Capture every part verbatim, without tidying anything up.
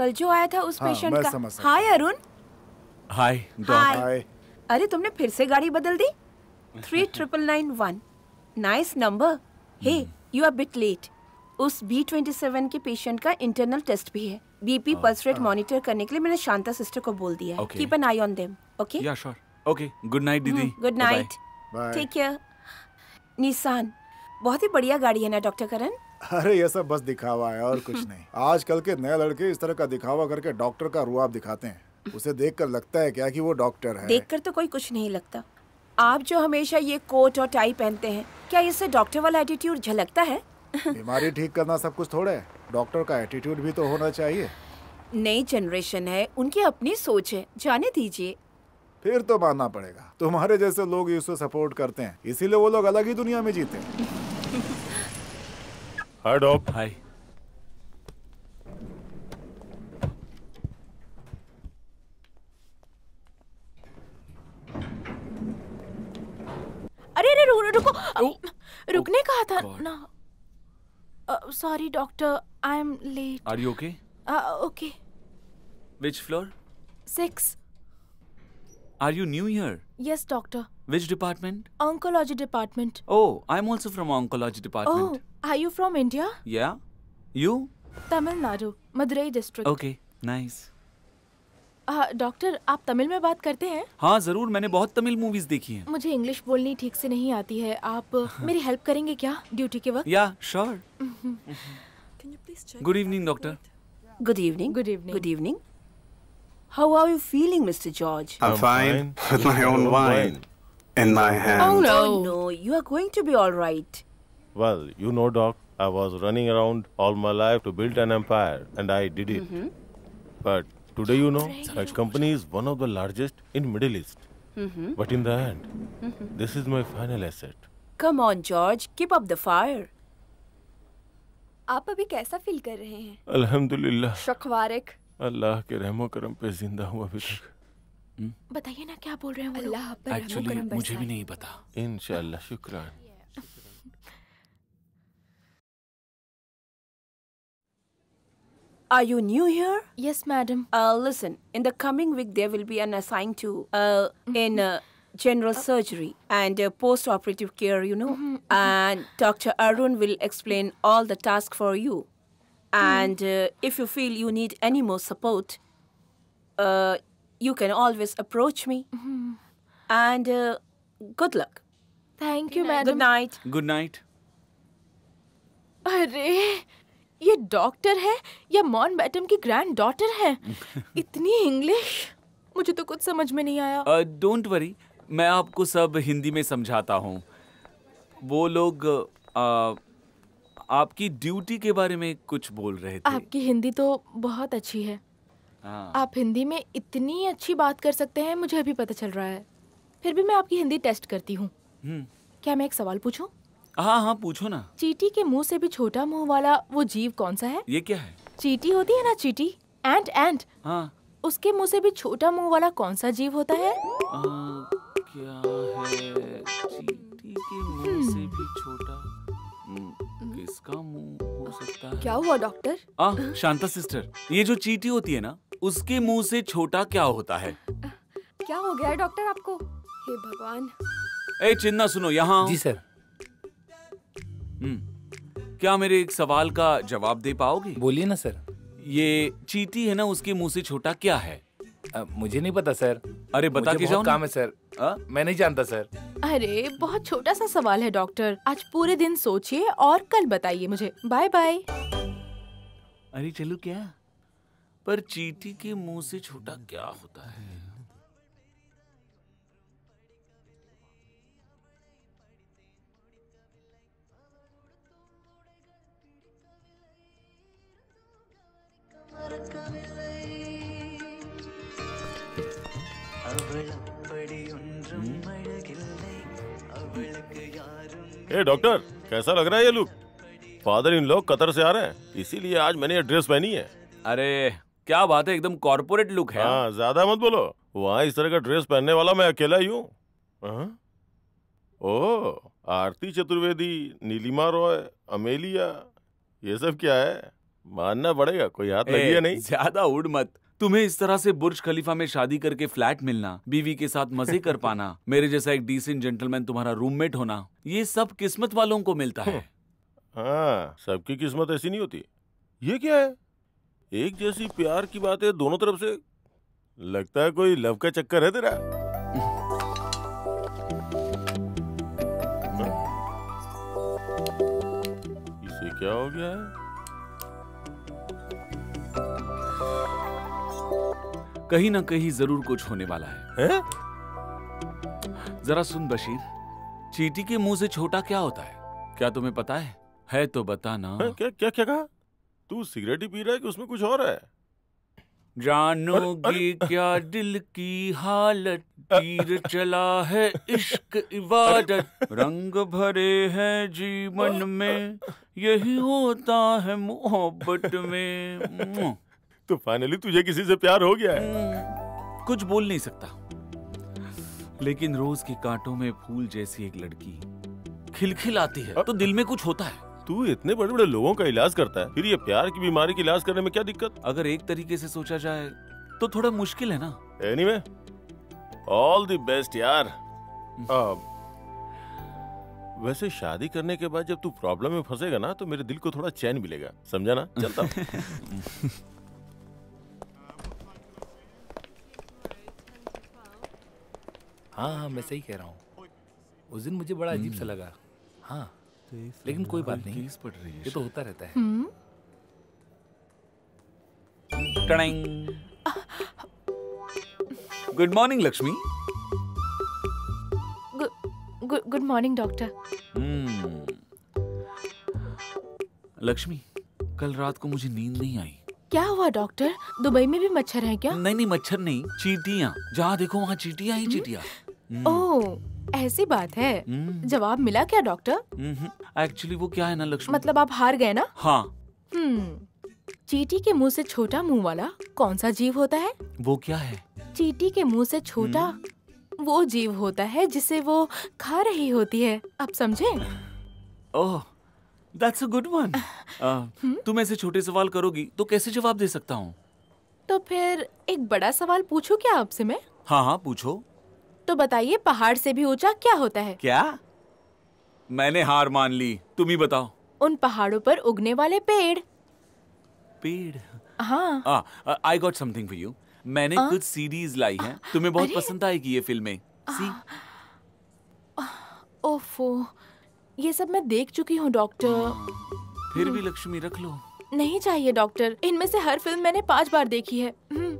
कल जो आया था उस हाँ, पेशेंट मैं का। समझ सकता हाय अरुण। हाय हाय। हाय। अरे तुमने फिर से गाड़ी बदल दी? Three triple nine one, nice number. Hey, you are bit late. उस बी ट्वेंटी सेवन के पेशेंट का इंटरनल टेस्ट भी है। बीपी पल्स रेट मॉनिटर करने के लिए मैंने शांता सिस्टर को बोल दिया है। Okay. Keep an eye on them, okay? Yeah sure. Okay, good night दीदी। Good night, bye. Take care. Nissan बहुत ही बढ़िया गाड़ी है ना डॉक्टर करण? अरे ये सब बस दिखावा है और कुछ नहीं। आजकल के नए लड़के इस तरह का दिखावा करके डॉक्टर का रुआब दिखाते हैं। उसे देखकर लगता है क्या कि वो डॉक्टर है। देखकर तो कोई कुछ नहीं लगता। आप जो हमेशा ये कोट और टाई पहनते हैं, क्या इससे डॉक्टर वाला एटीट्यूड झलकता है? बीमारी ठीक करना सब कुछ थोड़े है। डॉक्टर का एटीट्यूड भी तो होना चाहिए। नई जनरेशन है, उनकी अपनी सोच है, जाने दीजिए। फिर तो मानना पड़ेगा, तुम्हारे जैसे लोग इसे सपोर्ट करते हैं, इसीलिए वो लोग अलग ही दुनिया में जीते हैं। Hi doc. हाय। अरे अरे रु, रुको रुकने कहा था ना। Sorry doctor, I am late. Are you okay? Okay. Which floor? Six. Are you new here? Yes doctor. Which department? Oncology department. Oh, I'm also from oncology department. Oh, are you from India? Yeah? You? Tamil Nadu, Madurai district. Okay, nice. Doctor आप तमिल में बात करते हैं? हाँ जरूर, मैंने बहुत Tamil movies देखी हैं। मुझे इंग्लिश बोलनी ठीक से नहीं आती है, आप मेरी हेल्प करेंगे क्या ड्यूटी के वक्त? Yeah sure. Good evening doctor. Good evening. Good evening. Good evening. How are you feeling mister George? I'm fine with my own wine in my hand. Oh no, no, you are going to be all right. Well, you know, Doc, I was running around all my life to build an empire, and I did it. Mm-hmm. But today, you know, my company is one of the largest in Middle East. Mm-hmm. But in the end, mm-hmm. this is my final asset. Come on, George, keep up the fire. आप अभी कैसा feel कर रहे हैं? अल्हम्दुलिल्लाह। शख्वारिक। अल्लाह के रहमो करम पे जिंदा हूँ अभी तक। बताइए ना क्या बोल रहे हैं वो लोग? अल्लाह पर रहमो एक्चुअली करम मुझे भी बरसाए। नहीं पता। इंशाल्लाह, शुक्रान। Are you new here? Yes, madam. Uh, listen, in the coming week there will be an assigned to uh, in uh, general surgery and uh, post-operative care, you know. And Doctor Arun will explain all the tasks for you. And uh, if you feel you need any more support, uh, you can always approach me. And uh, good luck. Thank you, Good madam. night. Good night. अरे ये doctor है या मॉन madam की grand daughter है? इतनी English मुझे तो कुछ समझ में नहीं आया। डोंट वरी, मैं आपको सब हिंदी में समझाता हूँ। वो लोग uh, आपकी ड्यूटी के बारे में कुछ बोल रहे थे। आपकी हिंदी तो बहुत अच्छी है। हाँ। आप हिंदी में इतनी अच्छी बात कर सकते हैं, मुझे अभी पता चल रहा है। फिर भी मैं आपकी हिंदी टेस्ट करती हूँ। क्या मैं एक सवाल पूछूं? हाँ हाँ पूछो ना। चींटी के मुंह से भी छोटा मुंह वाला वो जीव कौन सा है? ये क्या है? चींटी होती है ना, चींटी, एंट एंट। हाँ। उसके मुंह से भी छोटा मुंह वाला कौन सा जीव होता है? आ, क्या है? चींटी के मुंह से भी छोटा किसका मुंह हो सकता है? क्या हुआ डॉक्टर? आ, शांता सिस्टर, ये जो चींटी होती है ना, उसके मुंह से छोटा क्या होता है? क्या हो गया है डॉक्टर आपको? हे भगवान। ए चिन्ना सुनो, यहाँ। जी सर। हम्म, क्या मेरे एक सवाल का जवाब दे पाओगे? बोलिए ना सर। ये चींटी है ना, उसके मुंह से छोटा क्या है? आ, मुझे नहीं पता सर। अरे बता के जाओ। काम है सर। आ? मैं नहीं जानता सर। अरे बहुत छोटा सा सवाल है डॉक्टर, आज पूरे दिन सोचिए और कल बताइए मुझे। Bye bye. अरे चलो क्या? पर चींटी के मुंह से छोटा क्या होता है? ए डॉक्टर, कैसा लग रहा है ये look? Father in law Qatar से आ रहे हैं, इसीलिए आज मैंने ये ड्रेस पहनी है। अरे क्या बात है, एकदम कॉर्पोरेट लुक है। हाँ, ज्यादा मत बोलो। वहाँ इस तरह का ड्रेस पहनने वाला मैं अकेला ही हूँ। ओह, आरती चतुर्वेदी, नीलिमा रॉय, अमेलिया, ये सब क्या है? मानना पड़ेगा, कोई हाथ लगी है नहीं। ज्यादा उड़ मत। तुम्हें इस तरह से बुर्ज खलीफा में शादी करके फ्लैट मिलना, बीवी के साथ मजे कर पाना, मेरे जैसा एक डिसेंट जेंटलमैन तुम्हारा रूममेट होना, ये सब किस्मत वालों को मिलता है। हाँ, सबकी किस्मत ऐसी नहीं होती। ये क्या है? एक जैसी प्यार की बात है दोनों तरफ से। लगता है कोई लव का चक्कर है तेरा। इसे क्या हो गया है? कहीं ना कहीं जरूर कुछ होने वाला है, है? जरा सुन बशीर, चींटी के मुंह से छोटा क्या होता है? क्या तुम्हें पता है? है तो बताना। है? क्या क्या क्या कहा? तू सिगरेट ही पी रहा है कि उसमें कुछ और है? जानोगी क्या दिल की हालत, तीर चला है इश्क इबादत, रंग भरे हैं जीवन में, यही होता है मोहब्बत में। तो फाइनली तुझे किसी से प्यार हो गया है? कुछ बोल नहीं सकता, लेकिन रोज के कांटों में फूल जैसी एक लड़की खिलखिलाती है तो दिल में कुछ होता है। तू इतने बड़े बड़े लोगों का इलाज करता है, फिर ये प्यार की बीमारी का इलाज करने में क्या दिक्कत? अगर एक तरीके से सोचा जाए तो थोड़ा मुश्किल है ना। एनीवे, ऑल द बेस्ट यार। आ, वैसे शादी करने के बाद जब तू प्रॉब्लम में फंसेगा ना तो मेरे दिल को थोड़ा चैन मिलेगा, समझा ना? चलता हूं। हाँ हाँ, मैं सही कह रहा हूँ। उस दिन मुझे बड़ा अजीब सा लगा। हाँ, लेकिन कोई बात नहीं, पड़ रही है। ये तो होता रहता है। टड़ैंग। Good morning Lakshmi. Good morning doctor. Lakshmi, कल रात को मुझे नींद नहीं आई। क्या हुआ डॉक्टर? दुबई में भी मच्छर हैं क्या? नहीं नहीं, मच्छर नहीं, चींटियां। जहाँ देखो वहाँ चींटियां ही चींटियां। ओह, ऐसी बात है। जवाब मिला क्या डॉक्टर? एक्चुअली वो क्या है ना लक्ष्मी, मतलब आप हार गए ना? हाँ। हम्म, चींटी के मुंह से छोटा मुंह वाला कौन सा जीव होता है? वो क्या है? चींटी के मुंह से छोटा वो जीव होता है जिसे वो खा रही होती है। आप समझे? Oh, that's a good one. तुम ऐसे छोटे सवाल करोगी तो कैसे जवाब दे सकता हूँ? तो फिर एक बड़ा सवाल पूछूं क्या आपसे मैं? हाँ हाँ पूछो। तो बताइए, पहाड़ से भी ऊंचा क्या होता है? क्या? मैंने हार मान ली, तुम ही बताओ। उन पहाड़ों पर उगने वाले पेड़। पेड़? हाँ। I got something for you. मैंने आ? कुछ सीरीज लाई हैं, तुम्हें बहुत पसंद आएगी ये फिल्में। सी। ओफो, ये सब मैं देख चुकी हूँ डॉक्टर। फिर भी लक्ष्मी रख लो। नहीं चाहिए डॉक्टर, इनमें से हर फिल्म मैंने पांच बार देखी है।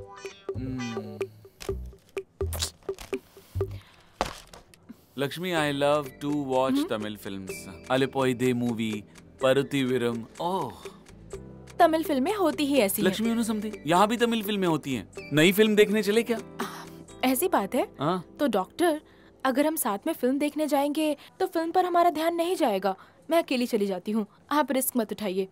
Lakshmi, I love to watch Tamil films. Alaipayuthey movie, Paruthiveeran. Oh, Tamil फिल्में होती ही ऐसी लक्ष्मी हैं। समझी, यहाँ भी तमिल फिल्में होती हैं। नई फिल्म देखने चले क्या? ऐसी बात है। आ? तो डॉक्टर, अगर हम साथ में फिल्म देखने जाएंगे तो फिल्म पर हमारा ध्यान नहीं जाएगा। मैं अकेली चली जाती हूँ, आप रिस्क मत उठाइए।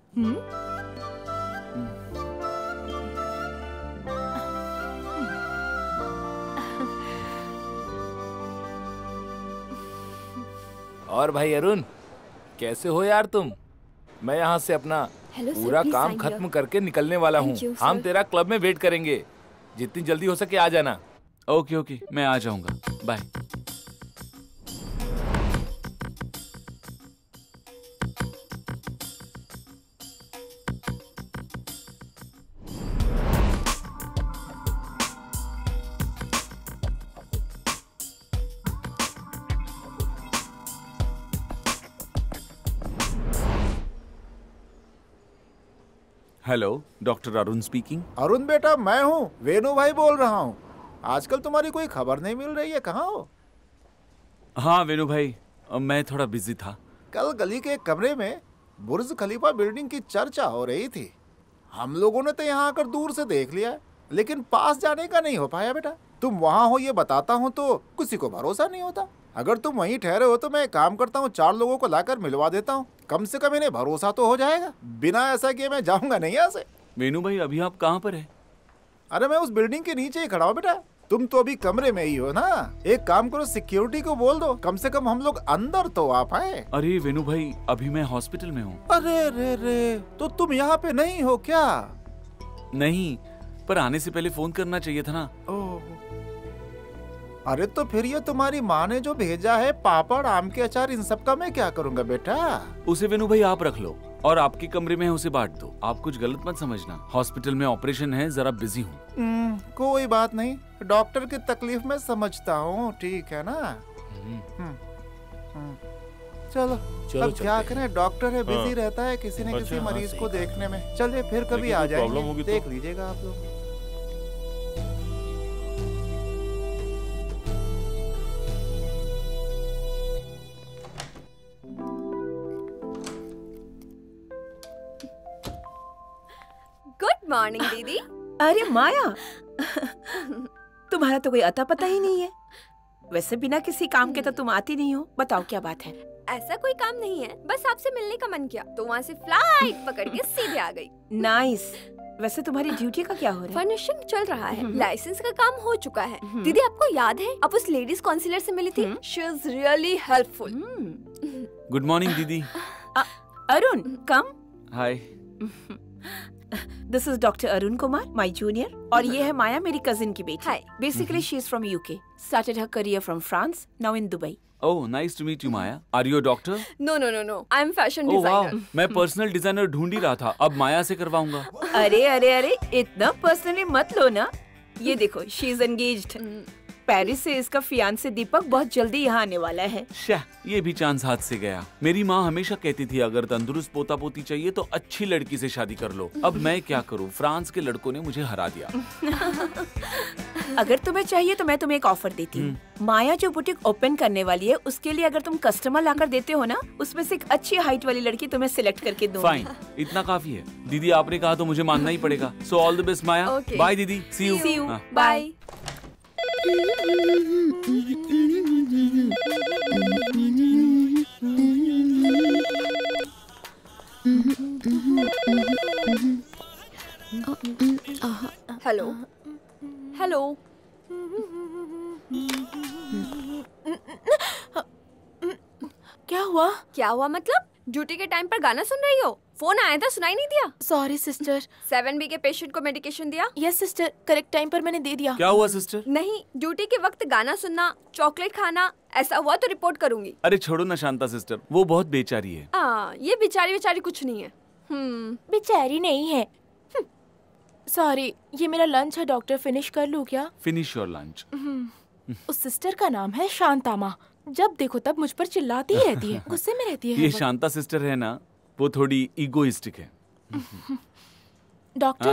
और भाई अरुण, कैसे हो यार तुम? मैं यहाँ से अपना Hello, sir, पूरा please काम sign खत्म here. करके निकलने वाला Thank हूँ। you, हम sir. तेरा क्लब में वेट करेंगे, जितनी जल्दी हो सके आ जाना। ओके ओके, मैं आ जाऊंगा। Bye. Hello, doctor Arun speaking. Arun बेटा, मैं हूँ, वेणु भाई बोल रहा हूँ। आजकल तुम्हारी कोई खबर नहीं मिल रही है, कहाँ हो? हाँ वेणु भाई, मैं थोड़ा बिजी था। कल गली के एक कमरे में बुर्ज खलीफा बिल्डिंग की चर्चा हो रही थी। हम लोगों ने तो यहाँ आकर दूर से देख लिया, लेकिन पास जाने का नहीं हो पाया बेटा। तुम वहाँ हो ये बताता हूँ तो किसी को भरोसा नहीं होता। अगर तुम वहीं ठहरे हो तो मैं एक काम करता हूँ, चार लोगों को लाकर मिलवा देता हूँ, कम से कम इन्हें भरोसा तो हो जाएगा। बिना ऐसा किए मैं जाऊंगा नहीं यहाँ से। वेणु भाई, अभी आप कहाँ पर है? अरे मैं उस बिल्डिंग के नीचे ही खड़ा हूँ बेटा। तुम तो अभी कमरे में ही हो ना। एक काम करो, सिक्योरिटी को बोल दो, कम से कम हम लोग अंदर तो आ पाए। अरे वेनु भाई, अभी मैं हॉस्पिटल में हूँ। अरे रे रे, तो तुम यहाँ पे नहीं हो क्या? नहीं, पर आने से पहले फोन करना चाहिए था ना। ओह, अरे तो फिर ये तुम्हारी माँ ने जो भेजा है पापड़, आम के अचार, इन सब का मैं क्या करूँगा बेटा? उसे वेनु भाई आप रख लो और आपके कमरे में है उसे बांट दो। आप कुछ गलत मत समझना, हॉस्पिटल में ऑपरेशन है, जरा बिजी हूँ। हम्म, कोई बात नहीं, डॉक्टर की तकलीफ में समझता हूँ, ठीक है ना। हम्म, हम्म, चलो चलो अब क्या चलते करें, डॉक्टर है, बिजी हाँ। रहता है किसी न अच्छा, किसी हाँ, मरीज सही को कहा। देखने में। चलिए फिर कभी लेकिन आ कोई प्रॉब्लम जाएंगे, होगी तो? देख लीजिएगा आप लोग। गुड मॉर्निंग दीदी। अरे माया, तुम्हारा तो कोई अता पता ही नहीं है। वैसे बिना किसी काम के तो तुम आती नहीं हो। बताओ क्या बात है? ऐसा कोई काम नहीं है, बस आपसे मिलने का मन किया तो वहाँ से फ्लाइट पकड़ के सीधे आ गई। नाइस। वैसे तुम्हारी ड्यूटी का क्या हो रहा है? फर्निशिंग चल रहा है, लाइसेंस का काम हो चुका है। दीदी आपको याद है आप उस लेडीज काउंसलर से मिली थी? She is really helpful. Good morning दीदी। Arun, come. Hi. This is doctor Arun Kumar, my junior, और ये है माया, मेरी कजिन की बेटी। Hi. Basically she is from UK, started her career from France, now in Dubai. Oh, nice to meet you Maya. Are you a doctor? No no no no, I am fashion oh वाह, designer. मैं personal designer ढूंढ ही रहा था, अब माया से करवाऊंगा। अरे अरे अरे, इतना पर्सनली मत लो ना। ये देखो, शी इज एंगेज्ड। पेरिस से इसका फियांसे दीपक बहुत जल्दी यहाँ आने वाला है। शाह, ये भी चांस हाथ से गया। मेरी माँ हमेशा कहती थी अगर तंदुरुस्त पोता पोती चाहिए तो अच्छी लड़की से शादी कर लो। अब मैं क्या करूँ, फ्रांस के लड़कों ने मुझे हरा दिया। अगर तुम्हें चाहिए तो मैं तुम्हें एक ऑफर देती हूँ। माया जो बुटीक ओपन करने वाली है, उसके लिए अगर तुम कस्टमर लाकर देते हो ना, उसमें से एक अच्छी हाइट वाली लड़की तुम्हें सिलेक्ट करके दूंगी। फाइन, इतना काफी है। दीदी आपने कहा तो मुझे मानना ही पड़ेगा। So all the best Maya. Okay. Bye दीदी, सी यू। See you. हाँ। Bye. Hello hello. क्या हुआ? क्या हुआ मतलब? ड्यूटी के टाइम पर गाना सुन रही हो? फोन आया था, सुनाई नहीं दिया? Sorry sister. सेवन बी के पेशेंट को मेडिकेशन दिया? यस सिस्टर, करेक्ट टाइम पर मैंने दे दिया। क्या हुआ सिस्टर? नहीं, ड्यूटी के वक्त गाना सुनना, चॉकलेट खाना, ऐसा हुआ तो रिपोर्ट करूंगी। अरे छोड़ो ना शांता सिस्टर, वो बहुत बेचारी है। हाँ, ये बेचारी बेचारी कुछ नहीं है। हम्म, बेचारी नहीं है। सॉरी, ये मेरा लंच है डॉक्टर, फिनिश कर लूँ क्या? Finish your lunch. उस सिस्टर का नाम है शांता माँ। जब देखो तब मुझ पर चिल्लाती ही रहती है, गुस्से में रहती है। ये शांता सिस्टर है ना, वो थोड़ी इगोइस्टिक है। डॉक्टर, हाँ?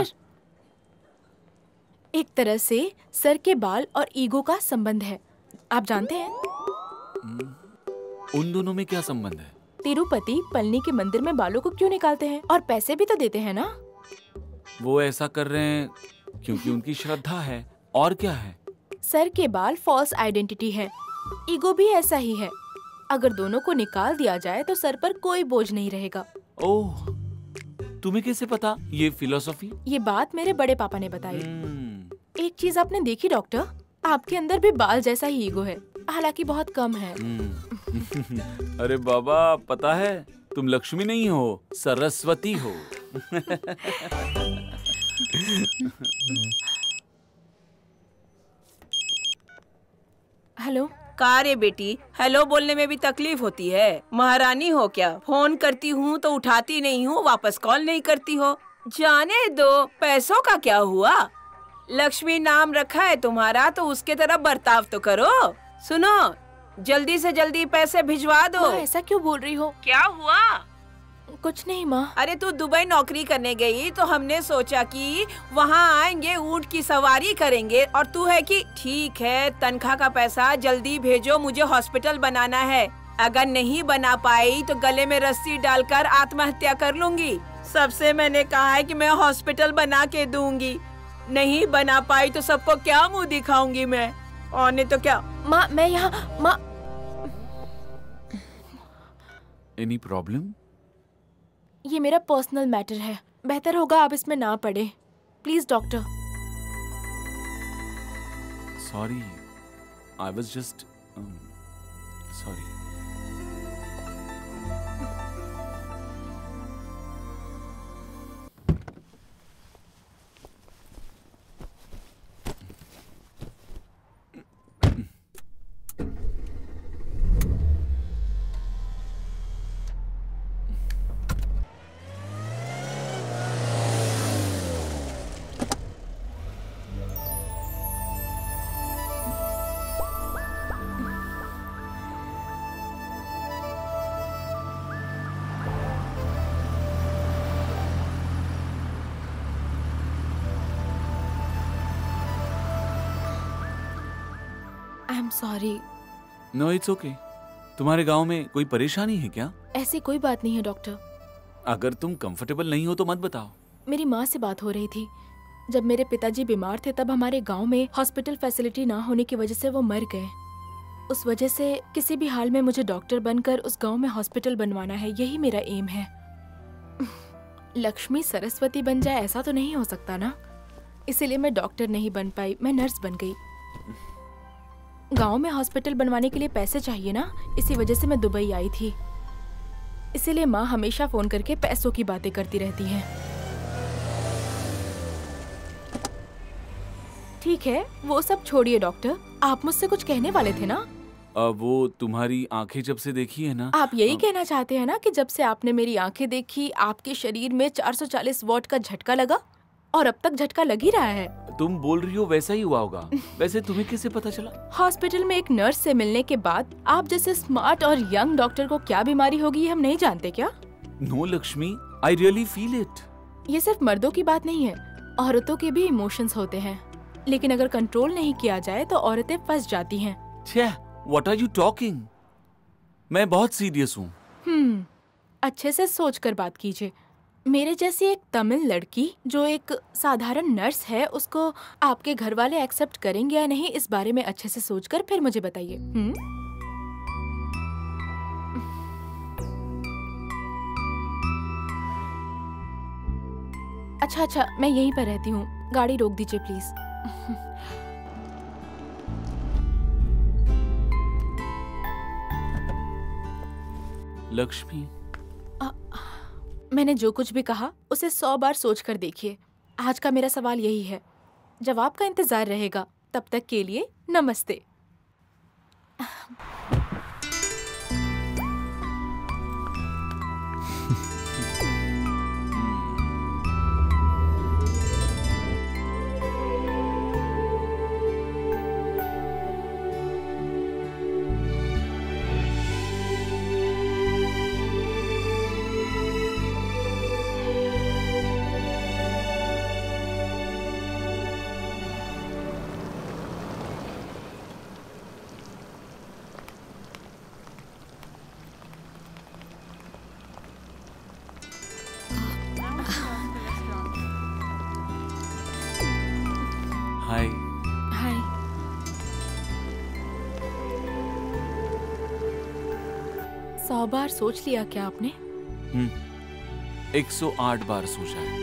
एक तरह से सर के बाल और ईगो का संबंध है, आप जानते हैं? उन दोनों में क्या संबंध है? तिरुपति पलनी के मंदिर में बालों को क्यों निकालते हैं? और पैसे भी तो देते हैं ना? वो ऐसा कर रहे हैं क्योंकि उनकी श्रद्धा है। और क्या है? सर के बाल फॉल्स आइडेंटिटी है, ईगो भी ऐसा ही है। अगर दोनों को निकाल दिया जाए तो सर पर कोई बोझ नहीं रहेगा। ओह, तुम्हें कैसे पता ये फिलॉसफी? ये बात मेरे बड़े पापा ने बताई। एक चीज आपने देखी डॉक्टर, आपके अंदर भी बाल जैसा ही ईगो है, हालांकि बहुत कम है। अरे बाबा, पता है तुम लक्ष्मी नहीं हो, सरस्वती हो। हेलो। का रे बेटी, हेलो बोलने में भी तकलीफ होती है? महारानी हो क्या? फोन करती हूँ तो उठाती नहीं हूँ, वापस कॉल नहीं करती हो। जाने दो, पैसों का क्या हुआ? लक्ष्मी नाम रखा है तुम्हारा तो उसके तरह बर्ताव तो करो। सुनो, जल्दी से जल्दी पैसे भिजवा दो। माँ, ऐसा क्यों बोल रही हो? क्या हुआ? कुछ नहीं माँ। अरे तू दुबई नौकरी करने गई तो हमने सोचा कि वहाँ आएंगे, ऊंट की सवारी करेंगे, और तू है कि ठीक है तनख्वाह का पैसा जल्दी भेजो, मुझे हॉस्पिटल बनाना है। अगर नहीं बना पाई तो गले में रस्सी डालकर आत्महत्या कर लूंगी। सबसे मैंने कहा है कि मैं हॉस्पिटल बना के दूंगी, नहीं बना पाई तो सबको क्या मुंह दिखाऊंगी मैं? और नहीं तो क्या? माँ, मैं यहाँ। माँ, एनी प्रॉब्लम? ये मेरा पर्सनल मैटर है, बेहतर होगा आप इसमें ना पड़े, please doctor. Sorry, I was just sorry. I am sorry. No it's okay. तुम्हारे गांव में कोई परेशानी है क्या? ऐसी कोई बात नहीं है डॉक्टर। अगर तुम कंफर्टेबल नहीं हो तो मत बताओ। मेरी माँ से बात हो रही थी। जब मेरे पिताजी बीमार थे तब हमारे गांव में हॉस्पिटल फैसिलिटी ना होने की वजह से वो मर गए। उस वजह से किसी भी हाल में मुझे डॉक्टर बनकर उस गांव में हॉस्पिटल बनवाना है, यही मेरा एम है। लक्ष्मी सरस्वती बन जाए ऐसा तो नहीं हो सकता ना, इसीलिए मैं डॉक्टर नहीं बन पाई, मैं नर्स बन गई। गांव में हॉस्पिटल बनवाने के लिए पैसे चाहिए ना, इसी वजह से मैं दुबई आई थी। इसीलिए माँ हमेशा फोन करके पैसों की बातें करती रहती हैं। ठीक है, वो सब छोड़िए डॉक्टर, आप मुझसे कुछ कहने वाले थे ना? अब वो तुम्हारी आंखें जब से देखी है ना। आप यही कहना चाहते हैं ना कि जब से आपने मेरी आंखें देखी आपके शरीर में चार सौ चालीस वॉट का झटका लगा, और अब तक झटका लग ही रहा है। तुम बोल रही हो वैसा ही हुआ होगा। वैसे तुम्हें कैसे पता चला? हॉस्पिटल में एक नर्स से मिलने के बाद आप जैसे स्मार्ट और यंग डॉक्टर को क्या बीमारी होगी ये हम नहीं जानते क्या? No Lakshmi, I really feel it. ये सिर्फ मर्दों की बात नहीं है, औरतों के भी इमोशंस होते हैं, लेकिन अगर कंट्रोल नहीं किया जाए तो औरतें फंस जाती हैं। छह, व्हाट आर यू टॉकिंग? मैं बहुत सीरियस हूँ। हम्म, अच्छे से सोच कर बात कीजिए। मेरे जैसी एक तमिल लड़की जो एक साधारण नर्स है, उसको आपके घर वाले एक्सेप्ट करेंगे या नहीं, इस बारे में अच्छे से सोचकर फिर मुझे बताइए। हम्म? अच्छा अच्छा, मैं यहीं पर रहती हूँ, गाड़ी रोक दीजिए प्लीज। लक्ष्मी, मैंने जो कुछ भी कहा उसे सौ बार सोच कर देखिए। आज का मेरा सवाल यही है, जवाब का इंतजार रहेगा। तब तक के लिए नमस्ते। हाय। हाय। सौ बार सोच लिया क्या आपने? हम्म, एक सौ आठ बार सोचा है।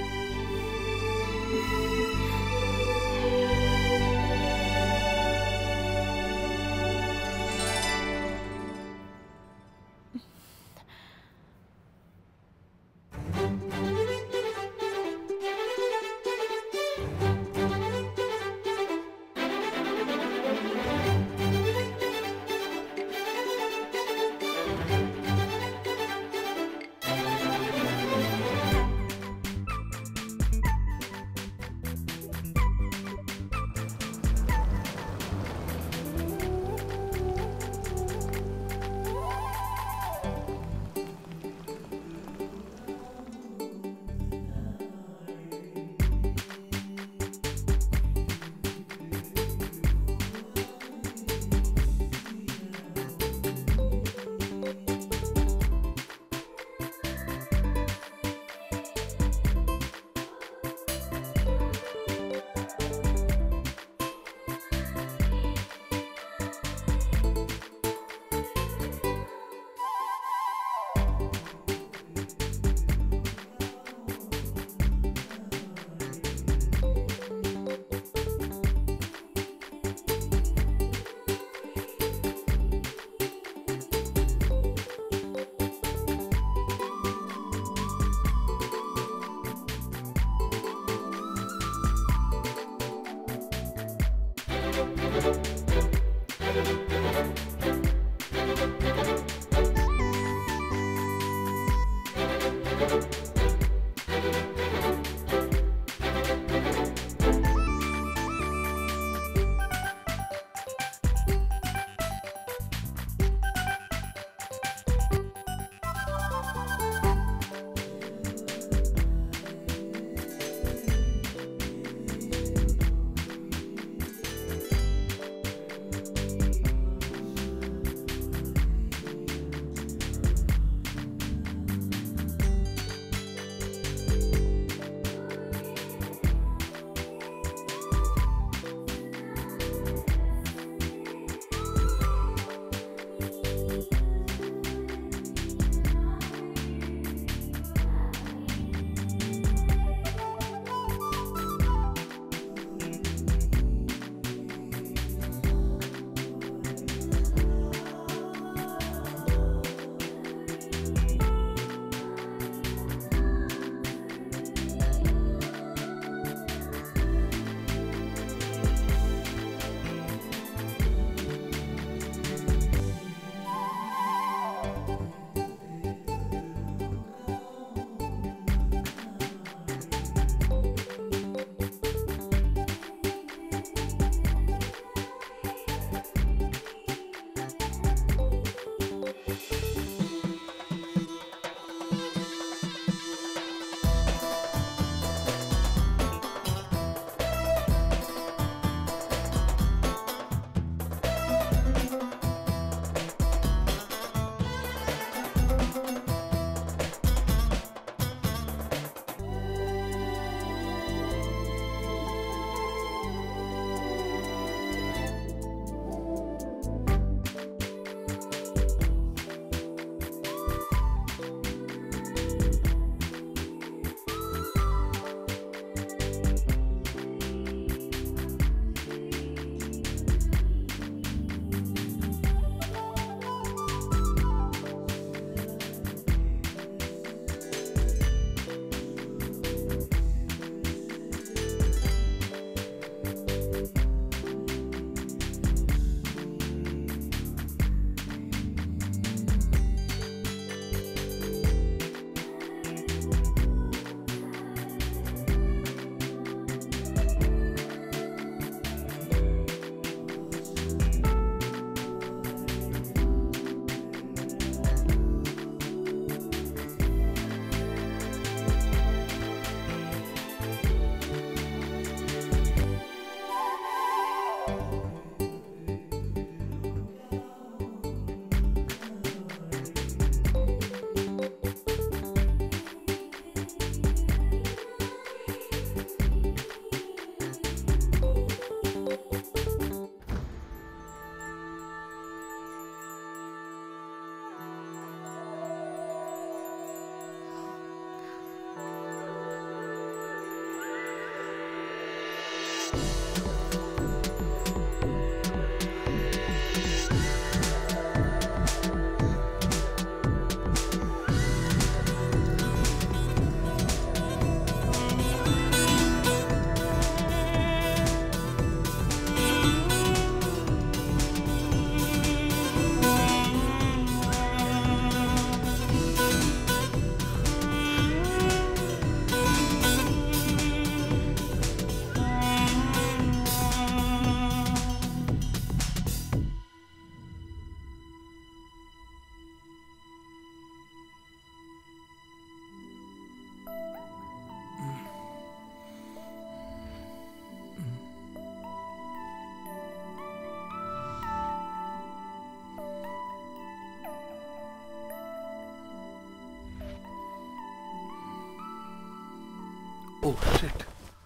Oh shit.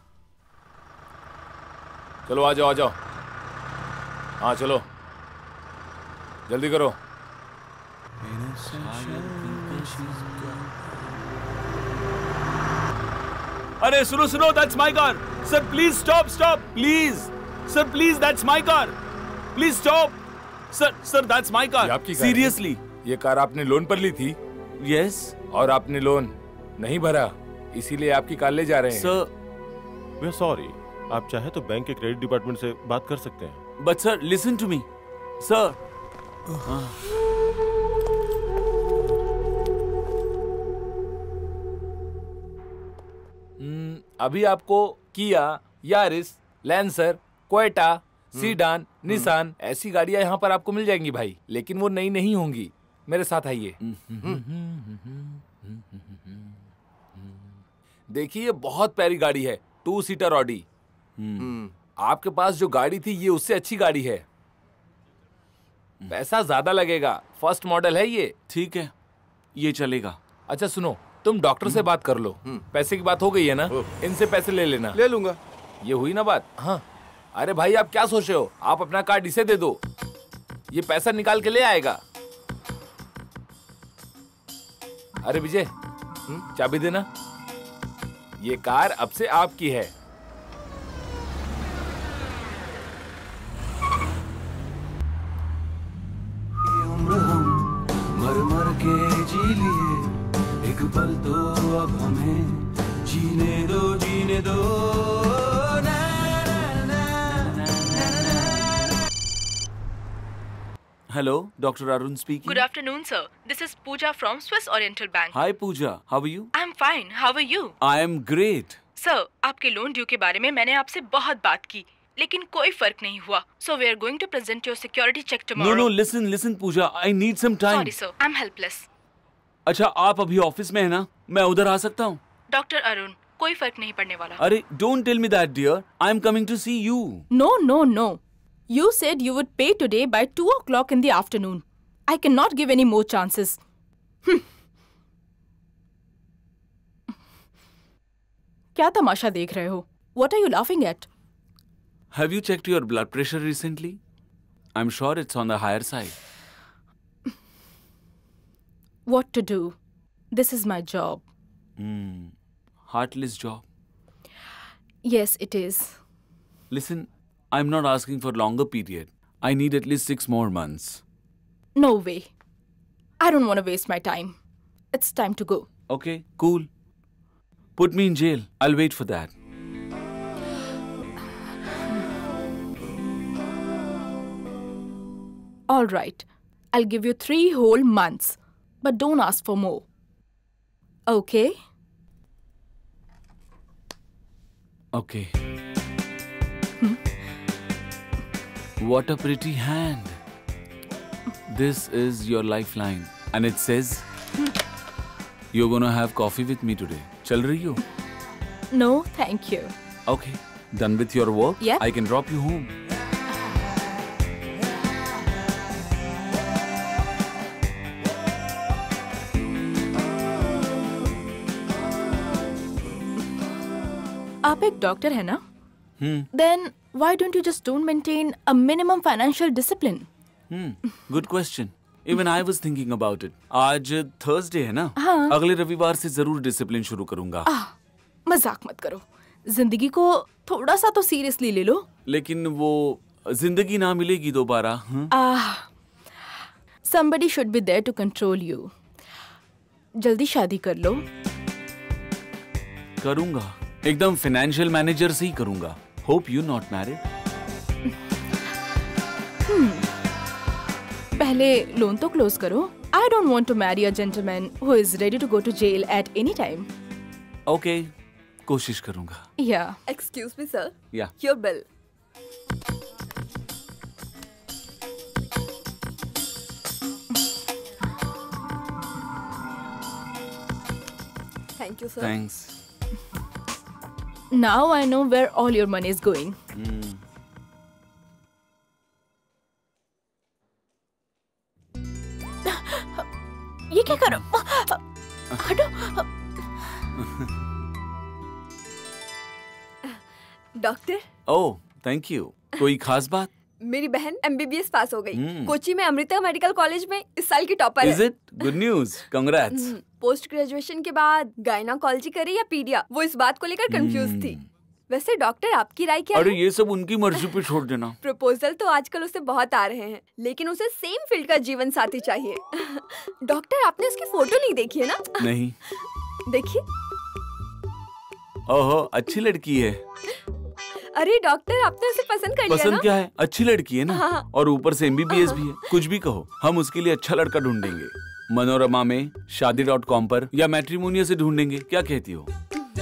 चलो आ जाओ आ जाओ। हाँ चलो जल्दी करो। अरे सुनो सुनो, that's my car sir, please stop stop please sir, please that's my car, please stop sir sir, that's my car. आपकी कार है? सीरियसली ये कार आपने लोन पर ली थी? यस। और आपने लोन नहीं भरा, इसीलिए आपकी कार ले जा रहे हैं। सर वी आर सॉरी, आप चाहे तो बैंक के क्रेडिट डिपार्टमेंट से बात कर सकते हैं। But sir, listen to me, sir. Uh. हम्म, अभी आपको किया, यारिस, लैंसर, क्वेटा, सीडान, निसान ऐसी गाड़ियां यहाँ पर आपको मिल जाएंगी भाई, लेकिन वो नई नहीं होंगी। मेरे साथ आइए। देखिए ये बहुत प्यारी गाड़ी है, टू सीटर ऑडी। आपके पास जो गाड़ी थी ये उससे अच्छी गाड़ी है। पैसा ज्यादा लगेगा, फर्स्ट मॉडल है ये। ठीक है, ये चलेगा। अच्छा सुनो, तुम डॉक्टर से बात कर लो। पैसे की बात हो गई है ना, इनसे पैसे ले लेना। ले लूंगा। ये हुई ना बात? हाँ। अरे भाई आप क्या सोच रहे हो, आप अपना कार्ड इसे दे दो, ये पैसा निकाल के ले आएगा। अरे विजय, चाबी देना। ये कार अब से आपकी है। मर मर के जी लिए एक पल तो अब हमें जीने दो, जीने दो। Hello, Doctor Arun speaking. Good afternoon, sir. This is Pooja from Swiss Oriental Bank. Hi Pooja, how are you? I'm fine. How are you? I am great. Sir, आपके लोन ड्यू के बारे में मैंने आपसे बहुत बात की, लेकिन कोई फर्क नहीं हुआ. So we are going to present your security check tomorrow. No, no, listen, listen, Pooja. I need some time. Sorry, sir. I'm helpless. अच्छा, आप अभी ऑफिस में है ना? मैं उधर आ सकता हूँ? डॉक्टर अरुण, कोई फर्क नहीं पड़ने वाला. अरे, don't tell me that, dear. I am coming to see you. No, no, no. You said you would pay today by two o'clock in the afternoon. I cannot give any more chances. Hmm. क्या तमाशा देख रहे हो? What are you laughing at? Have you checked your blood pressure recently? I'm sure it's on the higher side. What to do? This is my job. Hmm. Heartless job. Yes, it is. Listen, I'm not asking for longer period. I need at least six more months. No way. I don't want to waste my time. It's time to go. Okay, cool. Put me in jail. I'll wait for that. All right. I'll give you three whole months. But don't ask for more. Okay? Okay. What a pretty hand. This is your lifeline. And it says, you're gonna have coffee with me today. Chal rahi ho? No, thank you. Okay. Done with your work? Yeah. I can drop you home. आप एक doctor है ना? Hmm. Then why don't you just don't maintain a minimum financial discipline? Hmm. Good question. Even I was thinking about it. आज Thursday है ना? हाँ. अगले रविवार से जरूर डिसिप्लिन शुरू करूंगा. आह, मजाक मत करो. जिंदगी को थोड़ा सा तो सीरियसली ले लो. लेकिन वो जिंदगी ना मिलेगी दोबारा. हाँ? आह, somebody should be there to control you. जल्दी शादी कर लो. करूंगा. एकदम फाइनेंशियल मैनेजर से ही करूंगा. Hope you not married. Hmm. पहले लोन तो क्लोज करो. I don't want to marry a gentleman who is ready to go to jail at any time. Okay, कोशिश करूंगा. Yeah. Excuse me, sir. Yeah. Your bill. Thank you, sir. Thanks. Now I know where all your money is going. Hmm. ये क्या करो? हटो. Doctor. Oh, thank you. कोई खास बात? मेरी बहन M B B S pass हो गई. Hmm. कोची में अमृता मेडिकल कॉलेज में इस साल की टॉपर है. Is it? Good news. Congrats. Post graduation के बाद गायनाकोलॉजी करे या पीडिया, वो इस बात को लेकर कंफ्यूज थी. वैसे डॉक्टर आपकी राय क्या अरे है? ये सब उनकी मर्जी पे छोड़ देना. प्रपोजल तो आजकल उसे बहुत आ रहे हैं, लेकिन उसे सेम फील्ड का जीवन साथी चाहिए. डॉक्टर आपने उसकी फोटो नहीं देखी है ना? नहीं. देखिए. ओहो, अच्छी लड़की है. अरे डॉक्टर, आपने उसे पसंद कर लिया पसंद ना? क्या है, अच्छी लड़की है ना। हाँ। और ऊपर से एमबीबीएस भी है। कुछ भी कहो, हम उसके लिए अच्छा लड़का ढूंढेंगे। मनोरमा में, शादी डॉट कॉम पर या मैट्रिमोनिया से ढूंढेंगे। क्या कहती हो?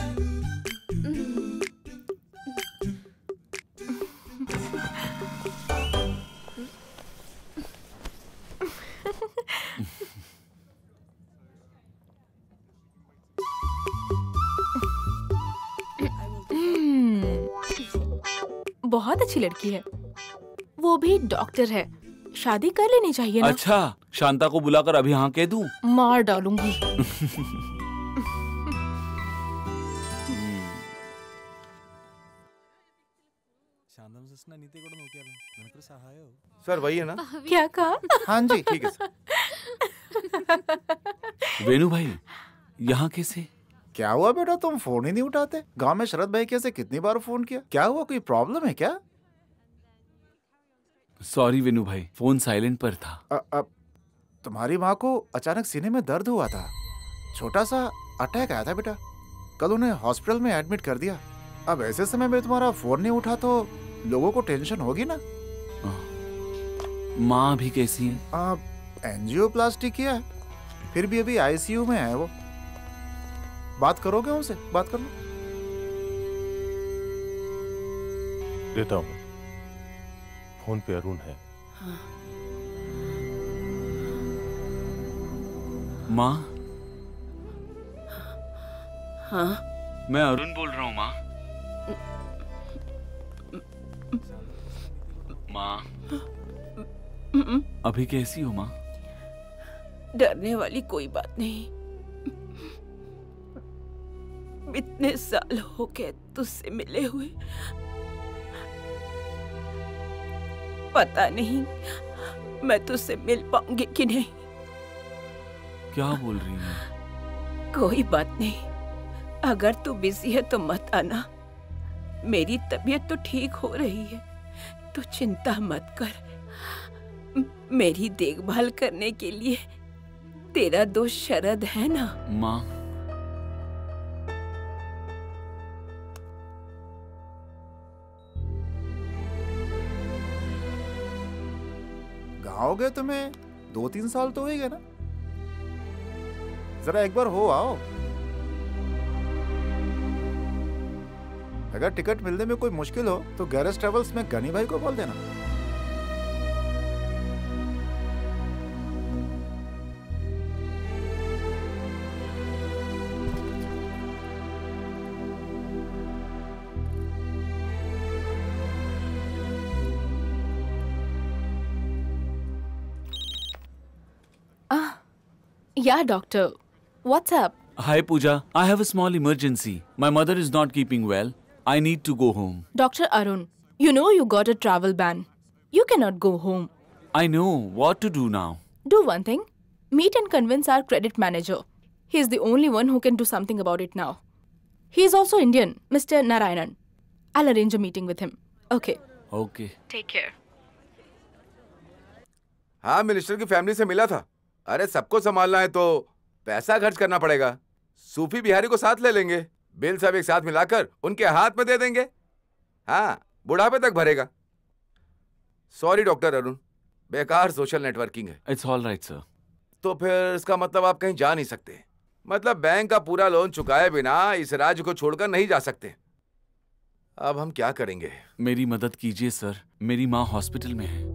बहुत अच्छी लड़की है, वो भी डॉक्टर है। शादी कर लेनी चाहिए ना। अच्छा, शांता को बुलाकर अभी हाँ कह दूं? मार डालूंगी। सर वही है ना? क्या कहा? हाँ जी ठीक है सर। वेणु भाई, यहाँ कैसे? क्या हुआ बेटा, तुम फोन ही नहीं उठाते? गांव में शरद भाई कैसे कितनी बार फोन किया, क्या हुआ, कोई प्रॉब्लम है क्या? सॉरी वेणु भाई, फोन साइलेंट पर था। अ, अ, तुम्हारी माँ को अचानक सीने में दर्द हुआ था, छोटा सा अटैक आया था बेटा, कल उन्हें हॉस्पिटल में एडमिट कर दिया। अब ऐसे समय में तुम्हारा फोन नहीं उठा तो लोगों को टेंशन होगी ना। माँ भी कैसी है? अब एंजियोप्लास्टी किया है, फिर भी अभी आईसीयू में है वो। बात करोगे उनसे? बात कर लो। देता हूँ, फोन पे अरुण है। माँ? हाँ? मैं अरुण बोल रहा हूँ माँ। माँ, अभी कैसी हो माँ? डरने वाली कोई बात नहीं। इतने साल हो गए तुझसे मिले हुए, पता नहीं मैं तुझसे मिल पाऊंगी कि नहीं। क्या बोल रही है? कोई बात नहीं, अगर तू बिजी है तो मत आना। मेरी तबीयत तो ठीक हो रही है, तू चिंता मत कर। म- मेरी देखभाल करने के लिए तेरा दोस्त शरद है ना। माँ, गाँव गए तुम्हें दो तीन साल तो हो ही गए ना, जरा एक बार हो आओ। अगर टिकट मिलने में कोई मुश्किल हो तो गैरेज ट्रेवल्स में गनी भाई को बोल देना। Yeah, doctor. What's up? hi Pooja, I have a small emergency. My mother is not keeping well. I need to go home. Doctor Arun, you know you got a travel ban. You cannot go home. I know what to do now. Do one thing. Meet and convince our credit manager. He is the only one who can do something about it now. He is also Indian, Mister Narayanan. I'll arrange a meeting with him. Okay. Okay. Take care. हाँ, minister की family से मिला था। अरे सबको संभालना है तो पैसा खर्च करना पड़ेगा। सूफी बिहारी को साथ ले लेंगे, बिल सब एक साथ मिलाकर उनके हाथ में दे देंगे। हाँ, बुढ़ापे तक भरेगा। सॉरी डॉक्टर अरुण, बेकार सोशल नेटवर्किंग है। It's all right, sir. तो फिर इसका मतलब आप कहीं जा नहीं सकते, मतलब बैंक का पूरा लोन चुकाए बिना इस राज्य को छोड़कर नहीं जा सकते। अब हम क्या करेंगे? मेरी मदद कीजिए सर, मेरी माँ हॉस्पिटल में है।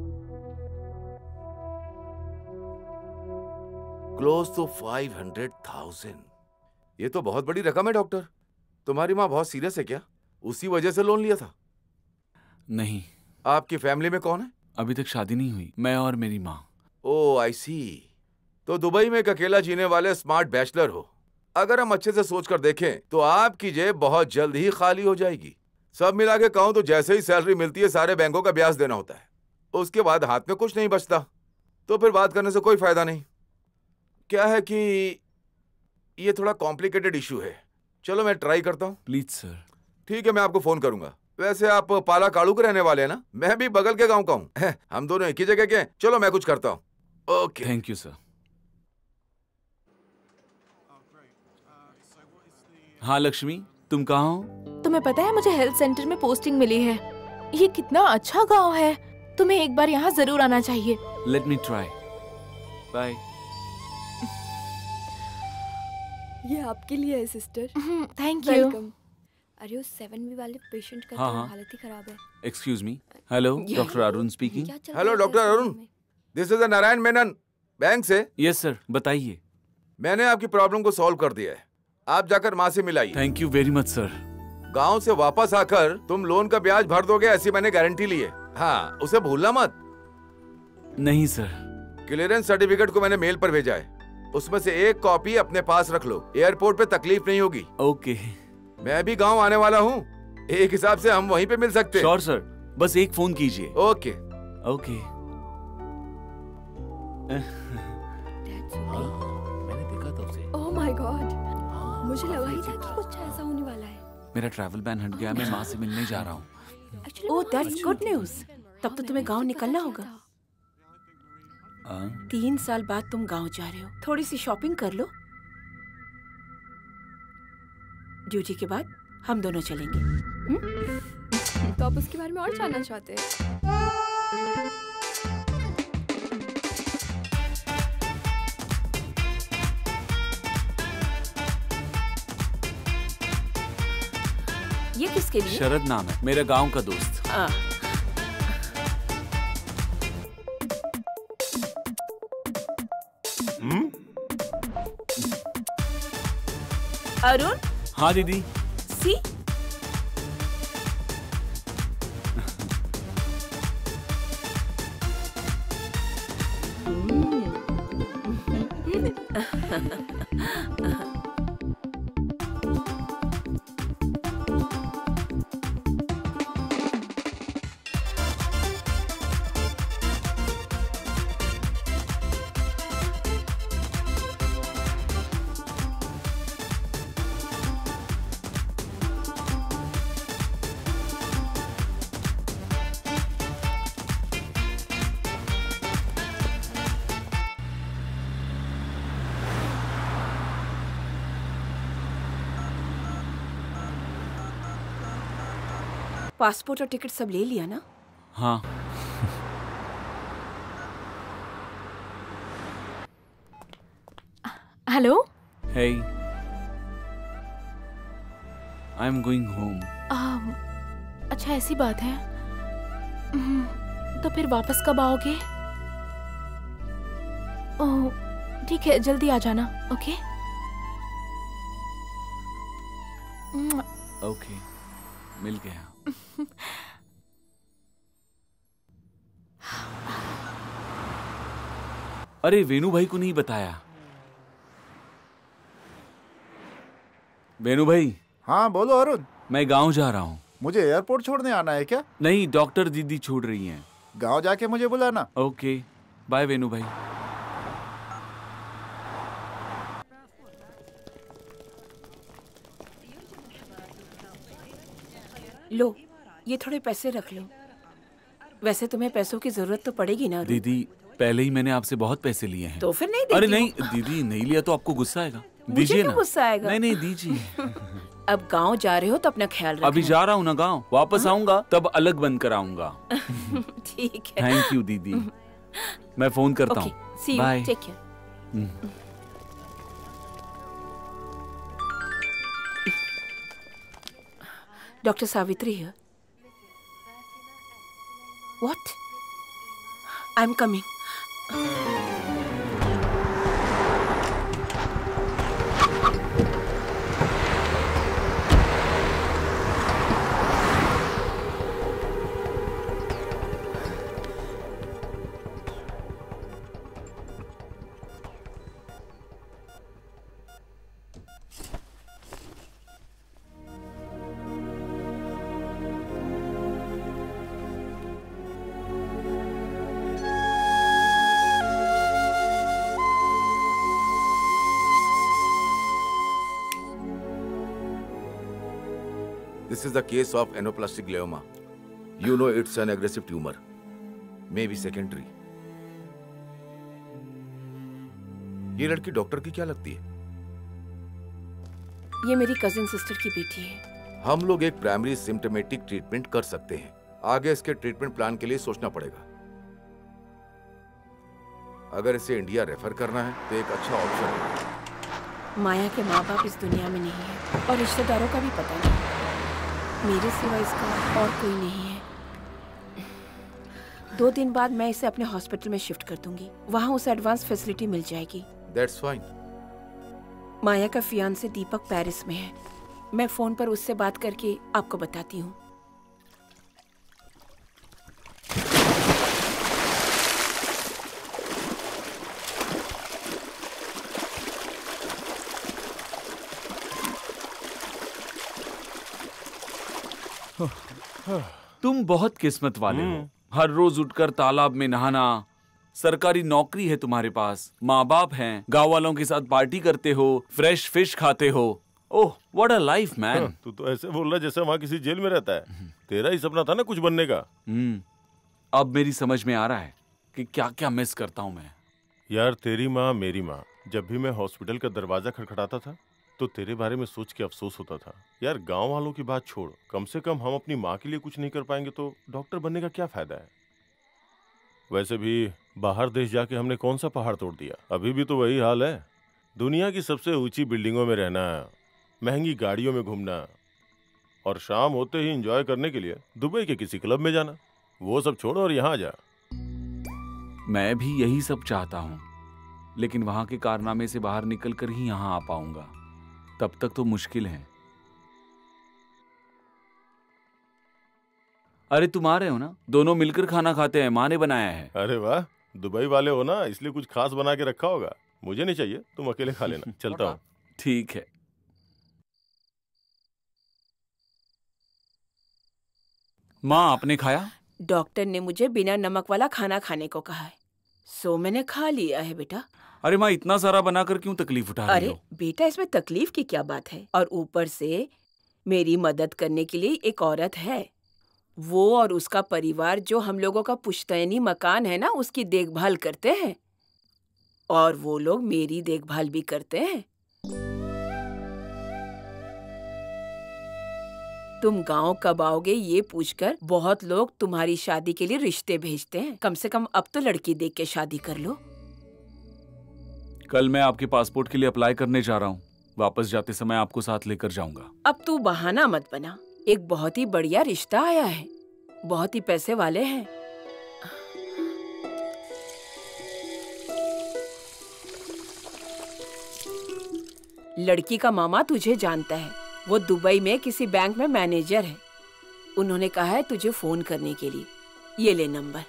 Close to five hundred thousand, ये तो बहुत बड़ी रकम है डॉक्टर। तुम्हारी माँ बहुत सीरियस है क्या? उसी वजह से लोन लिया था? नहीं। आपकी फैमिली में कौन है? अभी तक शादी नहीं हुई, मैं और मेरी माँ। ओ आई सी, तो दुबई में एक अकेला जीने वाले स्मार्ट बैचलर हो। अगर हम अच्छे से सोच कर देखें तो आपकी जेब बहुत जल्द ही खाली हो जाएगी। सब मिला के कहूं तो जैसे ही सैलरी मिलती है सारे बैंकों का ब्याज देना होता है, उसके बाद हाथ में कुछ नहीं बचता, तो फिर बात करने से कोई फायदा नहीं। क्या है कि ये थोड़ा कॉम्प्लिकेटेड इशू है। चलो मैं ट्राई करता हूँ। Please sir. ठीक है, मैं आपको फोन करूंगा। वैसे आप पाला काड़ू के रहने वाले हैं ना? मैं भी बगल के गांव का हूँ, हम दोनों एक ही जगह के हैं। चलो मैं कुछ करता हूँ। Okay, thank you sir. हाँ लक्ष्मी, तुम कहाँ हो? तुम्हें पता है मुझे हेल्थ सेंटर में पोस्टिंग मिली है। ये कितना अच्छा गांव है। तुम्हें एक बार यहाँ जरूर आना चाहिए। Let me try. बाय। ये आपके लिए है सिस्टर। Thank you. वेलकम। अरे उस सेवन बी वाले पेशेंट का हाँ, तो हाँ। हालत ही खराब है। Excuse me. Hello, doctor Arun speaking. Hello doctor Arun, this is Narayan Menon, bank से। यस सर, बताइए। मैंने आपकी प्रॉब्लम को सॉल्व कर दिया है। आप जाकर माँ से मिलाइए। Thank you very much sir. गांव से वापस आकर तुम लोन का ब्याज भर दोगे, ऐसी मैंने गारंटी ली है। हाँ, उसे भूलना मत। नहीं सर। क्लियरेंस सर्टिफिकेट को मैंने मेल पर भेजा है, उसमें से एक कॉपी अपने पास रख लो। एयरपोर्ट पे तकलीफ नहीं होगी। ओके। मैं भी गांव आने वाला हूँ, एक हिसाब से हम वहीं पे मिल सकते हैं। श्योर सर, बस एक फोन कीजिए। Okay okay. मैंने देखा था उसे। ओह माय गॉड, मुझे लगा ही था कि कुछ ऐसा होने वाला है। मेरा ट्रैवल बैन हट गया, मैं माँ से मिलने जा रहा हूँ। Oh that's good news. तब तो तुम्हें गांव निकलना होगा। तीन साल बाद तुम गांव जा रहे हो, थोड़ी सी शॉपिंग कर लो। ड्यूटी के बाद हम दोनों चलेंगे। हुँ? तो आप उसके बारे में और जानना चाहते हैं? ये किसके लिए? शरद नाम है, मेरे गांव का दोस्त। आ, अरुण। हाँ दीदी। सी पासपोर्ट और टिकट सब ले लिया ना? हाँ। Hello. Hey, I am going home. अच्छा ऐसी बात है। हम्म, तो फिर वापस कब आओगे? ओह ठीक है, जल्दी आ जाना। ओके ओके, मिल गया। अरे वेणु भाई को नहीं बताया। वेणु भाई। हाँ बोलो अरुण। मैं गांव जा रहा हूँ। मुझे एयरपोर्ट छोड़ने आना है क्या? नहीं, डॉक्टर दीदी छोड़ रही हैं। गांव जाके मुझे बुलाना। ओके बाय वेणु भाई। लो, ये थोड़े पैसे रख लो। वैसे तुम्हें पैसों की जरूरत तो पड़ेगी ना? दीदी पहले ही मैंने आपसे बहुत पैसे लिए हैं। तो फिर नहीं देती अरे हूँ। नहीं दीदी, नहीं लिया तो आपको गुस्सा आएगा। मुझे दीजिए क्यों ना। गुस्सा आएगा? नहीं नहीं दीजिए। अब गांव जा रहे हो तो अपना ख्याल रखना। अभी जा रहा हूँ ना गांव, वापस आऊंगा तब अलग बन कर आऊंगा। ठीक है। थैंक यू दीदी, मैं फोन करता हूँ। See you, take care. Doctor Savitri here. What? I am coming. This is the case of anaplastic glioma. You know it's an aggressive tumor. Maybe secondary. ये लड़की डॉक्टर की क्या लगती है? ये मेरी कजिन सिस्टर की बेटी है। हम लोग एक प्राइमरी सिम्टोमेटिक ट्रीटमेंट कर सकते हैं। आगे इसके ट्रीटमेंट प्लान के लिए सोचना पड़ेगा। अगर इसे इंडिया रेफर करना है तो एक अच्छा ऑप्शन है। माया के माँ बाप इस दुनिया में नहीं है और रिश्तेदारों का भी पता नहीं। मेरे सिवा इसका और कोई नहीं है। दो दिन बाद मैं इसे अपने हॉस्पिटल में शिफ्ट कर दूंगी। वहाँ उसे एडवांस फैसिलिटी मिल जाएगी। That's fine. माया का फियांसे दीपक पेरिस में है। मैं फोन पर उससे बात करके आपको बताती हूँ। तुम बहुत किस्मत वाले हो। हर रोज उठकर तालाब में नहाना, सरकारी नौकरी है तुम्हारे पास, माँ बाप हैं, गाँव वालों के साथ पार्टी करते हो, फ्रेश फिश खाते हो। Oh what a life man. तू तो ऐसे बोल रहा जैसे वहाँ किसी जेल में रहता है। तेरा ही सपना था ना कुछ बनने का। हम्म, अब मेरी समझ में आ रहा है कि क्या क्या मिस करता हूँ मैं। यार तेरी माँ मेरी माँ, जब भी मैं हॉस्पिटल का दरवाजा खटखटाता था तो तेरे बारे में सोच के अफसोस होता था। यार गांव वालों की बात छोड़, कम से कम हम अपनी माँ के लिए कुछ नहीं कर पाएंगे तो डॉक्टर बनने का क्या फायदा है। वैसे भी बाहर देश जाके हमने कौन सा पहाड़ तोड़ दिया। अभी भी तो वही हाल है। दुनिया की सबसे ऊंची बिल्डिंगों में रहना, महंगी गाड़ियों में घूमना और शाम होते ही एंजॉय करने के लिए दुबई के किसी क्लब में जाना। वो सब छोड़ और यहाँ जा। मैं भी यही सब चाहता हूँ, लेकिन वहां के कारनामे से बाहर निकल कर ही यहाँ आ पाऊंगा। तब तक तो मुश्किल है। अरे तुम आ रहे हो ना? दोनों मिलकर खाना खाते हैं, माँ ने बनाया है। अरे वाह, दुबई वाले हो ना, इसलिए कुछ खास बना के रखा होगा। मुझे नहीं चाहिए, तुम अकेले खा लेना। चलता हूँ। ठीक है। माँ आपने खाया? डॉक्टर ने मुझे बिना नमक वाला खाना खाने को कहा है, सो मैंने खा लिया है बेटा। अरे माँ इतना सारा बनाकर क्यों तकलीफ उठा रही हो? अरे बेटा, इसमें तकलीफ की क्या बात है। और ऊपर से मेरी मदद करने के लिए एक औरत है। वो और उसका परिवार जो हम लोगों का पुश्तैनी मकान है ना, उसकी देखभाल करते हैं और वो लोग मेरी देखभाल भी करते हैं। तुम गांव कब आओगे ये पूछकर बहुत लोग तुम्हारी शादी के लिए रिश्ते भेजते हैं। कम से कम अब तो लड़की देख के शादी कर लो। कल मैं आपके पासपोर्ट के लिए अप्लाई करने जा रहा हूँ। वापस जाते समय आपको साथ लेकर जाऊंगा। अब तू बहाना मत बना। एक बहुत ही बढ़िया रिश्ता आया है, बहुत ही पैसे वाले हैं। लड़की का मामा तुझे जानता है, वो दुबई में किसी बैंक में मैनेजर है। उन्होंने कहा है तुझे फोन करने के लिए। ये ले नंबर।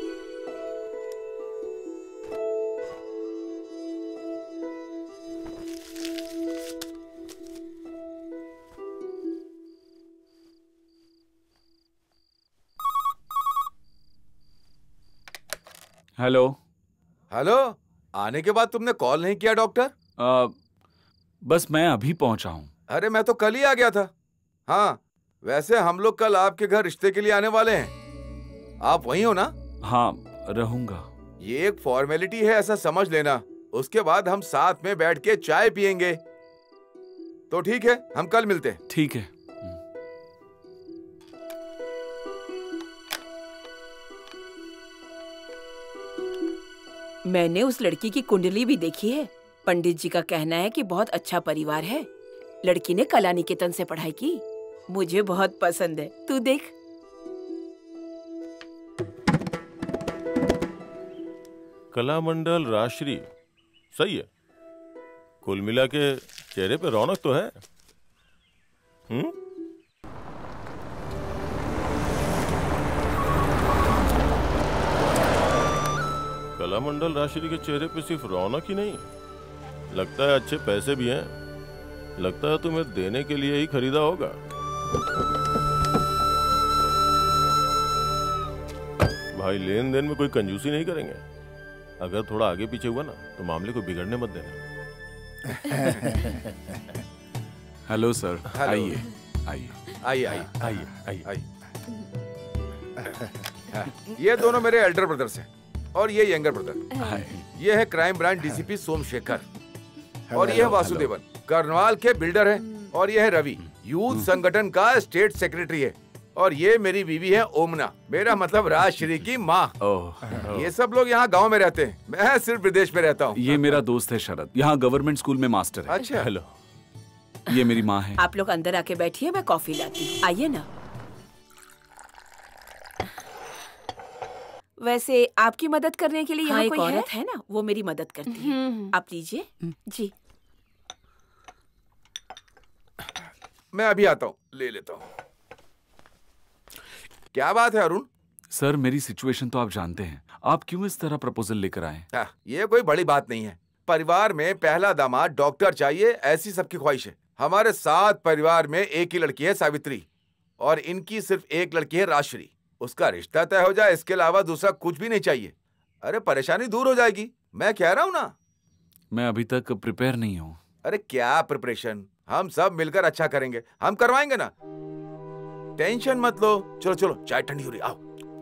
हेलो। हेलो, आने के बाद तुमने कॉल नहीं किया डॉक्टर? आ, बस मैं अभी पहुंचा हूँ। अरे मैं तो कल ही आ गया था। हाँ, वैसे हम लोग कल आपके घर रिश्ते के लिए आने वाले हैं। आप वहीं हो ना? हाँ रहूंगा। ये एक फॉर्मेलिटी है, ऐसा समझ लेना। उसके बाद हम साथ में बैठ के चाय पियेंगे। तो ठीक है, हम कल मिलते हैं। ठीक है। मैंने उस लड़की की कुंडली भी देखी है। पंडित जी का कहना है कि बहुत अच्छा परिवार है। लड़की ने कला निकेतन से पढ़ाई की। मुझे बहुत पसंद है, तू देख। कला मंडल राजश्री, सही है। कुल मिला के चेहरे पे रौनक तो है। हम्म कला मंडल राजश्री के चेहरे पे सिर्फ रौनक ही नहीं, लगता है अच्छे पैसे भी हैं। लगता है तुम्हें देने के लिए ही खरीदा होगा। भाई लेन देन में कोई कंजूसी नहीं करेंगे। अगर थोड़ा आगे पीछे हुआ ना तो मामले को बिगड़ने मत देना। हेलो सर, आइए आइए आइए आइए आइए आइए आइए। ये दोनों मेरे एल्डर ब्रदर्स हैं और ये यंगर ब्रदर। ये है क्राइम ब्रांच डीसीपी सोमशेखर और ये है वासुदेवन, करनवाल के बिल्डर हैं। और ये है रवि, यूथ संगठन का स्टेट सेक्रेटरी है। और ये मेरी बीवी है ओमना, मेरा मतलब राजश्री की माँ। ये सब लोग यहाँ गांव में रहते हैं, मैं सिर्फ विदेश में रहता हूँ। ये मेरा दोस्त है शरद, यहाँ गवर्नमेंट स्कूल में मास्टर है। अच्छा। हेलो, ये मेरी माँ है। आप लोग अंदर आके बैठिए, मैं कॉफी लाती हूँ। आइए ना। वैसे आपकी मदद करने के लिए यहाँ हाँ, कोई एक है? औरत है ना, वो मेरी मदद करती है। आप लीजिए। जी। मैं अभी आता हूँ, ले लेता हूँ। क्या बात है अरुण? सर, मेरी सिचुएशन तो आप जानते हैं, आप क्यों इस तरह प्रपोजल लेकर आए? हाँ, ये कोई बड़ी बात नहीं है। परिवार में पहला दामाद डॉक्टर चाहिए, ऐसी सबकी ख्वाहिश है। हमारे सात परिवार में एक ही लड़की है, सावित्री, और इनकी सिर्फ एक लड़की है, राजश्री। उसका रिश्ता तय हो जाए, इसके अलावा दूसरा कुछ भी नहीं चाहिए। अरे परेशानी दूर हो जाएगी, मैं कह रहा हूँ ना। मैं अभी तक प्रिपेयर नहीं हूँ। अरे क्या प्रिपरेशन, हम सब मिलकर अच्छा करेंगे, हम करवाएंगे ना, टेंशन मत लो। चलो चलो, चाय ठंडी हो रही, आओ।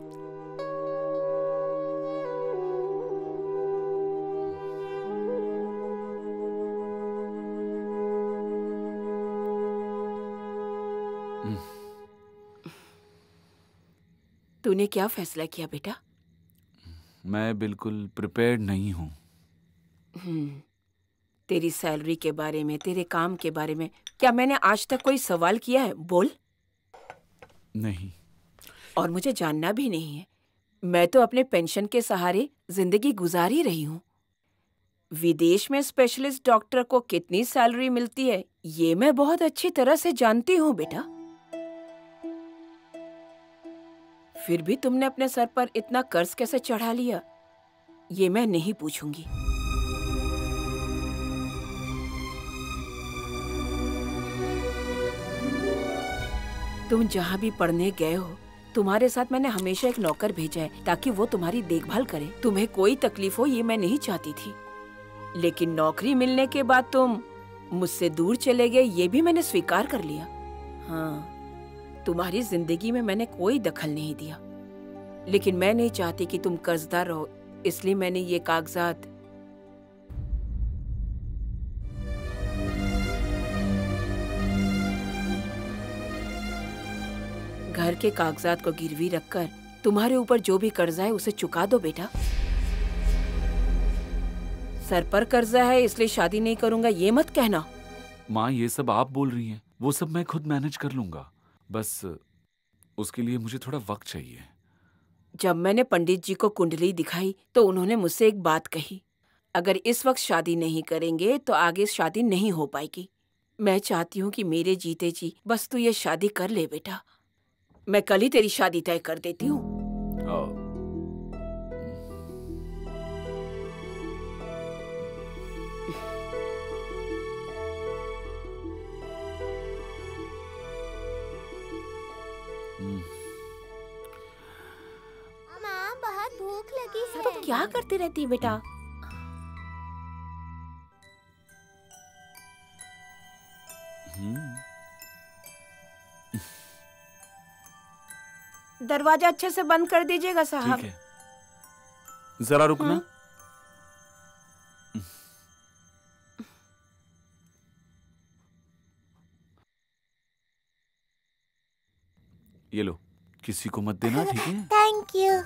तूने क्या फैसला किया बेटा? मैं बिल्कुल प्रिपेयर्ड नहीं हूँ। हम्म, तेरी सैलरी के बारे में, तेरे काम के बारे में क्या मैंने आज तक कोई सवाल किया है? बोल। नहीं। और मुझे जानना भी नहीं है। मैं तो अपने पेंशन के सहारे जिंदगी गुजार ही रही हूँ। विदेश में स्पेशलिस्ट डॉक्टर को कितनी सैलरी मिलती है, ये मैं बहुत अच्छी तरह से जानती हूँ बेटा। फिर भी तुमने अपने सर पर इतना कर्ज कैसे चढ़ा लिया, ये मैं नहीं पूछूंगी। तुम जहाँ भी पढ़ने गए हो, तुम्हारे साथ मैंने हमेशा एक नौकर भेजा है ताकि वो तुम्हारी देखभाल करे। तुम्हें कोई तकलीफ हो ये मैं नहीं चाहती थी, लेकिन नौकरी मिलने के बाद तुम मुझसे दूर चले गए, ये भी मैंने स्वीकार कर लिया। हाँ, तुम्हारी जिंदगी में मैंने कोई दखल नहीं दिया, लेकिन मैं नहीं चाहती कि तुम कर्जदार रहो, इसलिए मैंने ये कागजात घर के कागजात को गिरवी रखकर तुम्हारे ऊपर जो भी कर्जा है उसे चुका दो बेटा। सर पर कर्जा है इसलिए शादी नहीं करूंगा ये मत कहना। माँ, ये सब आप बोल रही हैं, वो सब मैं खुद मैनेज कर लूंगा, बस उसके लिए मुझे थोड़ा वक्त चाहिए। जब मैंने पंडित जी को कुंडली दिखाई तो उन्होंने मुझसे एक बात कही, अगर इस वक्त शादी नहीं करेंगे तो आगे शादी नहीं हो पाएगी। मैं चाहती हूँ कि मेरे जीते जी बस तू ये शादी कर ले बेटा। मैं कल ही तेरी शादी तय कर देती हूँ। माँ, बहुत भूख लगी है। तो क्या करती रहती है बेटा? दरवाजा अच्छे से बंद कर दीजिएगा साहब। ठीक है, जरा रुकना। हाँ? ये लो, किसी को मत देना, ठीक है? Thank you.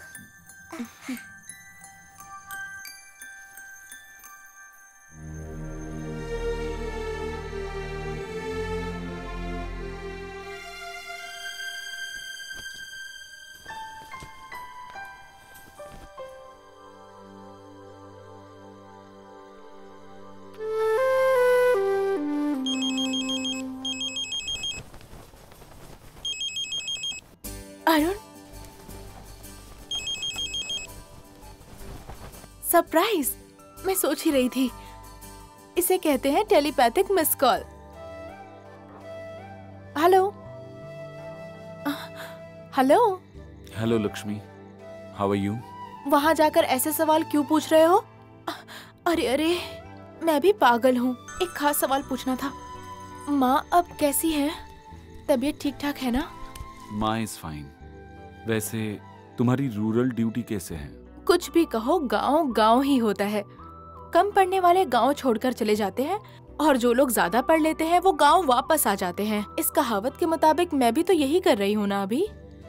अरुण, सरप्राइज। मैं सोच ही रही थी, इसे कहते हैं telepathic miss call. Hello hello hello Lakshmi, how are you? वहां जाकर ऐसे सवाल क्यों पूछ रहे हो? अरे अरे, मैं भी पागल हूँ। एक खास सवाल पूछना था। माँ अब कैसी है? तबीयत ठीक ठाक है ना? माँ इज फाइन। वैसे तुम्हारी रूरल ड्यूटी कैसे है? कुछ भी कहो, गांव गांव ही होता है। कम पढ़ने वाले गांव छोड़कर चले जाते हैं और जो लोग ज्यादा पढ़ लेते हैं वो गांव वापस आ जाते हैं। इस कहावत के मुताबिक मैं भी तो यही कर रही हूँ ना अभी।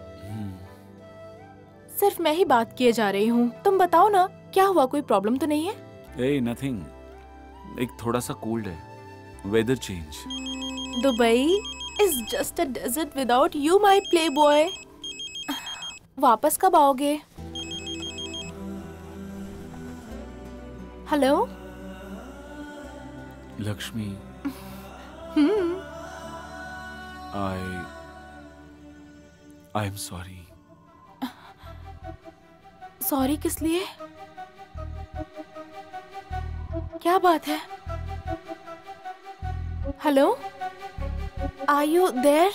सिर्फ मैं ही बात किए जा रही हूँ। तुम बताओ ना, क्या हुआ? कोई प्रॉब्लम तो नहीं है? Uh, nothing. एक थोड़ा सा कोल्ड है, weather change. Dubai is just a desert without you my playboy. वापस कब आओगे? Hello Lakshmi, hmm I I am sorry. Sorry किस लिए? क्या बात है? Hello, are you there?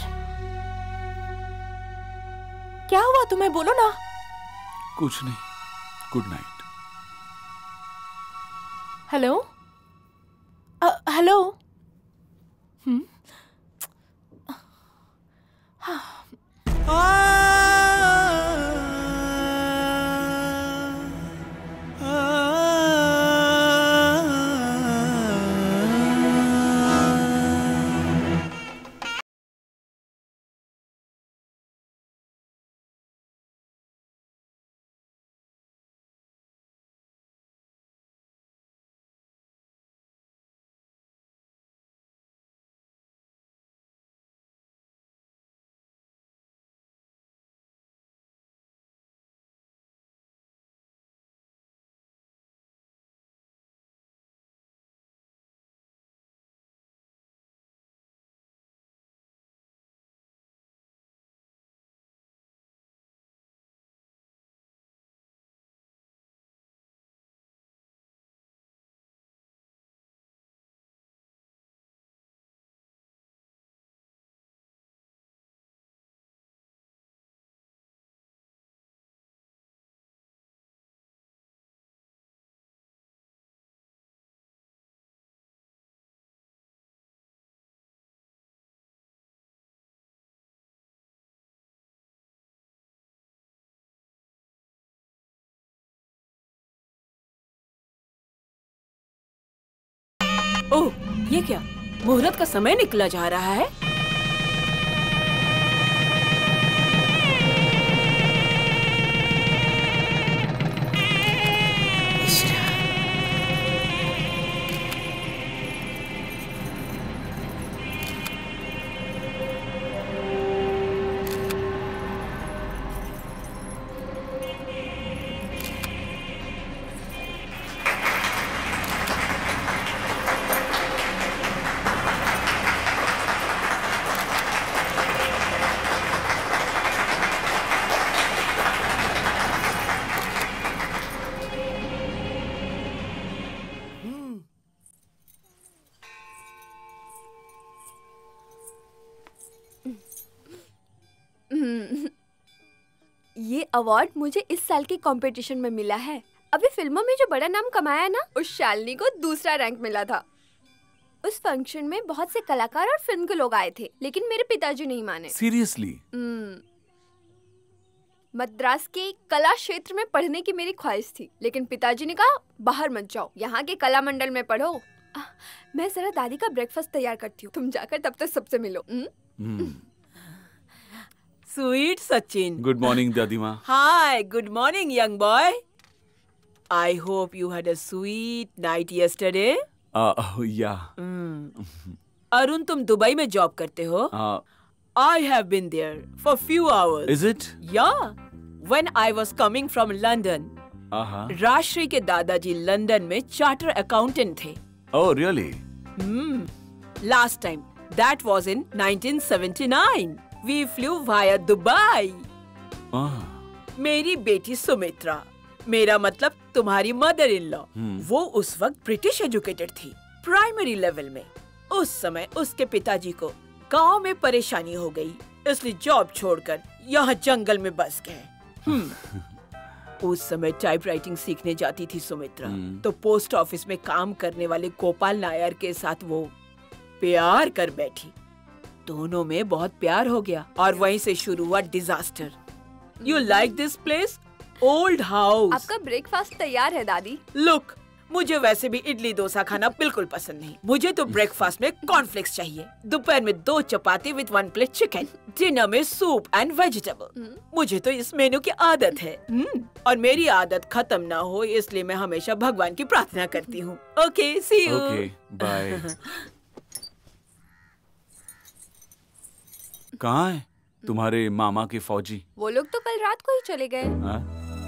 क्या हुआ तुम्हें? बोलो ना। कुछ नहीं, good night. Hello, uh, hello. हम्म ओह, ये क्या? मुहूर्त का समय निकला जा रहा है। ये अवार्ड मुझे इस साल के कंपटीशन में मिला है। अभी फिल्मों में जो बड़ा नाम कमाया है ना, उस शालिनी को दूसरा रैंक मिला था। उस फंक्शन में बहुत से कलाकार और फिल्म के लोग आए थे, लेकिन मेरे पिताजी नहीं माने। सीरियसली? मद्रास के कला क्षेत्र में पढ़ने की मेरी ख्वाहिश थी, लेकिन पिताजी ने कहा बाहर मत जाओ, यहाँ के कला मंडल में पढ़ो। आ, मैं जरा दादी का ब्रेकफास्ट तैयार करती हूँ, तुम जाकर तब तक सबसे मिलो। Sweet Sachin. Good morning, Dadima. Hi, good morning, young boy. I hope you had a sweet night yesterday. Uh, oh, yeah. Mm. Arun, तुम दुबई में जॉब करते हो? Uh, I have been there for few hours. Is it? Yeah. When I was coming from London. Uh-huh. Rajshree के दादाजी London में charter accountant थे. Oh, really? Hmm. Last time, that was in nineteen seventy-nine. We flew via Dubai. Ah. मेरी बेटी सुमित्रा, मेरा मतलब तुम्हारी mother in law, वो उस वक्त ब्रिटिश एजुकेटेड थी, प्राइमरी लेवल में। उस समय उसके पिताजी को गांव में परेशानी हो गई, इसलिए जॉब छोड़कर यहाँ जंगल में बस गए। उस समय टाइपराइटिंग सीखने जाती थी सुमित्रा, तो पोस्ट ऑफिस में काम करने वाले गोपाल नायर के साथ वो प्यार कर बैठी। दोनों में बहुत प्यार हो गया और वहीं से शुरू हुआ disaster. You like this place? Old house. आपका ब्रेकफास्ट तैयार है दादी। लुक, मुझे वैसे भी इडली डोसा खाना बिल्कुल पसंद नहीं। मुझे तो ब्रेकफास्ट में कॉर्नफ्लेक्स चाहिए, दोपहर में दो chapati with one plate chicken, dinner में सूप एंड वेजिटेबल। मुझे तो इस मेनू की आदत है। हम्म, और मेरी आदत खत्म ना हो इसलिए मैं हमेशा भगवान की प्रार्थना करती हूँ। Okay, see you. Okay, bye. कहाँ है तुम्हारे मामा के फौजी? वो लोग तो कल रात को ही चले गए। हाँ?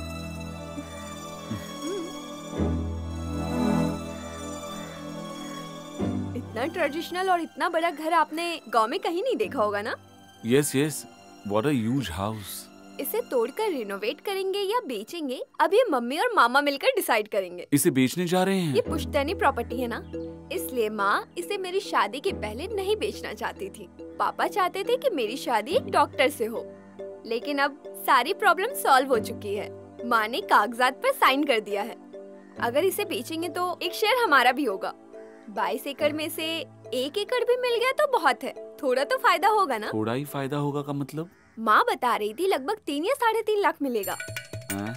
इतना ट्रेडिशनल और इतना बड़ा घर आपने गांव में कहीं नहीं देखा होगा ना? Yes yes, what a huge house. इसे तोड़कर रिनोवेट करेंगे या बेचेंगे, अब ये मम्मी और मामा मिलकर डिसाइड करेंगे। इसे बेचने जा रहे हैं? ये पुश्तैनी प्रॉपर्टी है ना, इसलिए माँ इसे मेरी शादी के पहले नहीं बेचना चाहती थी। पापा चाहते थे कि मेरी शादी एक डॉक्टर से हो, लेकिन अब सारी प्रॉब्लम सॉल्व हो चुकी है। माँ ने कागजात पर साइन कर दिया है। अगर इसे बेचेंगे तो एक शेयर हमारा भी होगा। बाईस एकड़ में से एक एकड़ भी मिल गया तो बहुत है, थोड़ा तो फायदा होगा ना। थोड़ा ही फायदा होगा का मतलब? माँ बता रही थी लगभग तीन या साढ़े तीन लाख मिलेगा। हाँ?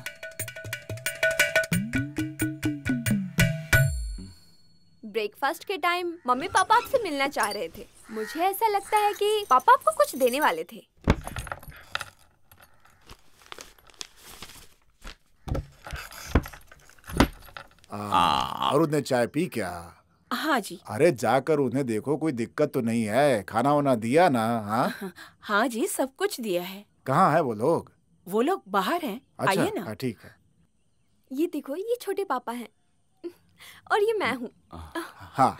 ब्रेकफास्ट के टाइम मम्मी पापा आपसे मिलना चाह रहे थे। मुझे ऐसा लगता है कि पापा आपको कुछ देने वाले थे। और उन्हें चाय पी क्या? हाँ जी। अरे जाकर उन्हें देखो कोई दिक्कत तो नहीं है, खाना वाना दिया ना? हाँ हाँ जी, सब कुछ दिया है। कहाँ है वो लोग? वो लोग बाहर हैं। अच्छा, आइए ना। हाँ, ठीक है। ये देखो, ये छोटे पापा हैं और ये मैं हूँ। हाँ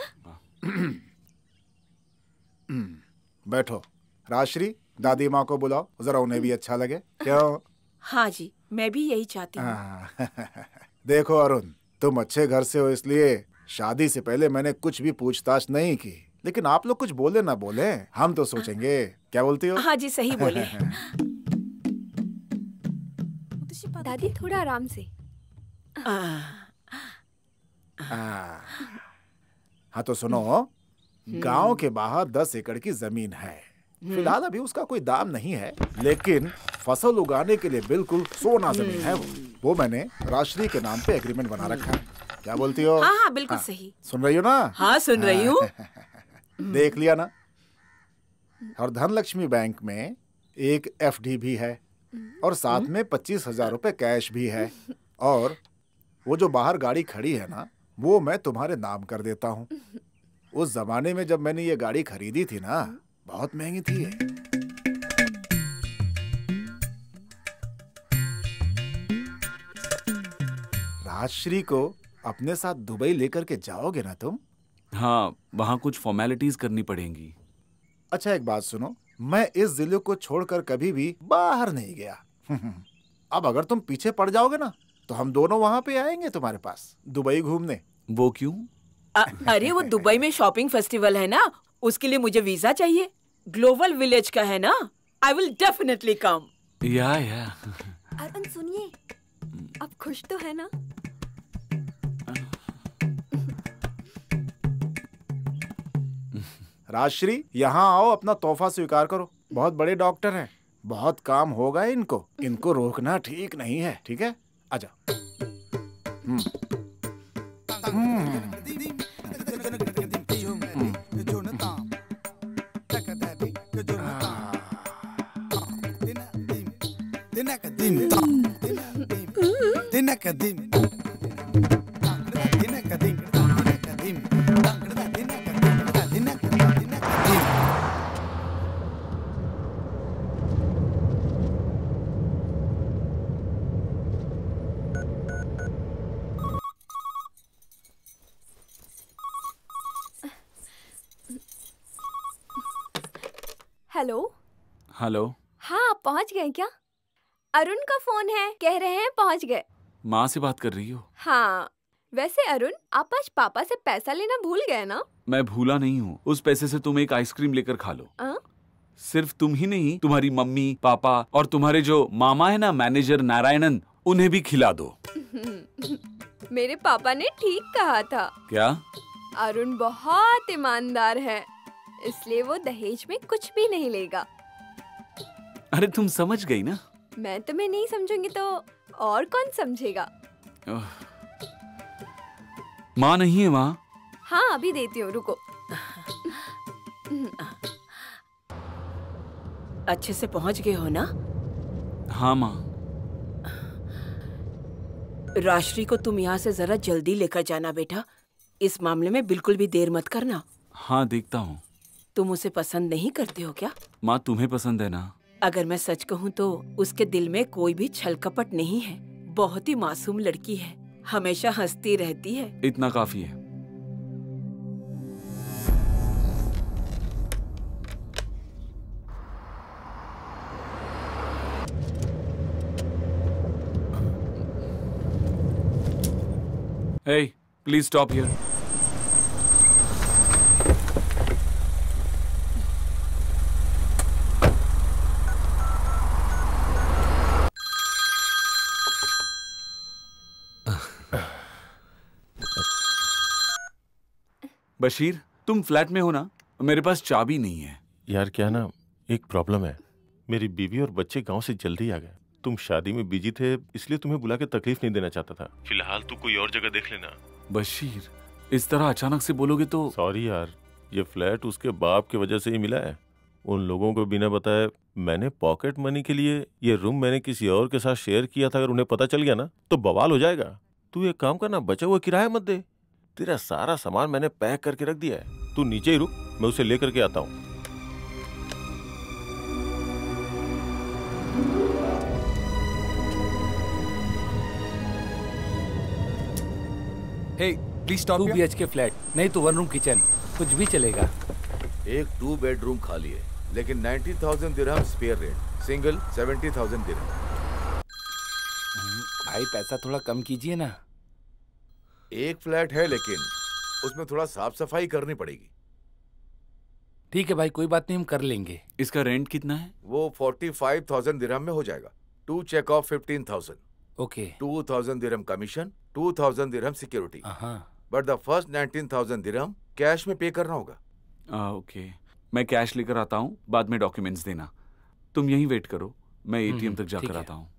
बैठो। राजश्री, दादी माँ को बुलाओ, जरा उन्हें भी अच्छा लगे। क्यों? हाँ जी, मैं भी यही चाहती हूँ। देखो अरुण, तुम अच्छे घर से हो इसलिए शादी से पहले मैंने कुछ भी पूछताछ नहीं की, लेकिन आप लोग कुछ बोले ना बोले हम तो सोचेंगे। क्या बोलती हो? हाँ जी, सही बोले। दादी थोड़ा आराम से। हाँ तो सुनो, गांव के बाहर दस एकड़ की जमीन है। फिलहाल अभी उसका कोई दाम नहीं है, लेकिन फसल उगाने के लिए बिल्कुल सोना जमीन है वो। वो मैंने राजश्री के नाम पे एग्रीमेंट बना रखा है। क्या बोलती हो? हाँ हाँ, बिल्कुल सही। सुन रही हो ना? हाँ, सुन रही हूँ। देख लिया ना? और धनलक्ष्मी बैंक में एक एफडी भी है और साथ में पच्चीस हजार रुपए कैश भी है। और वो जो बाहर गाड़ी खड़ी है ना, वो मैं तुम्हारे नाम कर देता हूँ। उस जमाने में जब मैंने ये गाड़ी खरीदी थी ना, बहुत महंगी थी ये। राजश्री को अपने साथ दुबई लेकर के जाओगे ना तुम? हाँ, वहाँ कुछ फॉर्मेलिटीज करनी पड़ेंगी। अच्छा एक बात सुनो, मैं इस जिले को छोड़कर कभी भी बाहर नहीं गया। अब अगर तुम पीछे पड़ जाओगे ना, तो हम दोनों वहाँ पे आएंगे तुम्हारे पास दुबई घूमने। वो क्यों? अ, अरे वो दुबई में शॉपिंग फेस्टिवल है ना, उसके लिए मुझे वीजा चाहिए। ग्लोबल विलेज का है ना, आई विल डेफिनेटली कम। या या। अरुण सुनिए, आप खुश तो है ना? राजश्री, यहाँ आओ, अपना तोहफा स्वीकार करो। बहुत बड़े डॉक्टर हैं, बहुत काम होगा इनको। इनको रोकना ठीक नहीं है, ठीक है? आजा। हम्म। हेलो। हेलो। हाँ, आप पहुँच गए क्या? अरुण का फोन है, कह रहे हैं पहुँच गए। माँ से बात कर रही हो? हाँ, वैसे अरुण, आप आज पापा से पैसा लेना भूल गए ना? मैं भूला नहीं हूँ। उस पैसे से तुम एक आइसक्रीम लेकर खा लो। आ? सिर्फ तुम ही नहीं, तुम्हारी मम्मी, पापा और तुम्हारे जो मामा है ना, मैनेजर नारायणन, उन्हें भी खिला दो। मेरे पापा ने ठीक कहा था। क्या? अरुण बहुत ईमानदार है, इसलिए वो दहेज में कुछ भी नहीं लेगा। अरे तुम समझ गई ना? मैं तुम्हें नहीं समझूंगी तो और कौन समझेगा? माँ नहीं है वहाँ? हाँ अभी देती हूँ, रुको। अच्छे से पहुंच गए हो ना? हाँ माँ। राश्री को तुम यहाँ से जरा जल्दी लेकर जाना बेटा। इस मामले में बिल्कुल भी देर मत करना। हाँ देखता हूँ। तुम उसे पसंद नहीं करते हो क्या? माँ तुम्हें पसंद है ना? अगर मैं सच कहूँ तो उसके दिल में कोई भी छल कपट नहीं है। बहुत ही मासूम लड़की है, हमेशा हंसती रहती है। इतना काफी है। Hey, please stop here. Bashir, तुम फ्लैट में हो ना? मेरे पास चाबी नहीं है। यार क्या ना, एक प्रॉब्लम है। मेरी बीवी और बच्चे गांव से जल्दी आ गए। तुम शादी में बिजी थे, इसलिए तुम्हें बुला के तकलीफ नहीं देना चाहता था। फिलहाल तू कोई और जगह देख लेना। बशीर, इस तरह अचानक से बोलोगे तो। सॉरी यार, ये फ्लैट उसके बाप की वजह से ही मिला है। उन लोगों को बिना बताए मैंने पॉकेट मनी के लिए ये रूम मैंने किसी और के साथ शेयर किया था। अगर उन्हें पता चल गया ना तो बवाल हो जाएगा। तू एक काम करना, बचा हुआ किराया मत दे। तेरा सारा सामान मैंने पैक करके रख दिया है। तू नीचे ही रुक, मैं उसे लेकर के आता हूँ। Hey, please stop. Two BHK flat, नहीं तो वन रूम किचन, कुछ भी चलेगा। एक टू बेडरूम खाली है, लेकिन ninety thousand dirham spare rent, single seventy thousand dirham. भाई पैसा थोड़ा कम कीजिए ना। एक फ्लैट है लेकिन उसमें थोड़ा साफ सफाई करनी पड़ेगी। ठीक है भाई, कोई बात नहीं, हम कर लेंगे। इसका रेंट कितना है? वो फोर्टी फाइव थाउजेंड दिरहम में हो जाएगा। Two cheque of fifteen thousand. Okay. Two thousand dirham commission, two thousand dirham security. But the first nineteen thousand dirham cash में पे करना होगा। आ, ओके, मैं कैश लेकर आता हूँ, बाद में डॉक्यूमेंट्स देना। तुम यहीं वेट करो, मैं एटीएम तक जाकर आता हूँ।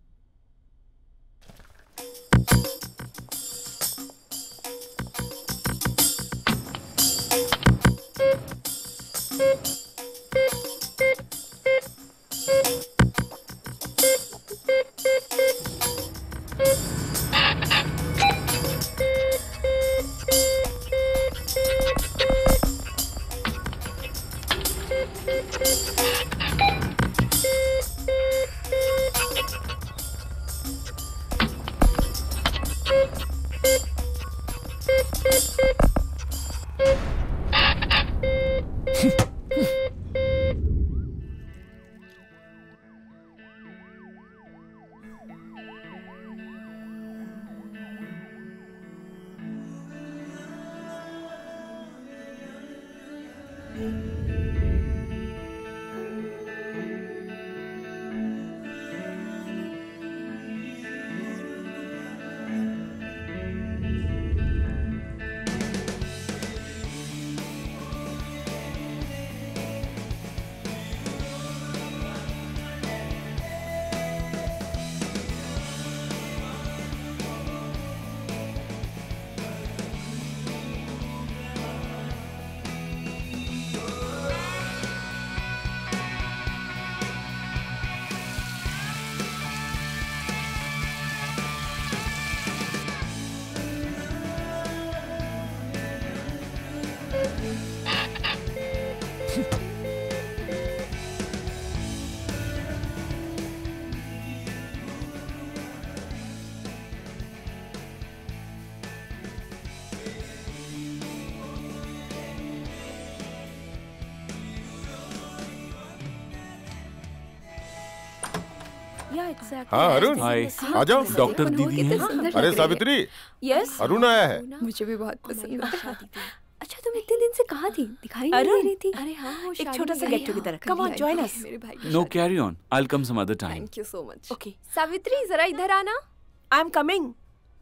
हाँ अरुण, आ जाओ। डॉक्टर दीदी हैं। अरे सावित्री, यस, अरुण आया है। मुझे भी बहुत पसंद है। अच्छा तुम इतने दिन से कहाँ थी? दिखाई नहीं दे रही थी। अरे हाँ, वो एक छोटा सा get together. Come on, join us. No, carry on, I will come some other time. Thank you so much. Okay Savitri, जरा इधर आना। I am coming.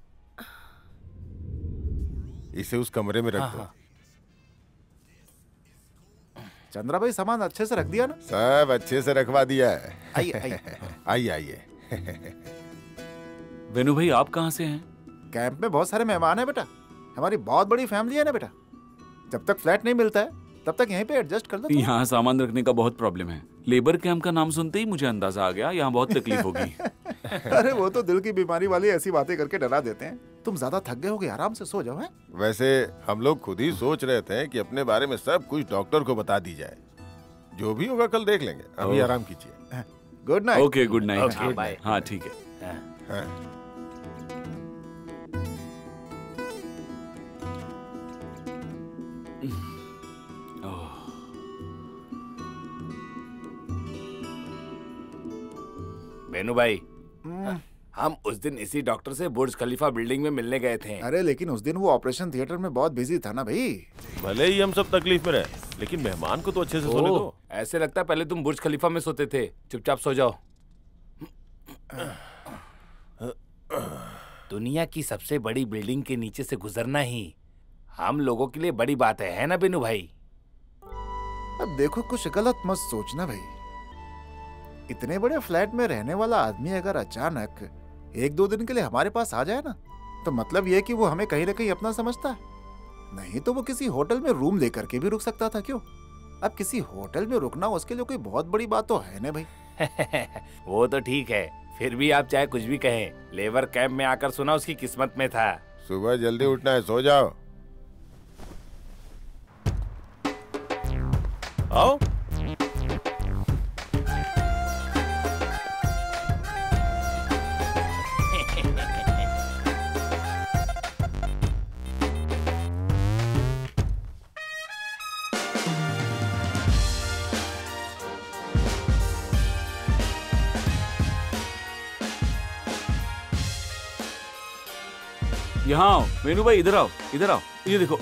इसे उस कमरे में रख दो। चंद्रा भाई, सामान अच्छे से रख दिया ना? सब अच्छे से रखवा दिया है। आइए आइए आइए आइए। वेनु भाई, आप कहाँ से हैं? कैंप में बहुत सारे मेहमान हैं बेटा। हमारी बहुत बड़ी फैमिली है ना बेटा। जब तक फ्लैट नहीं मिलता है तब तक यहीं पे एडजस्ट कर दो। यहाँ सामान रखने का बहुत प्रॉब्लम है। लेबर कैंप का नाम सुनते ही मुझे अंदाजा आ गया यहाँ बहुत तकलीफ होगी। अरे वो तो दिल की बीमारी वाली ऐसी बातें करके डरा देते हैं। तुम ज्यादा थक गए होगे, आराम से सो जाओ। है वैसे हम लोग खुद ही सोच रहे थे कि अपने बारे में सब कुछ डॉक्टर को बता दी जाए। जो भी होगा कल देख लेंगे, अभी ओह। आराम कीजिए। Good night. Okay good night. Okay, bye. हाँ ठीक है। हाँ। बेनू भाई, हम उस दिन इसी डॉक्टर से बुर्ज खलीफा बिल्डिंग में मिलने गए थे। अरे लेकिन उस दिन वो ऑपरेशन थिएटर में बहुत बिजी था ना भाई। भले ही हम सब तकलीफ में रहे, लेकिन मेहमान को तो अच्छे से सोने ओह, दो। ऐसे लगता है पहले तुम बुर्ज खलीफा में सोते थे। चुपचाप सो जाओ। दुनिया की सबसे बड़ी बिल्डिंग के नीचे से गुजरना ही हम लोगों के लिए बड़ी बात है, है ना बेनू भाई? अब देखो कुछ गलत मत सोचना भाई। इतने बड़े फ्लैट में रहने वाला आदमी अगर अचानक एक दो दिन के लिए हमारे पास आ जाए ना, तो मतलब ये कि वो हमें कहीं ना कहीं अपना समझता है। नहीं तो वो किसी होटल में रूम लेकर के भी रुक सकता था। क्यों? अब किसी होटल में रुकना उसके लिए कोई बहुत बड़ी बात तो है ना भाई। वो तो ठीक है, फिर भी आप चाहे कुछ भी कहें, लेबर कैंप में आकर सुना उसकी किस्मत में था। सुबह जल्दी उठना है, सो जाओ। आओ। यहाँ आओ मेनू भाई, इधर आओ, इधर आओ, ये देखो।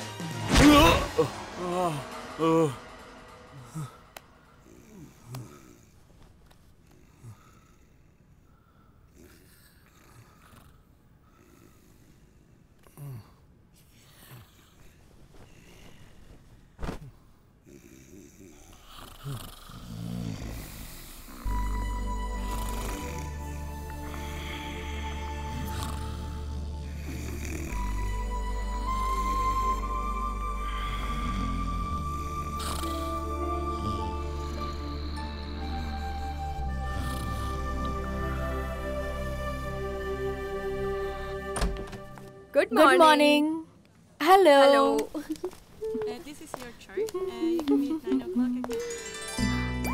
Good Good morning. morning. Hello. Hello. Uh, this is your chart. Uh, you can meet at nine o'clock. Okay?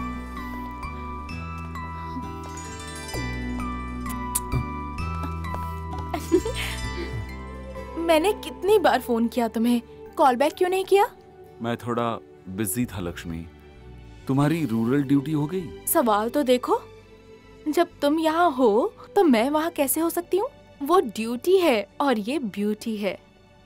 मैंने कितनी बार फोन किया तुम्हें, कॉल बैक क्यों नहीं किया? मैं थोड़ा बिजी था लक्ष्मी। तुम्हारी रूरल ड्यूटी हो गई? सवाल तो देखो, जब तुम यहाँ हो तो मैं वहाँ कैसे हो सकती हूँ? वो ड्यूटी है और ये ब्यूटी है।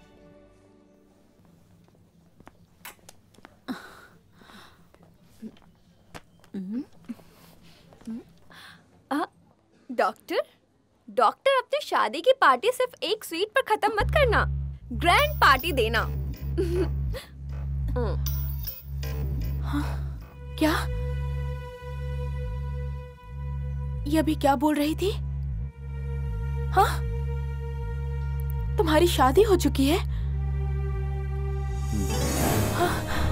डॉक्टर डॉक्टर अपनी शादी की पार्टी सिर्फ एक स्वीट पर खत्म मत करना, ग्रैंड पार्टी देना। हाँ, क्या? ये अभी क्या बोल रही थी? हाँ? तुम्हारी शादी हो चुकी है? हाँ?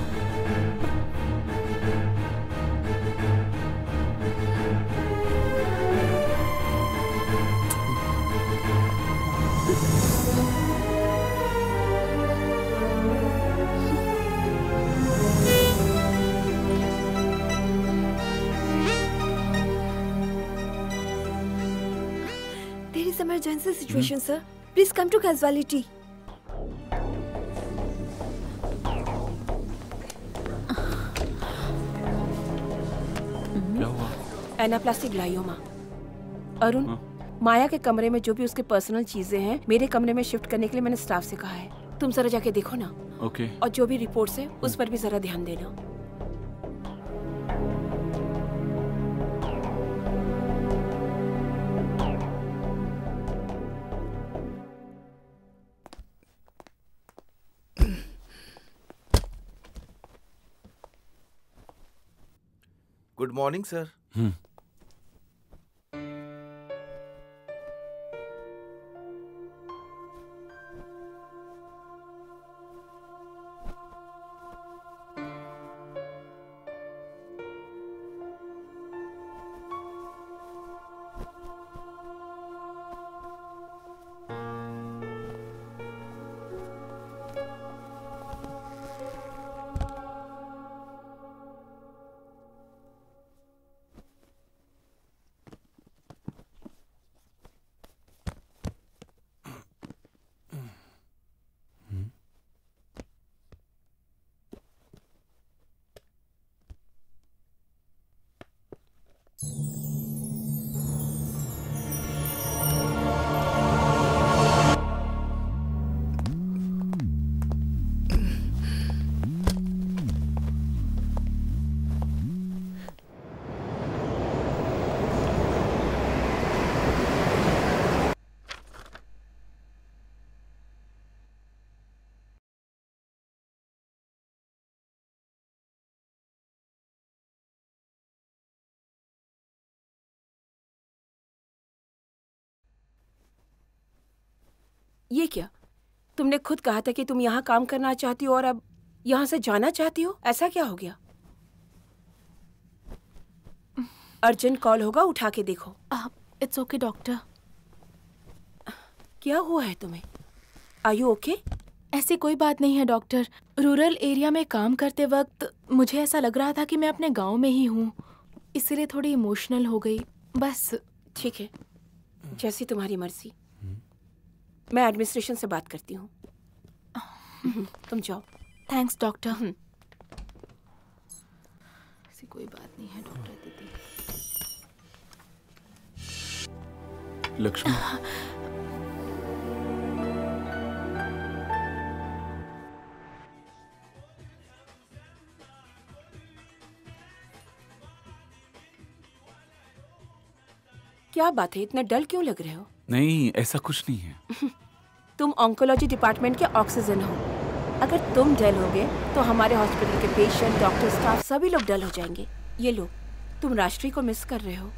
There is emergency situation, sir. Please come to casualty. क्या हुआ? Anaplastic glioma. अरुण, माया के कमरे में जो भी उसके पर्सनल चीजें हैं मेरे कमरे में शिफ्ट करने के लिए मैंने स्टाफ से कहा है। तुम जरा जाके देखो ना। ओके। और जो भी रिपोर्ट्स है उस पर भी जरा ध्यान देना। Good morning sir. ये क्या? तुमने खुद कहा था कि तुम यहाँ काम करना चाहती हो और अब यहाँ से जाना चाहती हो। ऐसा क्या हो गया? अर्जेंट कॉल होगा, उठा के देखो। It's okay doctor. क्या हुआ है तुम्हें? Are you okay? ऐसी कोई बात नहीं है डॉक्टर। रूरल एरिया में काम करते वक्त मुझे ऐसा लग रहा था कि मैं अपने गांव में ही हूँ, इसलिए थोड़ी इमोशनल हो गई बस। ठीक है, जैसी तुम्हारी मर्जी। मैं एडमिनिस्ट्रेशन से बात करती हूँ। तुम जाओ। Thanks doctor. ऐसी कोई बात नहीं है डॉक्टर दीदी। लक्ष्मी, क्या बात है, इतना डल क्यों लग रहे हो? नहीं ऐसा कुछ नहीं है। तुम ऑन्कोलॉजी डिपार्टमेंट के ऑक्सीजन हो। अगर तुम डल होगे तो हमारे हॉस्पिटल के पेशेंट, डॉक्टर, स्टाफ सभी लोग डल हो जाएंगे। ये लो, तुम राष्ट्रीय को मिस कर रहे हो।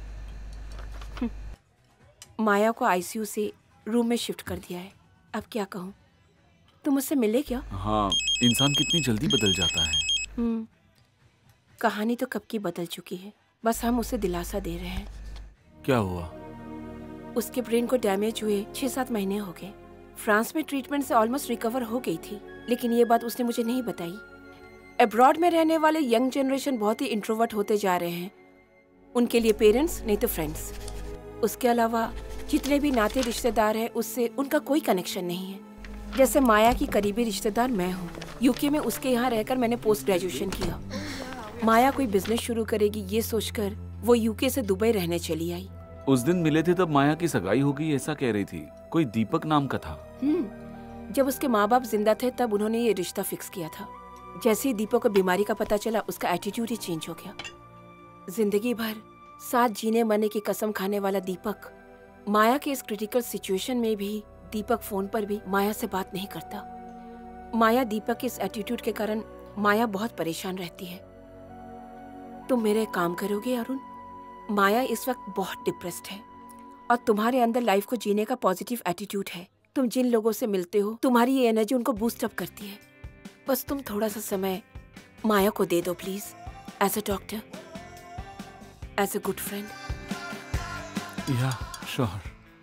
माया को आईसीयू से रूम में शिफ्ट कर दिया है। अब क्या कहूँ? तुम उससे मिले क्या? हाँ, इंसान कितनी जल्दी बदल जाता है। हम्म, कहानी तो कब की बदल चुकी है, बस हम उसे दिलासा दे रहे हैं। क्या हुआ? उसके ब्रेन को डैमेज हुए छह सात महीने हो गए। फ्रांस में ट्रीटमेंट से ऑलमोस्ट रिकवर हो गई थी, लेकिन ये बात उसने मुझे नहीं बताई। अब्रॉड में रहने वाले यंग जनरेशन बहुत ही इंट्रोवर्ट होते जा रहे हैं। उनके लिए पेरेंट्स नहीं तो फ्रेंड्स। उसके अलावा जितने भी नाते रिश्तेदार हैं उससे उनका कोई कनेक्शन नहीं है। जैसे माया की करीबी रिश्तेदार मैं हूँ। यूके में उसके यहाँ रहकर मैंने पोस्ट ग्रेजुएशन किया। माया कोई बिजनेस शुरू करेगी ये सोचकर वो यूके से दुबई रहने चली आई। उस दिन मिले थे तब माया की सगाई हो गई ऐसा कह रही थी। कोई दीपक नाम का था। हम्म, जब उसके माँ बाप जिंदा थे तब उन्होंने ये रिश्ता फिक्स किया था। जैसे ही दीपक को बीमारी का पता चला उसका एटीट्यूड ही चेंज हो गया। जिंदगी भर साथ जीने मरने की कसम खाने वाला दीपक माया के इस क्रिटिकल सिचुएशन में भी दीपक फोन पर भी माया से बात नहीं करता। माया दीपक के इस एटीट्यूड के कारण माया बहुत परेशान रहती है। तुम मेरे काम करोगे अरुण? माया इस वक्त बहुत डिप्रेस्ड है और तुम्हारे अंदर लाइफ को जीने का पॉजिटिव एटीट्यूड है। तुम जिन लोगों से मिलते हो तुम्हारी ये एनर्जी उनको बूस्ट अप करती है। बस तुम थोड़ा सा समय माया को दे दो please, as a doctor, as a good friend. Yeah sure.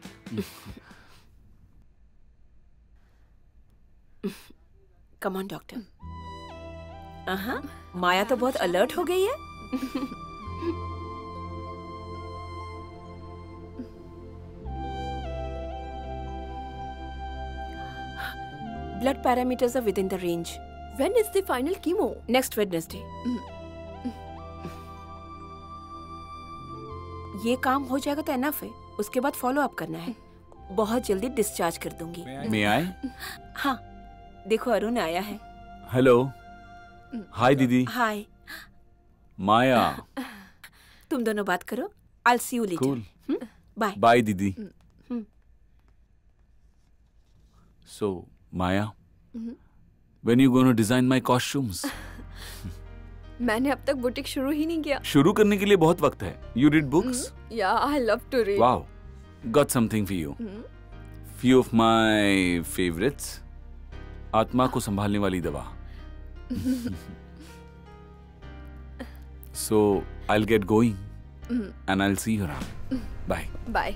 Come on doctor. हाँ, माया तो बहुत अलर्ट हो गई है। Blood parameters are within the range. When is the final chemo? Next Wednesday. ये काम हो जाएगा तो एनफ है। उसके बाद फॉलो अप करना है। बहुत जल्दी डिस्चार्ज कर दूंगी। मैं आए? हाँ, देखो अरुण आया है। हेलो। हाय दीदी। हाय। माया। तुम दोनों बात करो। I'll see you later. Cool. Bye. Bye दीदी। So Maya, when you gonna design my costumes? मैंने अब तक बुटीक शुरू ही नहीं किया। शुरू करने के लिए बहुत वक्त है। You read books? Yeah, I love to read. Wow, got something for you. Few of my favorites. आत्मा को संभालने वाली दवा। So I'll get going and I'll see you around. Bye. Bye.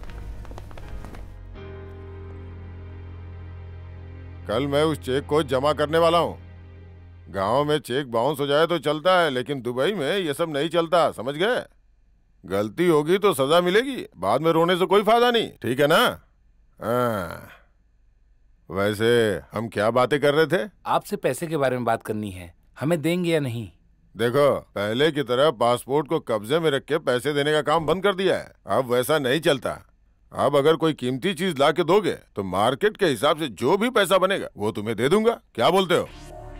कल मैं उस चेक को जमा करने वाला हूँ। गांव में चेक बाउंस हो जाए तो चलता है, लेकिन दुबई में ये सब नहीं चलता, समझ गए? गलती होगी तो सजा मिलेगी, बाद में रोने से कोई फायदा नहीं, ठीक है ना? हाँ। वैसे हम क्या बातें कर रहे थे? आपसे पैसे के बारे में बात करनी है, हमें देंगे या नहीं? देखो, पहले की तरह पासपोर्ट को कब्जे में रख के पैसे देने का काम बंद कर दिया है। अब वैसा नहीं चलता। अब अगर कोई कीमती चीज ला के दोगे तो मार्केट के हिसाब से जो भी पैसा बनेगा वो तुम्हें दे दूंगा। क्या बोलते हो?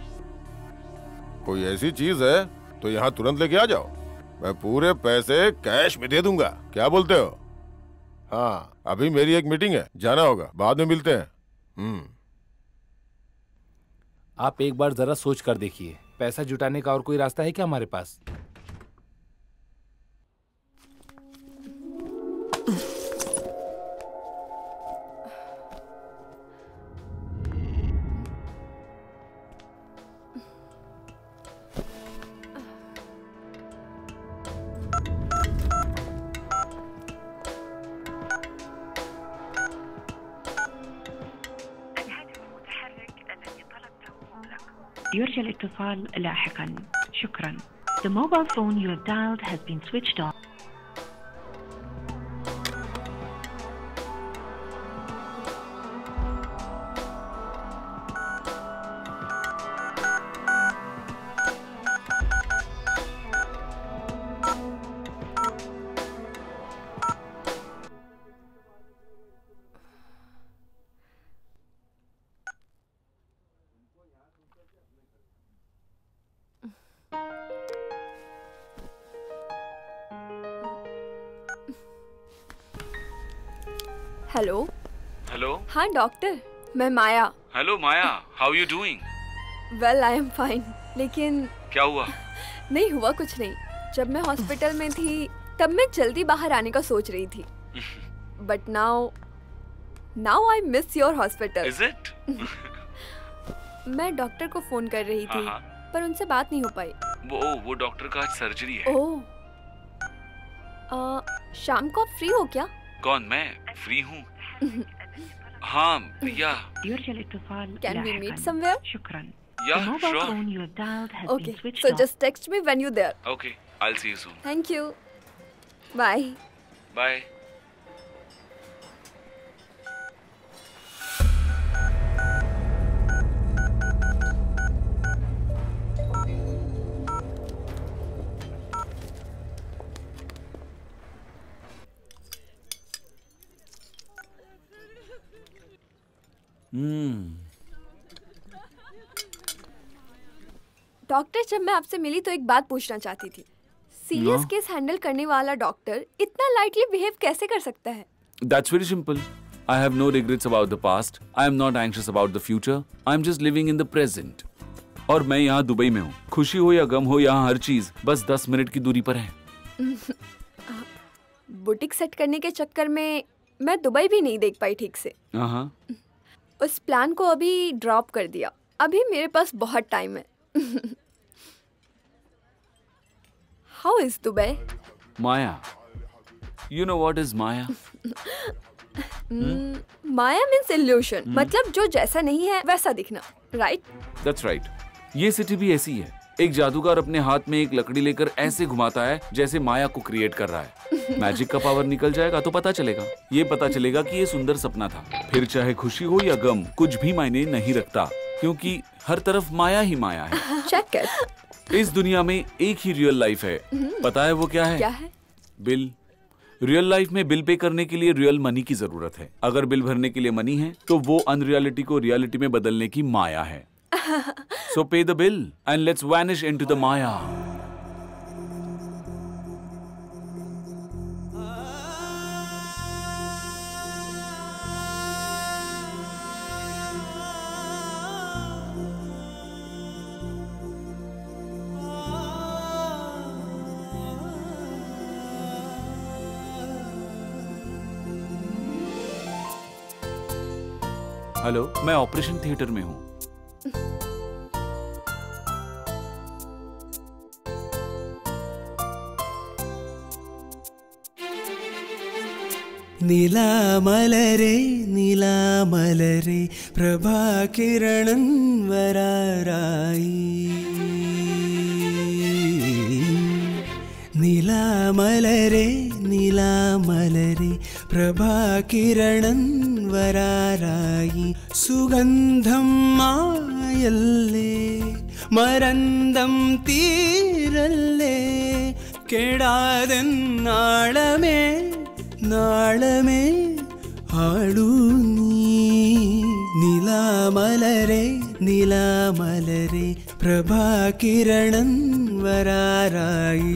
कोई ऐसी चीज है तो यहाँ तुरंत लेके आ जाओ, मैं पूरे पैसे कैश में दे दूंगा। क्या बोलते हो? हाँ, अभी मेरी एक मीटिंग है, जाना होगा, बाद में मिलते हैं। हम्म। आप एक बार जरा सोच कर देखिए, पैसा जुटाने का और कोई रास्ता है क्या हमारे पास? يرجى الاتصال لاحقا. شكرا. The mobile phone you have dialed has been switched off. Hello hello हाँ डॉक्टर, मैं Maya. Hello Maya, how you doing? Well I am fine. लेकिन क्या हुआ? नहीं हुआ कुछ नहीं. जब मैं हॉस्पिटल में थी तब मैं जल्दी बाहर आने का सोच रही थी. But now now I miss your hospital. Is it? मैं डॉक्टर को फोन कर रही थी पर उनसे बात नहीं हो पाई. वो वो डॉक्टर का आज सर्जरी है. ओह, शाम को आप फ्री हो क्या? कौन? मैं फ्री हूँ. हाँ या Can we meet somewhere? شكرا. Yeah, The mobile sure. phone you have dialed has Okay, been switched so off. just text me when you're there. Okay, I'll see you soon. Thank you. Bye. Bye. हम्म. Doctor, जब मैं आपसे मिली तो एक बात पूछना चाहती थी. सीरियस हाँ? केस हैंडल करने वाला डॉक्टर इतना लाइटली बिहेव कैसे कर सकता है? That's very simple. I have no regrets about the past. I am not anxious about the future. I am just living in the present. और मैं यहाँ दुबई में हूँ. खुशी हो या गम हो, यहाँ हर चीज बस दस मिनट की दूरी पर है. बुटीक सेट करने के चक्कर में मैं दुबई भी नहीं देख पाई ठीक से. हाँ. उस प्लान को अभी ड्रॉप कर दिया. अभी मेरे पास बहुत टाइम है. How is Dubai? Maya. You know what is Maya? Hmm? Maya means illusion. Hmm? मतलब जो जैसा नहीं है वैसा दिखना. Right? That's right. ये सिटी भी ऐसी है. एक जादूगर अपने हाथ में एक लकड़ी लेकर ऐसे घुमाता है जैसे माया को क्रिएट कर रहा है. मैजिक का पावर निकल जाएगा तो पता चलेगा. ये पता चलेगा कि ये सुंदर सपना था. फिर चाहे खुशी हो या गम, कुछ भी मायने नहीं रखता, क्योंकि हर तरफ माया ही माया है. Check it. इस दुनिया में एक ही रियल लाइफ है. पता है वो क्या है? क्या है? बिल. रियल लाइफ में बिल पे करने के लिए रियल मनी की जरूरत है. अगर बिल भरने के लिए मनी है तो वो अनरियलिटी को रियलिटी में बदलने की माया है. So pay the bill and let's vanish into the Maya. Hello, मैं ऑपरेशन थिएटर में हूँ. നീലാമലരെ നീലാമലരെ പ്രഭാകിരണൻ വരാറായി. നീലാമലരെ നീലാമലരെ പ്രഭാകിരണൻ വരാറായി. സുഗന്ധം മായല്ലേ, മരന്തം തീരല്ലേ, കെടാതെന്നാളമേ നാളമേ ആളൂ നീ. നീലാമലരെ നീലാമലരെ പ്രഭാകിരണൻ വരാറായി.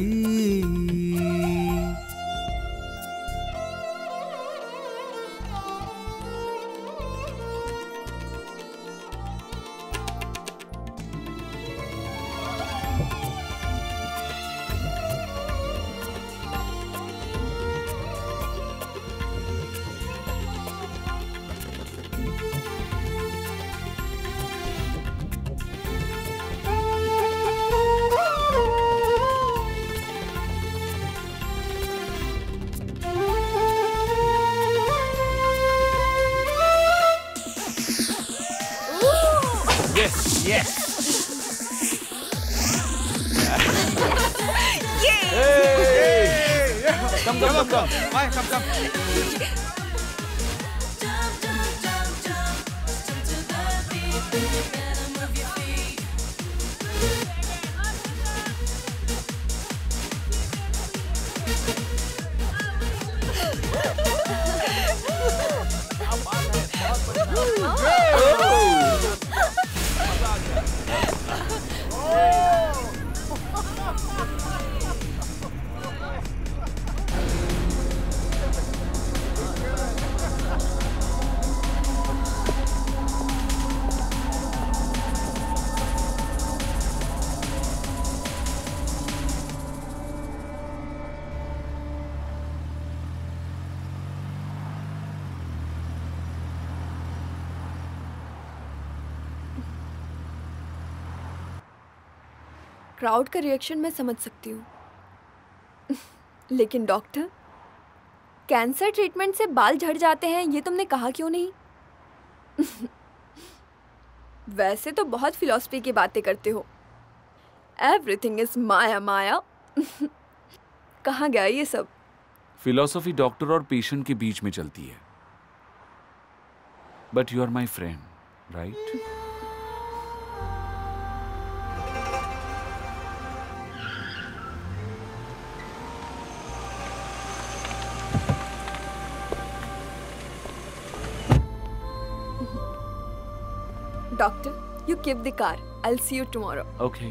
Yes, yes. Come, come, come, come. Bye, come, come. Crowd का रिएक्शन मैं समझ सकती हूँ, लेकिन डॉक्टर, कैंसर ट्रीटमेंट से बाल झड़ जाते हैं ये तुमने कहा क्यों नहीं? वैसे तो बहुत फिलॉसफी की बातें करते हो। Everything is Maya Maya. कहाँ गया ये सब? फिलॉसफी डॉक्टर और पेशेंट के बीच में चलती है। But you are my friend, right? Doctor, you keep the car. I'll see you tomorrow. Okay.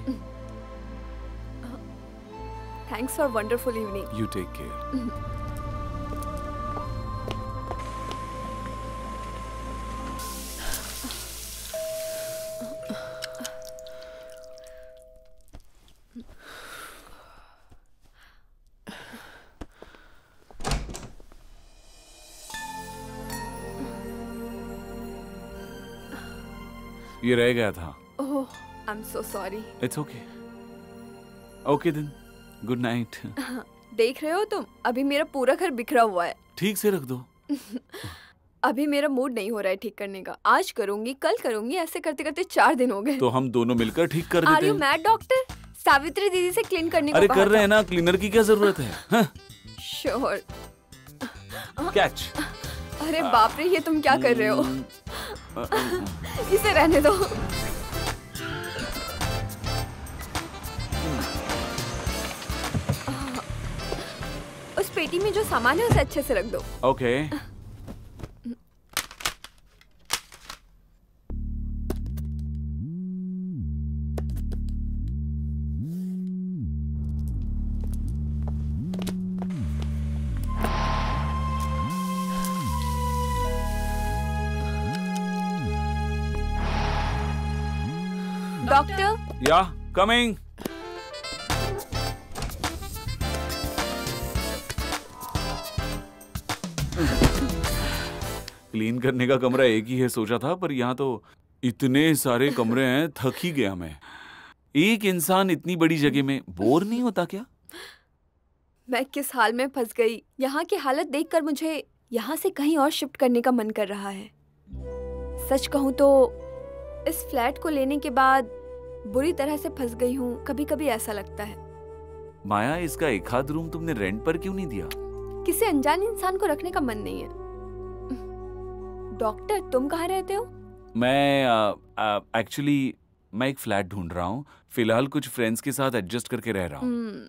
Thanks for a wonderful evening. You take care. ये रह गया था। Oh, I'm so sorry. It's okay. Okay then. Good night. देख रहे हो तुम, अभी मेरा पूरा घर बिखरा हुआ है। ठीक से रख दो। अभी मेरा मूड नहीं हो रहा है ठीक करने का। आज करूंगी, कल करूंगी, ऐसे करते करते चार दिन हो गए। तो हम दोनों मिलकर ठीक कर देते हैं। Are you mad, doctor? Savitri दीदी से क्लीन करने को अरे कहा कर रहे था। हैं ना, क्लीनर की क्या जरूरत है? हाँ? Sure. कैच। अरे बाप रे, ये तुम क्या कर रहे हो? इसे रहने दो। उस पेटी में जो सामान है उसे अच्छे से रख दो। Okay. Doctor? Yeah, coming. Clean करने का कमरा एक ही है सोचा था, पर यहाँ तो इतने सारे कमरे हैं, थक ही गया मैं। एक इंसान इतनी बड़ी जगह में बोर नहीं होता क्या? मैं किस हाल में फंस गई। यहाँ की हालत देखकर मुझे यहाँ से कहीं और शिफ्ट करने का मन कर रहा है। सच कहूँ तो इस फ्लैट को लेने के बाद बुरी तरह से फंस गई हूँ। कभी कभी ऐसा लगता है। माया, इसका एक आध रूम तुमने रेंट पर क्यों नहीं दिया? किसी अनजान इंसान को रखने का मन नहीं है। डॉक्टर, तुम कहाँ रहते हो? मैं एक्चुअली मैं एक फ्लैट ढूंढ रहा हूँ। फिलहाल कुछ फ्रेंड्स के साथ एडजस्ट करके रह रहा हूँ।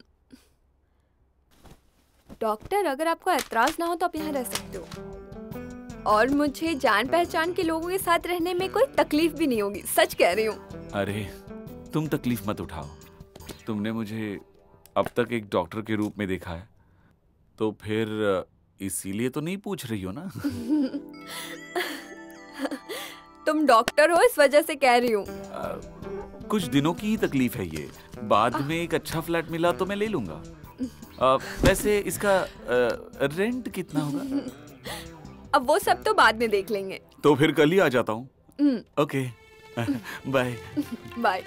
डॉक्टर, अगर आपको एतराज ना हो तो आप यहाँ रह सकते हो। और मुझे जान पहचान के लोगों के साथ रहने में कोई तकलीफ भी नहीं होगी। सच कह रही हूँ। अरे तुम तकलीफ मत उठाओ। तुमने मुझे अब तक एक डॉक्टर के रूप में देखा है, तो फिर इसीलिए तो नहीं पूछ रही हो ना? तुम डॉक्टर हो इस वजह से कह रही हूँ। कुछ दिनों की ही तकलीफ है ये। बाद में एक अच्छा फ्लैट मिला तो मैं ले लूंगा। आ, वैसे इसका आ, रेंट कितना होगा? अब वो सब तो बाद में देख लेंगे। तो फिर कल ही आ जाता हूँ। Okay, bye bye.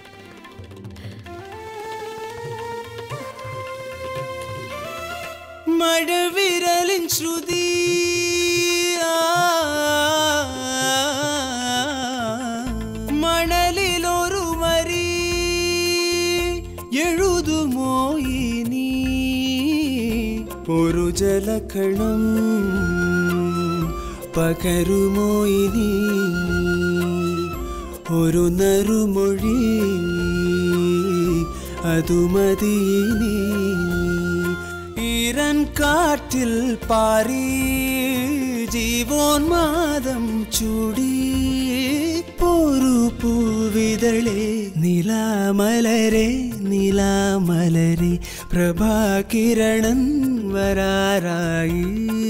മഴവിരലിൻ ശ്രുതി മണലിലൊരു വരി എഴുതുമോ ഇനി ഒരു ജല കുശലക്ഷണം പകരുമോ ഇനി ഒരു നറുമൊഴി അതു മതിയിനി ഈരൻ കാറ്റിൽ പാറി ജീവോന്മാദം ചൂടി പോരു പൂവിതളെ നിലാമലരെ നിലാമലരെ പ്രഭാകിരണൻ വരാറായി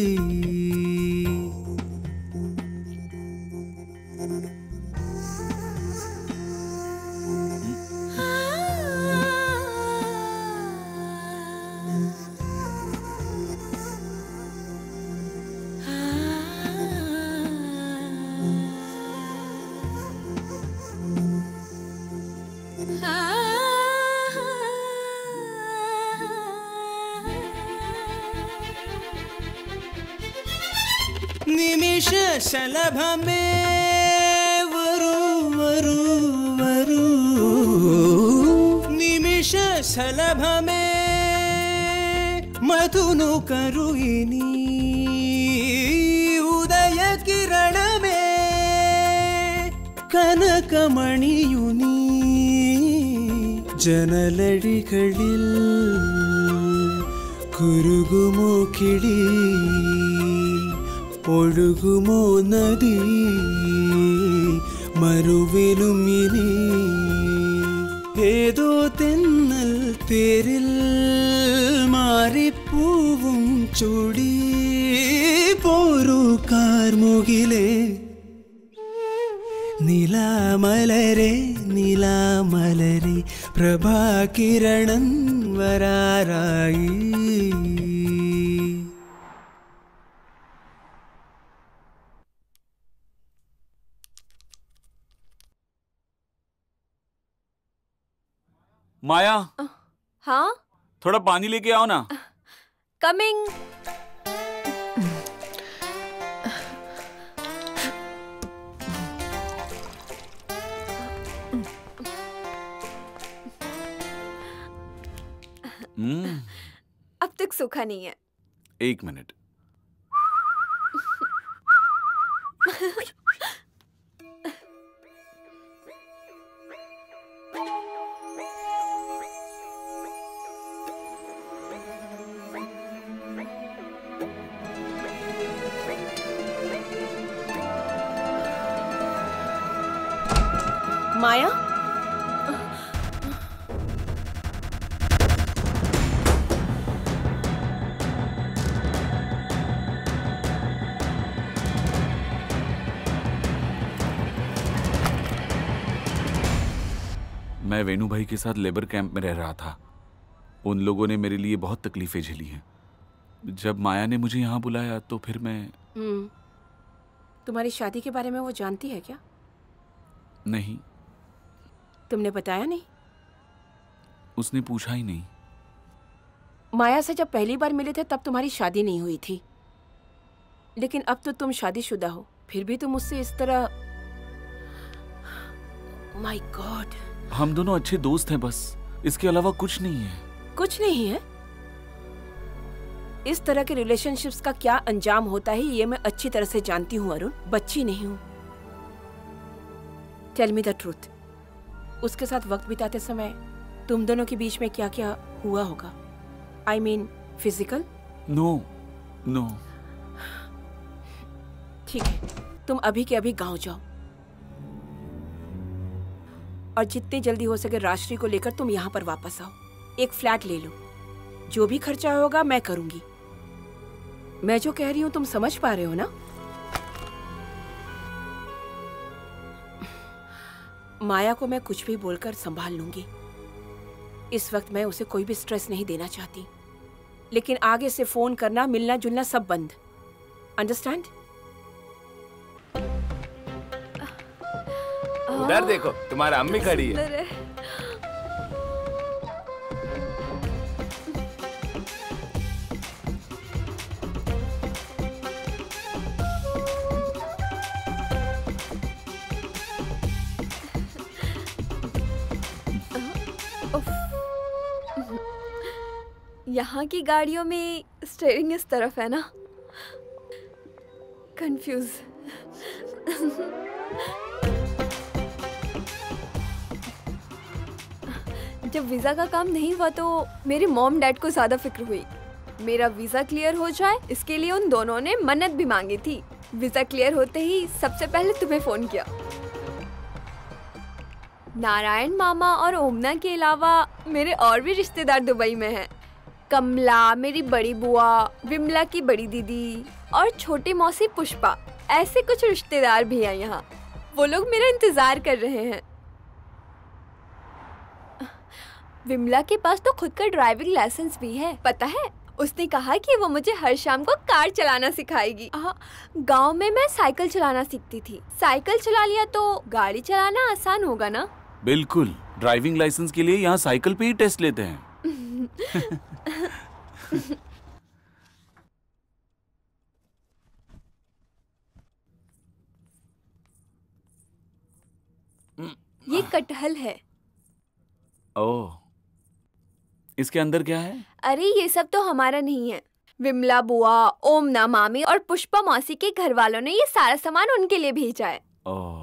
നിമിഷ ശലഭമേ വരൂ വരൂ വരൂ നിമിഷ ശലഭമേ മധുനു കരുയിനി ഉദയ കിരണമേ കനകമണിയുനി ജനലഴികളിൽ കുരുകുമോ കിളി ഒഴുകുമോ നദി മരുവിലും ഇനി ഏതോ തെന്നൽ തേരിൽ മാറിപ്പൂവും ചൂടി പോരു കാർമുകിലേ നിലാമലരെ നിലാമലരെ പ്രഭാകിരണൻ വരാറായി माया, हाँ थोड़ा पानी लेके आओ ना। कमिंग। हम्म, अब तक सूखा नहीं है। एक मिनट। माया, मैं वेणु भाई के साथ लेबर कैंप में रह रहा था। उन लोगों ने मेरे लिए बहुत तकलीफें झेली हैं। जब माया ने मुझे यहाँ बुलाया तो फिर मैं हम्म, तुम्हारी शादी के बारे में वो जानती है क्या? नहीं। तुमने बताया नहीं? उसने पूछा ही नहीं। माया से जब पहली बार मिले थे तब तुम्हारी शादी नहीं हुई थी, लेकिन अब तो तुम शादीशुदा हो, फिर भी तुम मुझसे इस तरह। My God. हम दोनों अच्छे दोस्त हैं, बस इसके अलावा कुछ नहीं है। कुछ नहीं है? इस तरह के रिलेशनशिप्स का क्या अंजाम होता है ये मैं अच्छी तरह से जानती हूँ अरुण, बच्ची नहीं हूँ। Tell me the truth. उसके साथ वक्त बिताते समय तुम दोनों के बीच में क्या क्या हुआ होगा? I mean physical? No no. ठीक है, तुम अभी के अभी गांव जाओ और जितनी जल्दी हो सके राष्ट्री को लेकर तुम यहाँ पर वापस आओ। एक फ्लैट ले लो, जो भी खर्चा होगा मैं करूंगी। मैं जो कह रही हूँ तुम समझ पा रहे हो ना? माया को मैं कुछ भी बोलकर संभाल लूंगी। इस वक्त मैं उसे कोई भी स्ट्रेस नहीं देना चाहती, लेकिन आगे से फोन करना, मिलना जुलना सब बंद। अंडरस्टैंड? उधर देखो, तुम्हारा अम्मी खड़ी है। यहाँ की गाड़ियों में स्टीयरिंग इस तरफ है ना। कंफ्यूज। जब वीजा का काम नहीं हुआ तो मेरी मॉम डैड को ज्यादा फिक्र हुई। मेरा वीजा क्लियर हो जाए इसके लिए उन दोनों ने मन्नत भी मांगी थी। वीजा क्लियर होते ही सबसे पहले तुम्हें फोन किया। नारायण मामा और ओमना के अलावा मेरे और भी रिश्तेदार दुबई में हैं। कमला, मेरी बड़ी बुआ, विमला की बड़ी दीदी और छोटी मौसी पुष्पा, ऐसे कुछ रिश्तेदार भी हैं यहाँ। वो लोग मेरा इंतजार कर रहे हैं। विमला के पास तो खुद का ड्राइविंग लाइसेंस भी है, पता है? उसने कहा कि वो मुझे हर शाम को कार चलाना सिखाएगी। गांव में मैं साइकिल चलाना सीखती थी। साइकिल चला लिया तो गाड़ी चलाना आसान होगा ना? बिल्कुल, ड्राइविंग लाइसेंस के लिए यहाँ साइकिल पे ही टेस्ट लेते हैं। ये कटहल है। ओह, इसके अंदर क्या है? अरे ये सब तो हमारा नहीं है। विमला बुआ, ओमना मामी और पुष्पा मौसी के घर वालों ने ये सारा सामान उनके लिए भेजा है। ओह।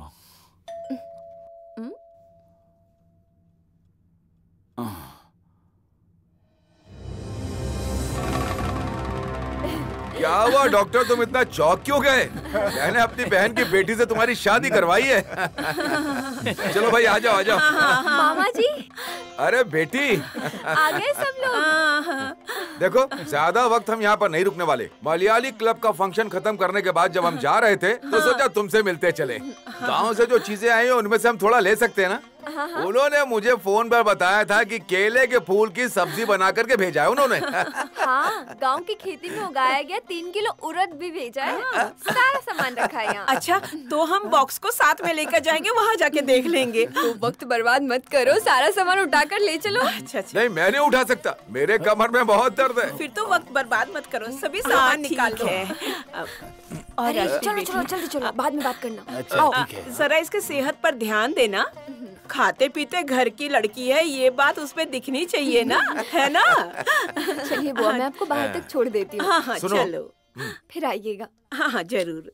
क्या हुआ डॉक्टर, तुम इतना चौंक क्यों गए? मैंने अपनी बहन की बेटी से तुम्हारी शादी करवाई है। चलो भाई आ जाओ आ जाओ। मामा जी। अरे बेटी आ गए सब लोग। देखो ज्यादा वक्त हम यहाँ पर नहीं रुकने वाले। मलयाली क्लब का फंक्शन खत्म करने के बाद जब हम जा रहे थे तो सोचा तुमसे मिलते चले। गाँव से जो चीजें आई हैं उनमें से हम थोड़ा ले सकते हैं ना? उन्होंने मुझे फोन पर बताया था कि केले के फूल की सब्जी बना करके भेजा है उन्होंने। हाँ, गांव की खेती में उगाया गया तीन किलो उड़द भी भेजा है। सारा सामान रखा है यहाँ। अच्छा, तो हम बॉक्स को साथ में लेकर जाएंगे, वहाँ जाके देख लेंगे। तो वक्त बर्बाद मत करो, सारा सामान उठाकर ले चलो। अच्छा अच्छा। नहीं, मैं नहीं उठा सकता, मेरे कमर में बहुत दर्द है। फिर तो वक्त बर्बाद मत करो, सभी सामान निकाल दो। और चलो चलो जल्दी चलो, बाद में बात करना। अच्छा, ठीक है। जरा इसके सेहत पर ध्यान देना। खाते पीते घर की लड़की है, ये बात उसमें दिखनी चाहिए ना, है ना? चलिए बुआ, मैं आपको बाहर तक छोड़ देती हूँ। हाँ हाँ चलो, फिर आइएगा। हाँ हाँ जरूर।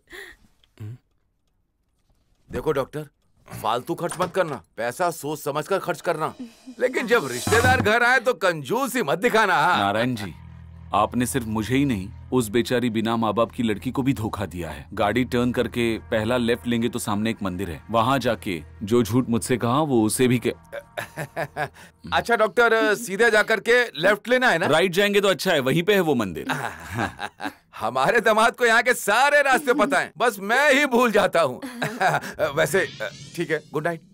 देखो डॉक्टर, फालतू खर्च मत करना, पैसा सोच समझ कर खर्च करना, लेकिन जब रिश्तेदार घर आए तो कंजूसी मत दिखाना। नारायण जी, आपने सिर्फ मुझे ही नहीं उस बेचारी बिना माँ बाप की लड़की को भी धोखा दिया है। गाड़ी टर्न करके पहला लेफ्ट लेंगे तो सामने एक मंदिर है, वहाँ जाके जो झूठ मुझसे कहा वो उसे भी के... अच्छा डॉक्टर, सीधे जाकर के लेफ्ट लेना है ना? राइट जाएंगे तो अच्छा है, वहीं पे है वो मंदिर। हमारे दामाद को यहाँ के सारे रास्ते पता हैं, बस मैं ही भूल जाता हूँ। वैसे ठीक है, गुड नाइट।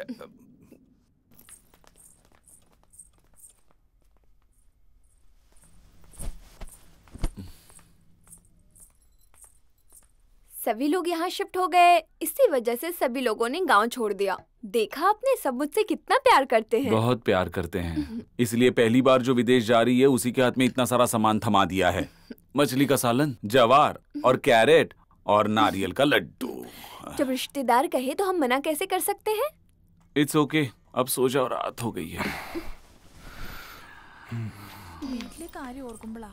सभी लोग यहाँ शिफ्ट हो गए, इसी वजह से सभी लोगों ने गांव छोड़ दिया। देखा आपने, सब मुझसे कितना प्यार करते हैं। बहुत प्यार करते हैं, इसलिए पहली बार जो विदेश जा रही है उसी के हाथ में इतना सारा सामान थमा दिया है। मछली का सालन, जवार और कैरेट और नारियल का लड्डू। जब रिश्तेदार कहे तो हम मना कैसे कर सकते हैं? इट्स ओके, अब सो जाओ, रात हो गई है। और कुंबड़ा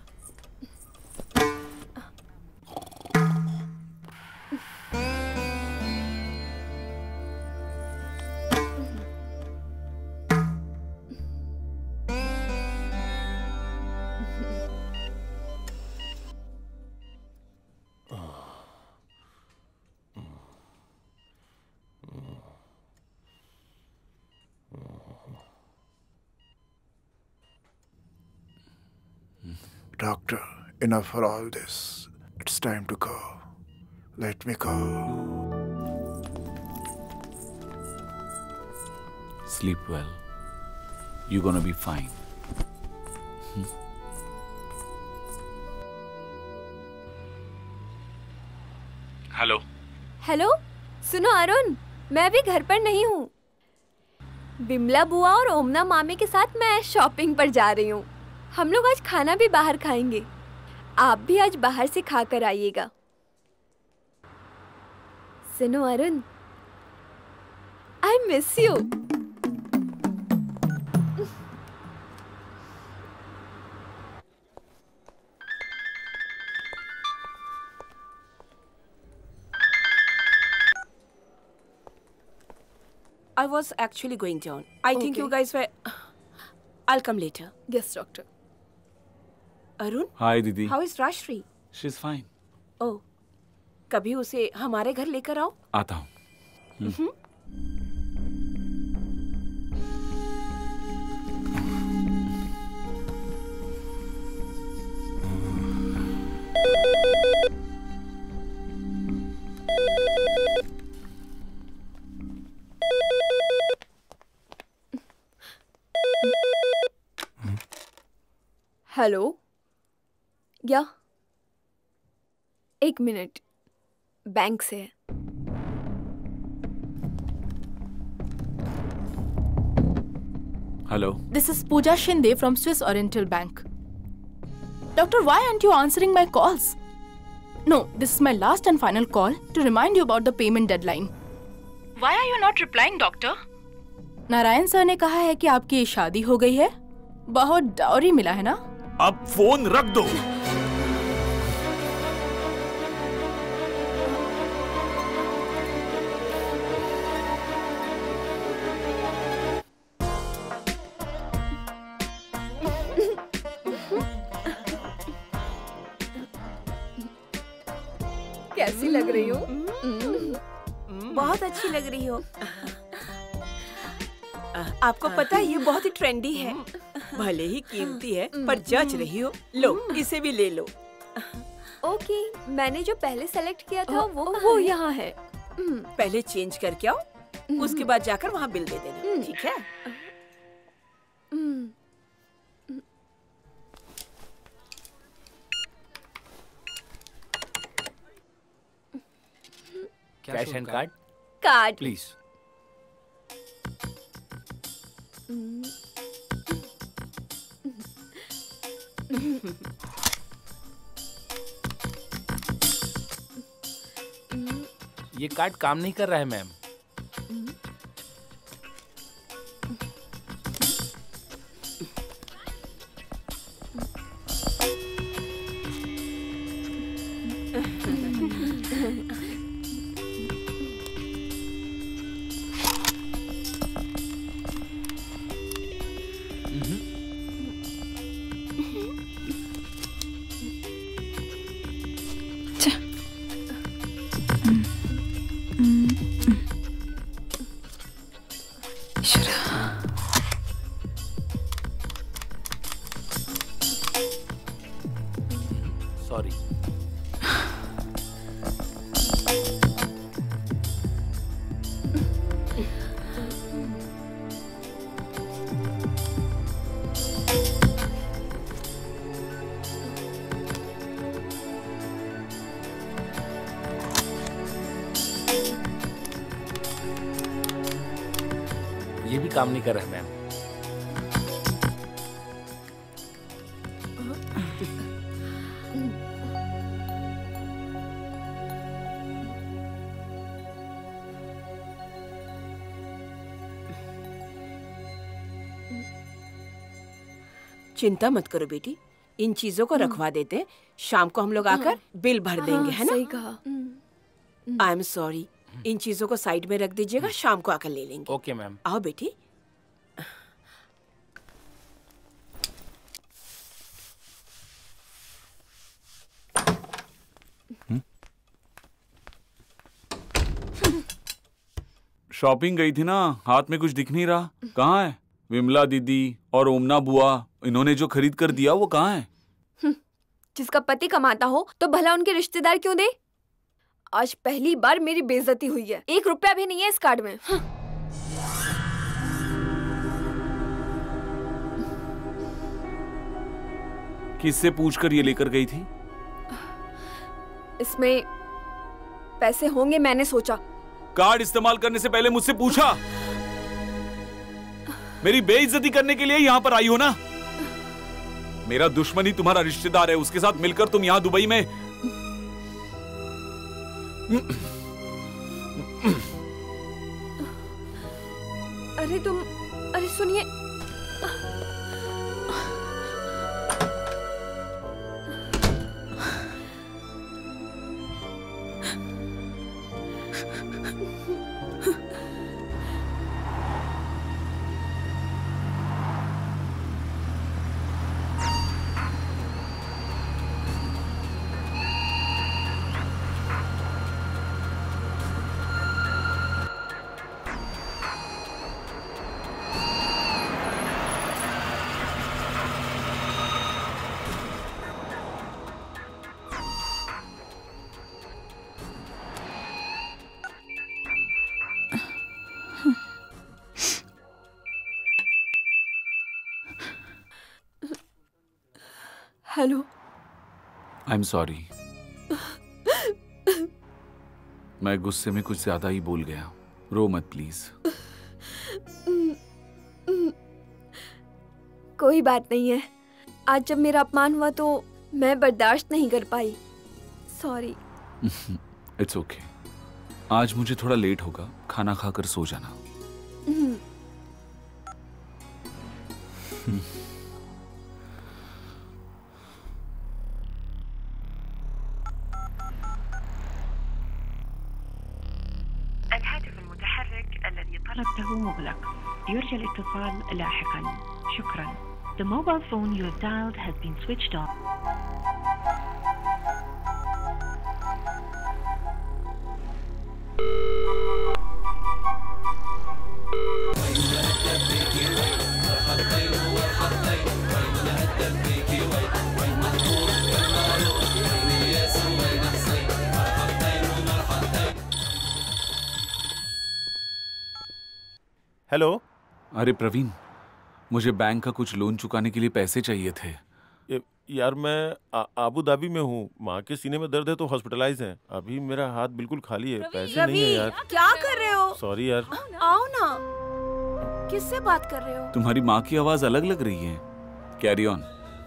Doctor, enough for all this. It's time to go. Let me go. Sleep well. You're gonna be fine. Hello hello, सुनो अरुण, मैं अभी घर पर नहीं हूँ। बिमला बुआ और ओमना मामी के साथ मैं शॉपिंग पर जा रही हूँ। हम लोग आज खाना भी बाहर खाएंगे। आप भी आज बाहर से खा कर आइएगा। सुनो Arun, I miss you. I was actually going down. I think Okay. you guys were. I'll come later. Yes, doctor. Arun, hi दीदी। how is Rashri? She's fine. Oh, कभी उसे हमारे घर लेकर आओ। आता हूँ। हम्म। हेलो, या एक मिनट, बैंक से है। Hello. This is Pooja Shinde from Swiss Oriental Bank. Doctor, why aren't you answering my calls? No, this is my last and final call to remind you about the payment deadline. Why are you not replying, doctor? Narayan sir ने कहा है कि आपकी शादी हो गई है, बहुत डाउरी मिला है ना? अब फोन रख दो। कैसी लग रही हो? बहुत अच्छी लग रही हो। आपको पता है ये बहुत ही ट्रेंडी है। भले ही कीमती है पर जच रही हो। लो इसे भी ले लो। ओके, मैंने जो पहले सेलेक्ट किया था वो वो यहाँ है। पहले चेंज करके आओ, उसके बाद जाकर वहाँ बिल दे देना, ठीक है? Cash and card? Card please. ये कार्ड काम नहीं कर रहा है मैम। सॉरी। ये भी काम नहीं कर रहा है मैम। चिंता मत करो बेटी, इन चीजों को रखवा देते हैं। शाम को हम लोग आकर बिल भर देंगे, है ना? सही कहा। आई एम सॉरी, इन चीजों को साइड में रख दीजिएगा, शाम को आकर ले लेंगे। Okay ma'am. आओ बेटी। शॉपिंग गई थी ना, हाथ में कुछ दिख नहीं रहा। कहाँ है विमला दीदी और ओमना बुआ? इन्होंने जो खरीद कर दिया वो कहाँ है? जिसका पति कमाता हो तो भला उनके रिश्तेदार क्यों दे? आज पहली बार मेरी बेइज्जती हुई है। एक रुपया भी नहीं है इस कार्ड में। किससे पूछकर ये लेकर गई थी? इसमें पैसे होंगे, मैंने सोचा। कार्ड इस्तेमाल करने से पहले मुझसे पूछा? मेरी बेइज्जती करने के लिए यहाँ पर आई हो ना? मेरा दुश्मन ही तुम्हारा रिश्तेदार है, उसके साथ मिलकर तुम यहाँ दुबई में। अरे तुम, अरे सुनिए। हेलो। आई एम सॉरी, मैं गुस्से में कुछ ज्यादा ही बोल गया। रो मत प्लीज। कोई बात नहीं है। आज जब मेरा अपमान हुआ तो मैं बर्दाश्त नहीं कर पाई। सॉरी। It's okay. आज मुझे थोड़ा लेट होगा, खाना खाकर सो जाना। الهاتف المتحرك الذي طلبته مغلق. يرجى الاتصال لاحقا. شكرا. The mobile phone you have dialed has been switched off. Hello. अरे प्रवीण, मुझे बैंक का कुछ लोन चुकाने के लिए पैसे चाहिए थे। यार मैं आ, आबू धाबी में हूँ। माँ के सीने में दर्द है तो हॉस्पिटलाइज हैं। अभी मेरा हाथ बिल्कुल खाली है, पैसे नहीं है यार। क्या कर रहे हो? सॉरी यार। आओ ना। किससे बात कर रहे हो? तुम्हारी माँ की आवाज अलग लग रही है। Carry on.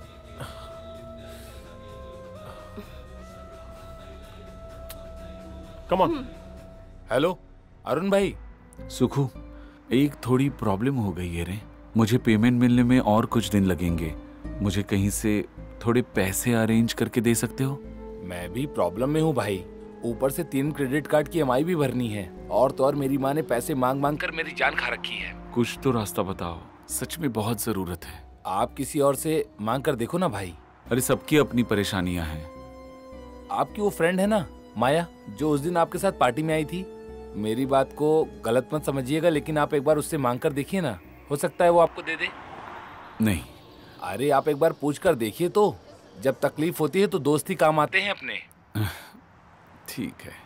Come on. Hello Arun भाई। सुखू, एक थोड़ी प्रॉब्लम हो गई है रे। मुझे पेमेंट मिलने में और कुछ दिन लगेंगे। मुझे कहीं से थोड़े पैसे अरेंज करके दे सकते हो? मैं भी प्रॉब्लम में हूँ भाई। ऊपर से तीन क्रेडिट कार्ड की ईएमआई भी भरनी है। और तो और मेरी माँ ने पैसे मांग मांग कर मेरी जान खा रखी है। कुछ तो रास्ता बताओ, सच में बहुत जरूरत है। आप किसी और से मांग कर देखो ना भाई। अरे सबकी अपनी परेशानियां हैं। आपकी वो फ्रेंड है ना माया, जो उस दिन आपके साथ पार्टी में आई थी। मेरी बात को गलत मत समझिएगा, लेकिन आप एक बार उससे मांग कर देखिए ना, हो सकता है वो आपको दे दे। नहीं। अरे आप एक बार पूछ कर देखिए तो। जब तकलीफ होती है तो दोस्त ही काम आते हैं अपने। ठीक है।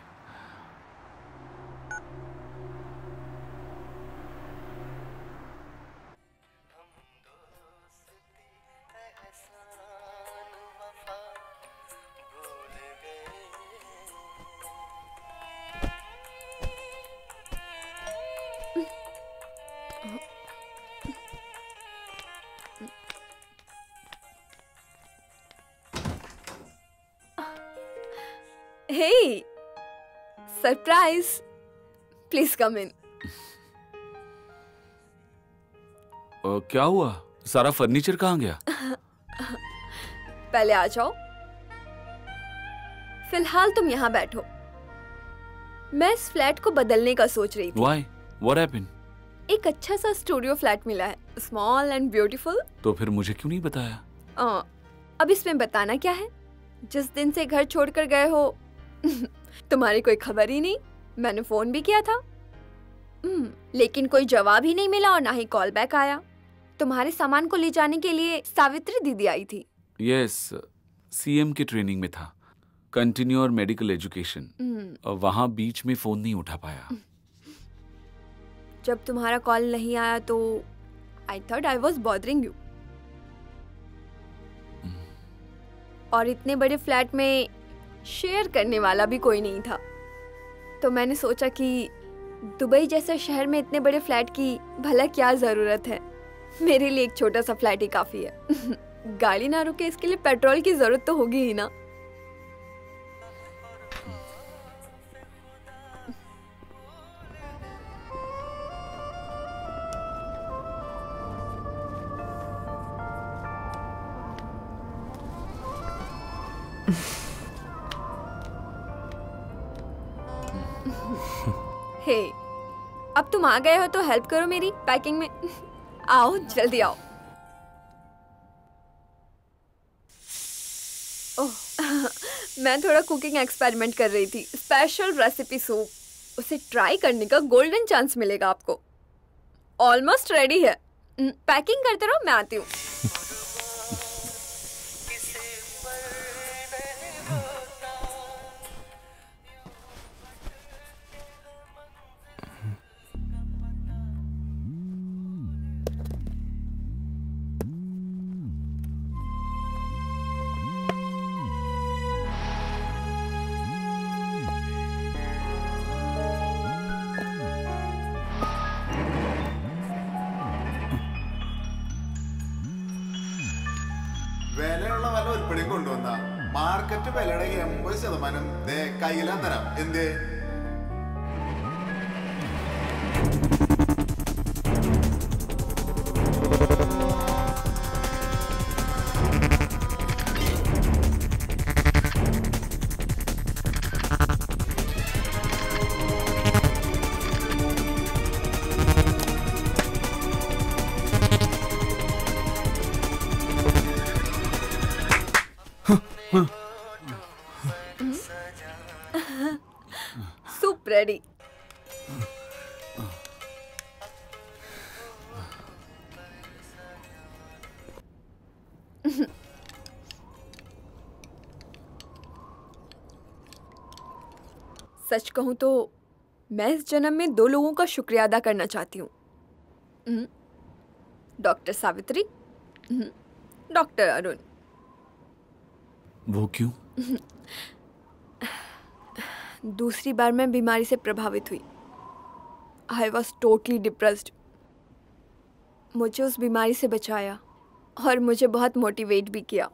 Hey, surprise! Please come in. ओ, क्या हुआ? सारा फर्नीचर कहाँ गया? पहले आ जाओ। फिलहाल तुम यहाँ बैठो। मैं इस फ्लैट को बदलने का सोच रही थी। Why? What happened? एक अच्छा सा स्टूडियो फ्लैट मिला है, स्मॉल एंड ब्यूटीफुल। तो फिर मुझे क्यों नहीं बताया? आ, अब इसमें बताना क्या है? जिस दिन से घर छोड़कर गए हो तुम्हारी कोई खबर ही नहीं। मैंने फोन भी किया था, लेकिन कोई जवाब ही नहीं मिला और ना ही कॉल बैक आया। तुम्हारे सामान को ले जाने के लिए सावित्री दीदी आई थी। यस, सीएम की ट्रेनिंग में था, कंटिन्यू और मेडिकल एजुकेशन। और वहां बीच में फोन नहीं उठा पाया। जब तुम्हारा कॉल नहीं आया तो I thought I was bothering you. और इतने बड़े फ्लैट में शेयर करने वाला भी कोई नहीं था, तो मैंने सोचा कि दुबई जैसे शहर में इतने बड़े फ्लैट की भला क्या जरूरत है। मेरे लिए एक छोटा सा फ्लैट ही काफी है। गाड़ी ना रुके इसके लिए पेट्रोल की जरूरत तो होगी ही ना। हे, hey, अब तुम आ गए हो तो हेल्प करो मेरी पैकिंग में। आओ जल्दी आओ। ओह, मैं थोड़ा कुकिंग एक्सपेरिमेंट कर रही थी। स्पेशल रेसिपी सूप, उसे ट्राई करने का गोल्डन चांस मिलेगा आपको। ऑलमोस्ट रेडी है। पैकिंग करते रहो, मैं आती हूँ। ശതമാനം ഉരുപ്പടിയും കൊണ്ടുവന്ന മാർക്കറ്റ് വിലയുടെ എൺപത് ശതമാനം കയ്യിലാൻ തരാം. എന്തേ? Soup ready. सच कहूं तो मैं इस जन्म में दो लोगों का शुक्रिया अदा करना चाहती हूँ, डॉक्टर सावित्री, डॉक्टर अरुण। वो क्यों? दूसरी बार मैं बीमारी से प्रभावित हुई। I was totally depressed. मुझे उस बीमारी से बचाया और मुझे बहुत मोटिवेट भी किया।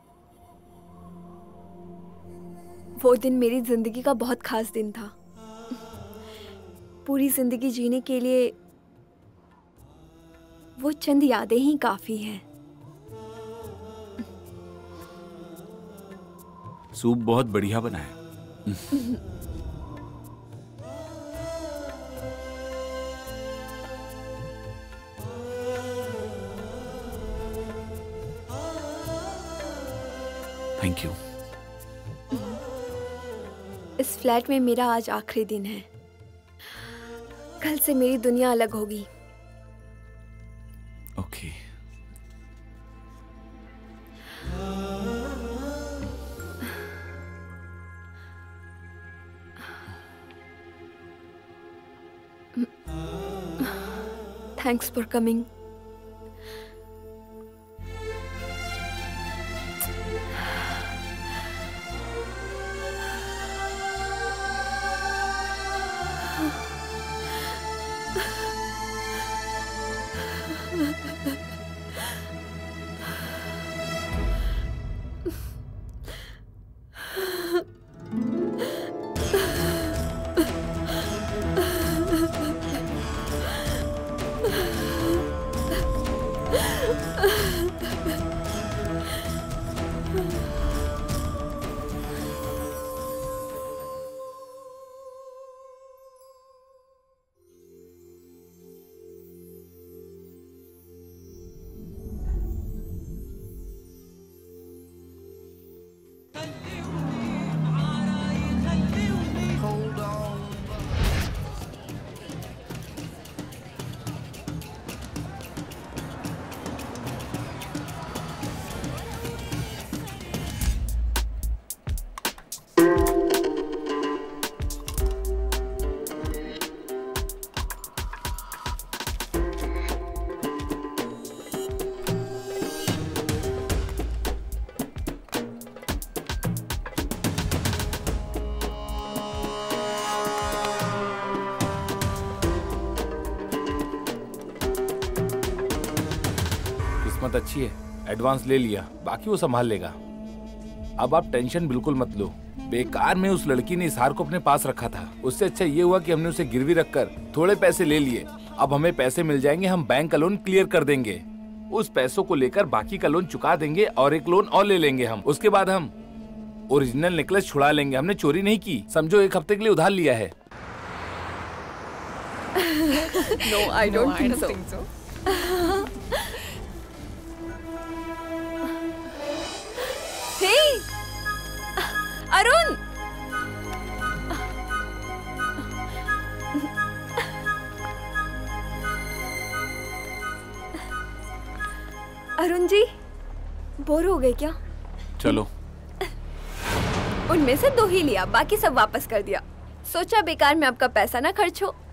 वो दिन मेरी जिंदगी का बहुत खास दिन था। पूरी जिंदगी जीने के लिए वो चंद यादें ही काफी हैं। सूप बहुत बढ़िया बना है। Thank you. इस फ्लैट में मेरा आज आखिरी दिन है। कल से मेरी दुनिया अलग होगी। ओके। Thanks for coming. किस्मत अच्छी है, एडवांस ले लिया, बाकी वो संभाल लेगा। अब आप टेंशन बिल्कुल मत लो। बेकार में उस लड़की ने इजहार को अपने पास रखा था। उससे अच्छा ये हुआ कि हमने उसे गिरवी रखकर थोड़े पैसे ले लिए। अब हमें पैसे मिल जाएंगे, हम बैंक का लोन क्लियर कर देंगे। उस पैसों को लेकर बाकी का लोन चुका देंगे और एक लोन और ले लेंगे हम। उसके बाद हम ओरिजिनल नेकलेस छुड़ा लेंगे। हमने चोरी नहीं की, समझो एक हफ्ते के लिए उधार लिया है। No, I don't No, I think don't so. think so. Hey, Arun! Arun ji, bore हो गए क्या? चलो। उनमें से दो ही लिया, बाकी सब वापस कर दिया। सोचा बेकार में आपका पैसा ना खर्च हो।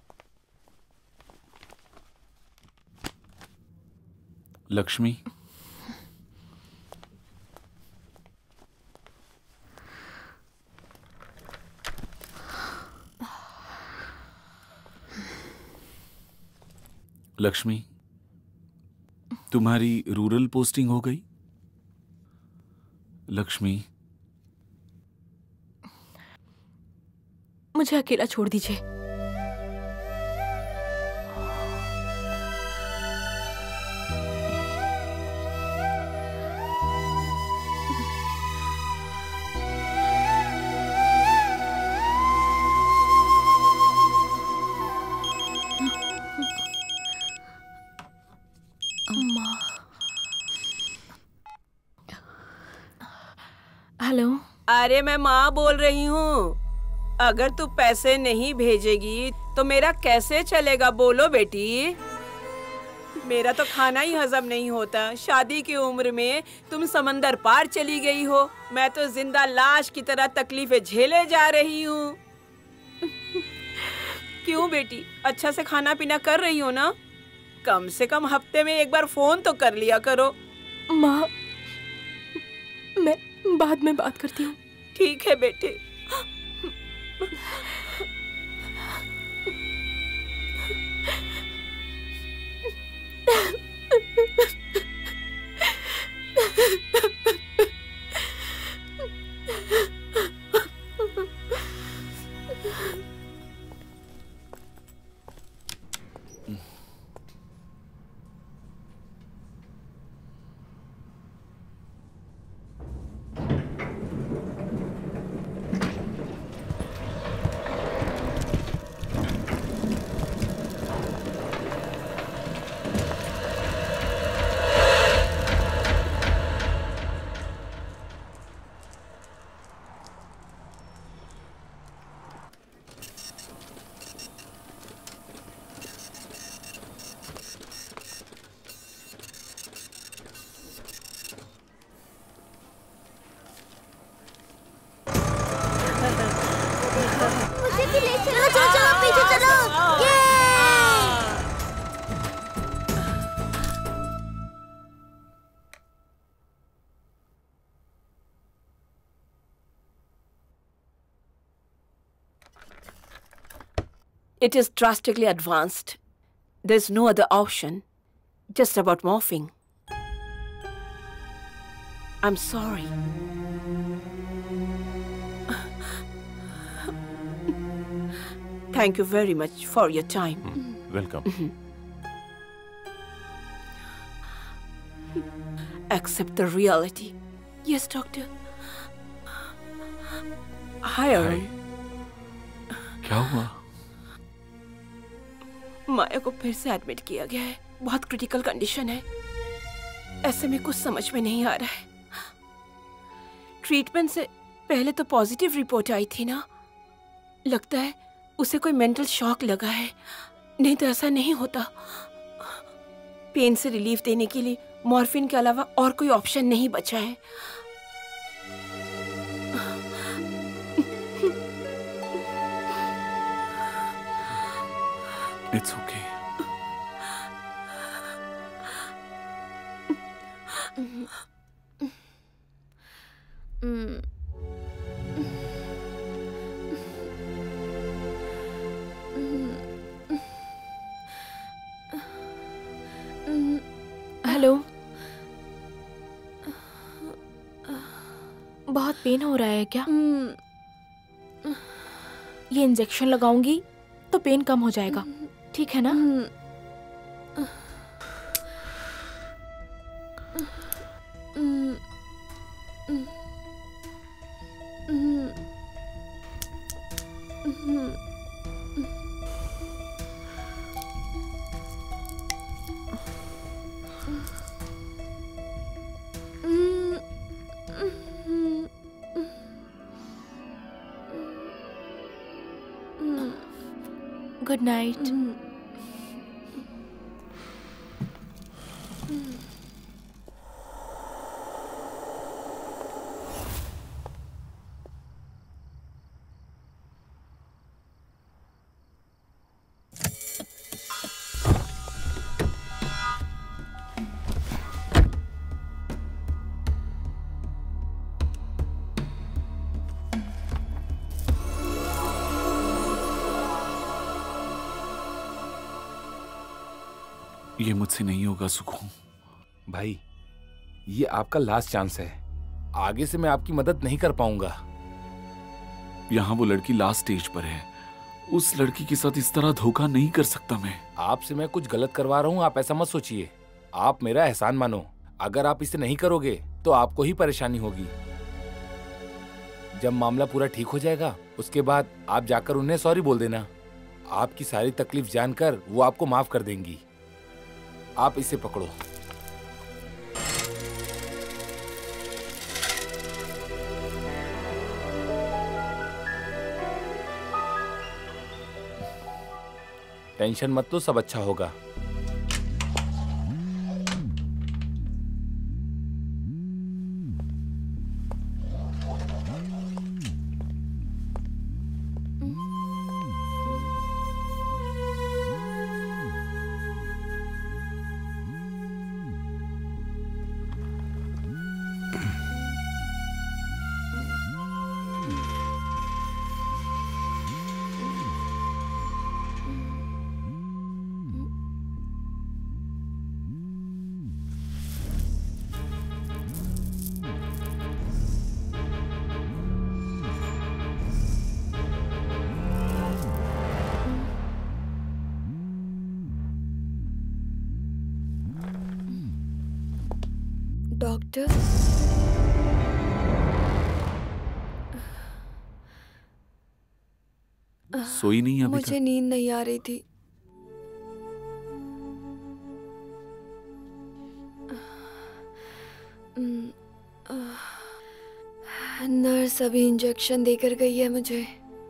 लक्ष्मी, लक्ष्मी, तुम्हारी रूरल पोस्टिंग हो गई? लक्ष्मी, मुझे अकेला छोड़ दीजिए। हेलो। अरे मैं माँ बोल रही हूँ। अगर तू पैसे नहीं भेजेगी तो मेरा कैसे चलेगा? बोलो बेटी। मेरा तो खाना ही हजम नहीं होता। शादी की उम्र में तुम समंदर पार चली गई हो, मैं तो जिंदा लाश की तरह तकलीफें झेले जा रही हूँ। क्यों बेटी, अच्छा से खाना पीना कर रही हो ना? कम से कम हफ्ते में एक बार फोन तो कर लिया करो। माँ, मैं बाद में बात करती हूँ। ठीक है बेटे। मुझे भी ले चलो। चलो चलो पीछे चलो। ये It is drastically advanced. There's no other option. Just about morphing. I'm sorry. Thank you very much for your time. Welcome. Accept the reality. Yes, doctor. Hi, Arun. क्या हुआ? माया को फिर से एडमिट किया गया है। बहुत क्रिटिकल कंडीशन है। ऐसे में कुछ समझ में नहीं आ रहा है। ट्रीटमेंट से पहले तो पॉजिटिव रिपोर्ट आई थी ना। लगता है उसे कोई मेंटल शॉक लगा है, नहीं तो ऐसा नहीं होता। पेन से रिलीफ देने के लिए मॉर्फिन के अलावा और कोई ऑप्शन नहीं बचा है। It's okay. हेलो। बहुत पेन हो रहा है क्या? ये इंजेक्शन लगाऊंगी तो पेन कम हो जाएगा, ठीक है ना? Good night. ये मुझसे नहीं होगा सुखू। भाई ये आपका लास्ट चांस है, आगे से मैं आपकी मदद नहीं कर पाऊंगा। यहाँ वो लड़की लास्ट स्टेज पर है, उस लड़की के साथ इस तरह धोखा नहीं कर सकता मैं। आपसे मैं कुछ गलत करवा रहा हूँ, आप ऐसा मत सोचिए। आप मेरा एहसान मानो, अगर आप इसे नहीं करोगे तो आपको ही परेशानी होगी। जब मामला पूरा ठीक हो जाएगा उसके बाद आप जाकर उन्हें सॉरी बोल देना। आपकी सारी तकलीफ जानकर वो आपको माफ कर देंगी। आप इसे पकड़ो। टेंशन मत लो, सब अच्छा होगा। डॉक्टर, सोई नहीं अभी मुझे नींद नहीं आ रही थी। नर्स अभी इंजेक्शन देकर गई है मुझे।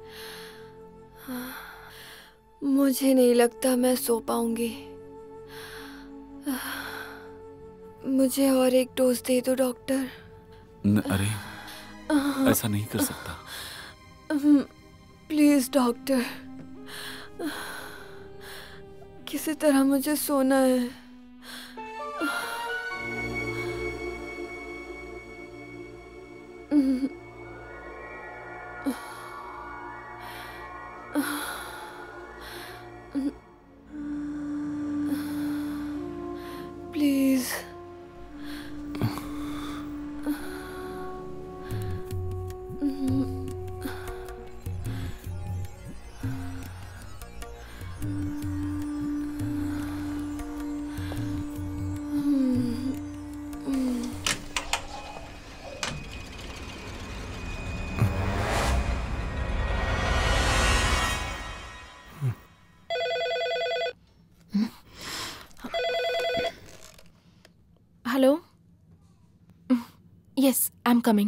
मुझे नहीं लगता मैं सो पाऊंगी। मुझे और एक डोज दे दो डॉक्टर। न, अरे ऐसा नहीं कर सकता। प्लीज डॉक्टर, किसी तरह मुझे सोना है। Please hello, yes I am coming.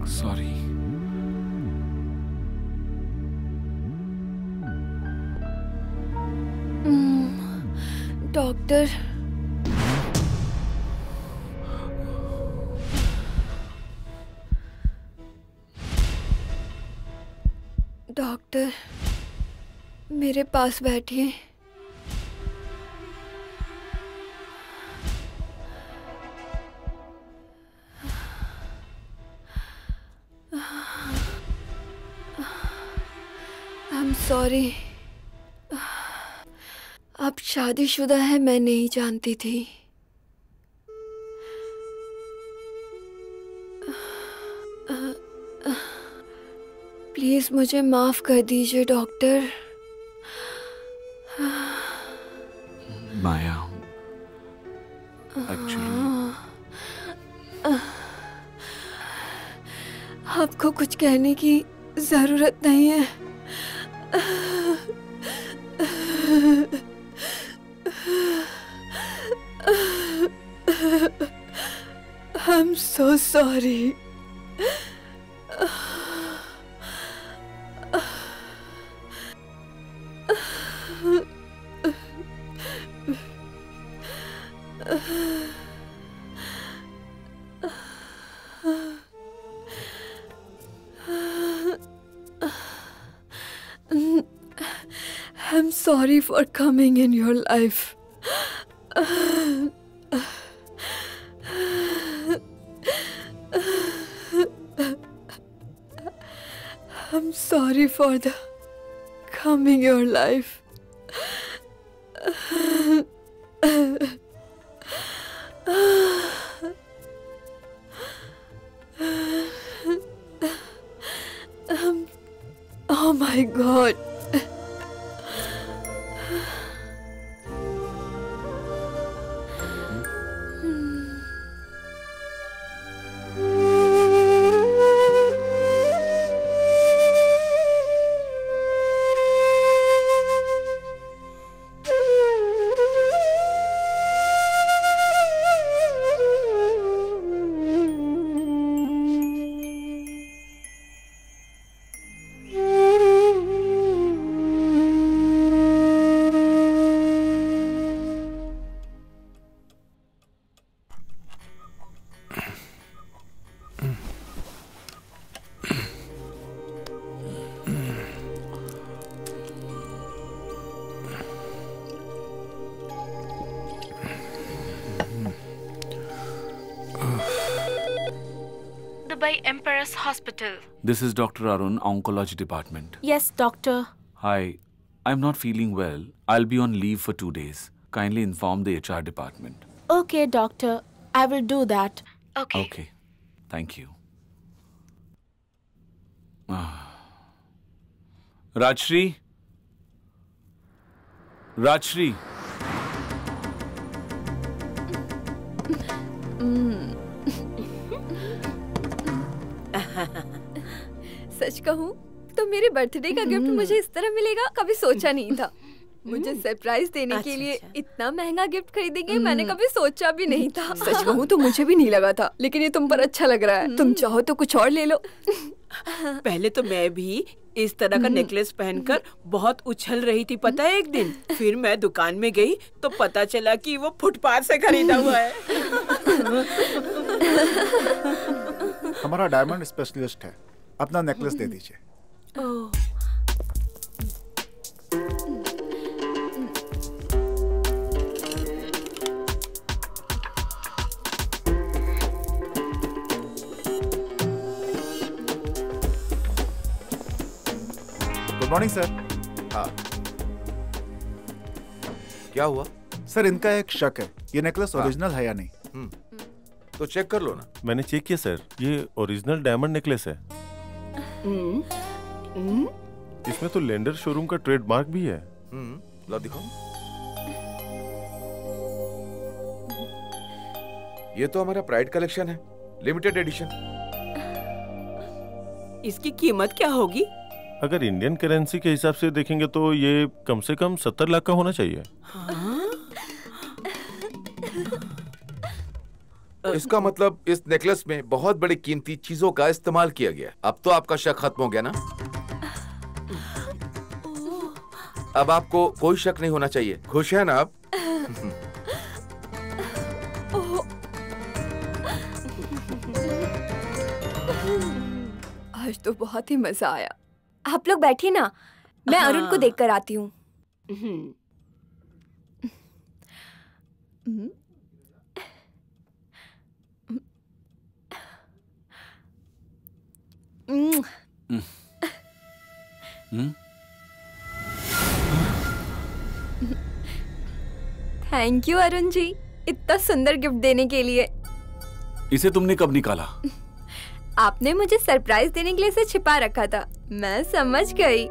Sorry. Doctor, doctor मेरे पास बैठिए। I am sorry. आप शादीशुदा है, मैं नहीं जानती थी। प्लीज मुझे माफ कर दीजिए डॉक्टर। माया, एक्चुअली आपको कुछ कहने की जरूरत नहीं है। I'm so sorry. I'm sorry for coming in your life. I'm sorry for the coming your life. Um, oh my God. Dubai Empress Hospital. This is Doctor Arun, Oncology Department. Yes, doctor. Hi, I'm not feeling well. I'll be on leave for two days. Kindly inform the H R department. Okay, doctor. I will do that. Okay. Okay. Thank you. Ah. Rajshri? Rajshri? सच कहूँ तो मेरे birthday का gift मुझे इस तरह मिलेगा कभी सोचा नहीं था। मुझे सरप्राइज देने अच्छा, के लिए अच्छा। इतना महंगा गिफ्ट खरीदेंगे मैंने कभी सोचा भी नहीं था। सच कहूँ तो मुझे भी नहीं लगा था, लेकिन ये तुम पर अच्छा लग रहा है। तुम चाहो तो कुछ और ले लो। पहले तो मैं भी इस तरह का नेकलेस पहनकर बहुत उछल रही थी, पता है एक दिन। फिर मैं दुकान में गई तो पता चला कि वो फुटपाथ से खरीदा हुआ है। हमारा डायमंड स्पेशलिस्ट है, अपना नेकलेस दे दीजिए। Good morning sir. हाँ, क्या हुआ? सर इनका एक शक है, ये नेकलेस ओरिजिनल है या नहीं। हम्म, तो चेक कर लो ना। मैंने चेक किया सर, ये ओरिजिनल डायमंड नेकलेस है। इसमें तो लेंडर शोरूम का ट्रेडमार्क भी है। हम्म, ला दिखाओ। ये तो हमारा प्राइड कलेक्शन है, लिमिटेड एडिशन। इसकी कीमत क्या होगी? अगर इंडियन करेंसी के हिसाब से देखेंगे तो ये कम से कम सत्तर लाख का होना चाहिए। हाँ? इसका मतलब इस नेकलेस में बहुत बड़ी कीमती चीजों का इस्तेमाल किया गया। अब तो आपका शक खत्म हो गया ना? अब आपको कोई शक नहीं होना चाहिए। खुश है ना आप? आज तो बहुत ही मजा आया। आप लोग बैठिए ना, मैं हाँ। अरुण को देखकर आती हूँ। थैंक यू अरुण जी, इतना सुंदर गिफ्ट देने के लिए। इसे तुमने कब निकाला? आपने मुझे सरप्राइज देने के लिए इसे छिपा रखा था, मैं समझ गई।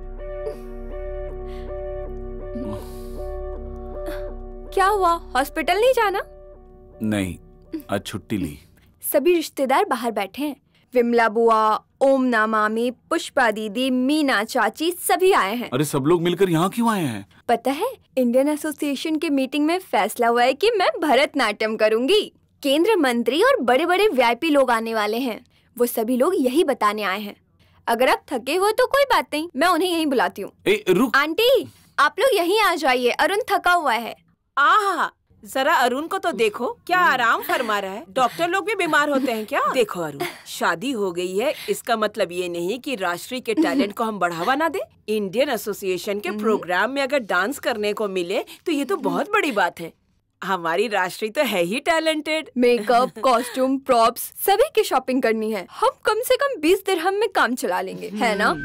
क्या हुआ, हॉस्पिटल नहीं जाना? नहीं, आज छुट्टी ली। सभी रिश्तेदार बाहर बैठे हैं। विमला बुआ, ओमना मामी, पुष्पा दीदी, मीना चाची सभी आए हैं। अरे सब लोग मिलकर यहाँ क्यों आए हैं? पता है, इंडियन एसोसिएशन के मीटिंग में फैसला हुआ है कि मैं भरतनाट्यम करूंगी। केंद्र मंत्री और बड़े बड़े वीआईपी लोग आने वाले हैं। वो सभी लोग यही बताने आए हैं। अगर आप थके हो तो कोई बात नहीं, मैं उन्हें यहीं बुलाती हूँ। आंटी, आप लोग यहीं आ जाइए, अरुण थका हुआ है। आहा, जरा अरुण को तो देखो, क्या आराम फरमा रहा है। डॉक्टर लोग भी बीमार होते हैं क्या? देखो अरुण, शादी हो गई है, इसका मतलब ये नहीं कि राष्ट्रीय के टैलेंट को हम बढ़ावा ना दे। इंडियन एसोसिएशन के प्रोग्राम में अगर डांस करने को मिले तो ये तो बहुत बड़ी बात है। हमारी राष्ट्रीय तो है ही टैलेंटेड। मेकअप, कॉस्ट्यूम, प्रॉप्स सभी की शॉपिंग करनी है। हम कम से कम बीस दिरहम में काम चला लेंगे, है ना?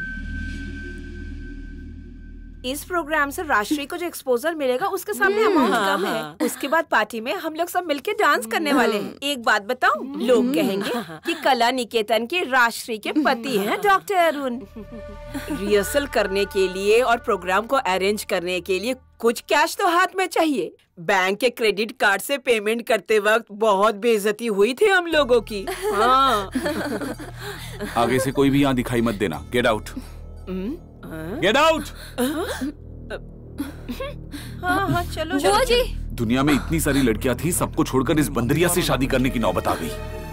इस प्रोग्राम से राष्ट्रीय को जो एक्सपोजर मिलेगा उसके सामने अमाउंट कम है। उसके बाद पार्टी में हम लोग सब मिलके डांस करने वाले हैं। एक बात बताऊं, लोग कहेंगे कि कला निकेतन के राष्ट्रीय के पति हैं डॉक्टर अरुण। रिहर्सल करने के लिए और प्रोग्राम को अरेंज करने के लिए कुछ कैश तो हाथ में चाहिए। बैंक के क्रेडिट कार्ड से पेमेंट करते वक्त बहुत बेइज्जती हुई थी हम लोगों की। हाँ। आगे से कोई भी यहाँ दिखाई मत देना। Get out. Get out. हाँ हाँ चलो बुआ जी। दुनिया में इतनी सारी लड़कियां थी, सबको छोड़कर इस बंदरिया से शादी करने की नौबत आ गई।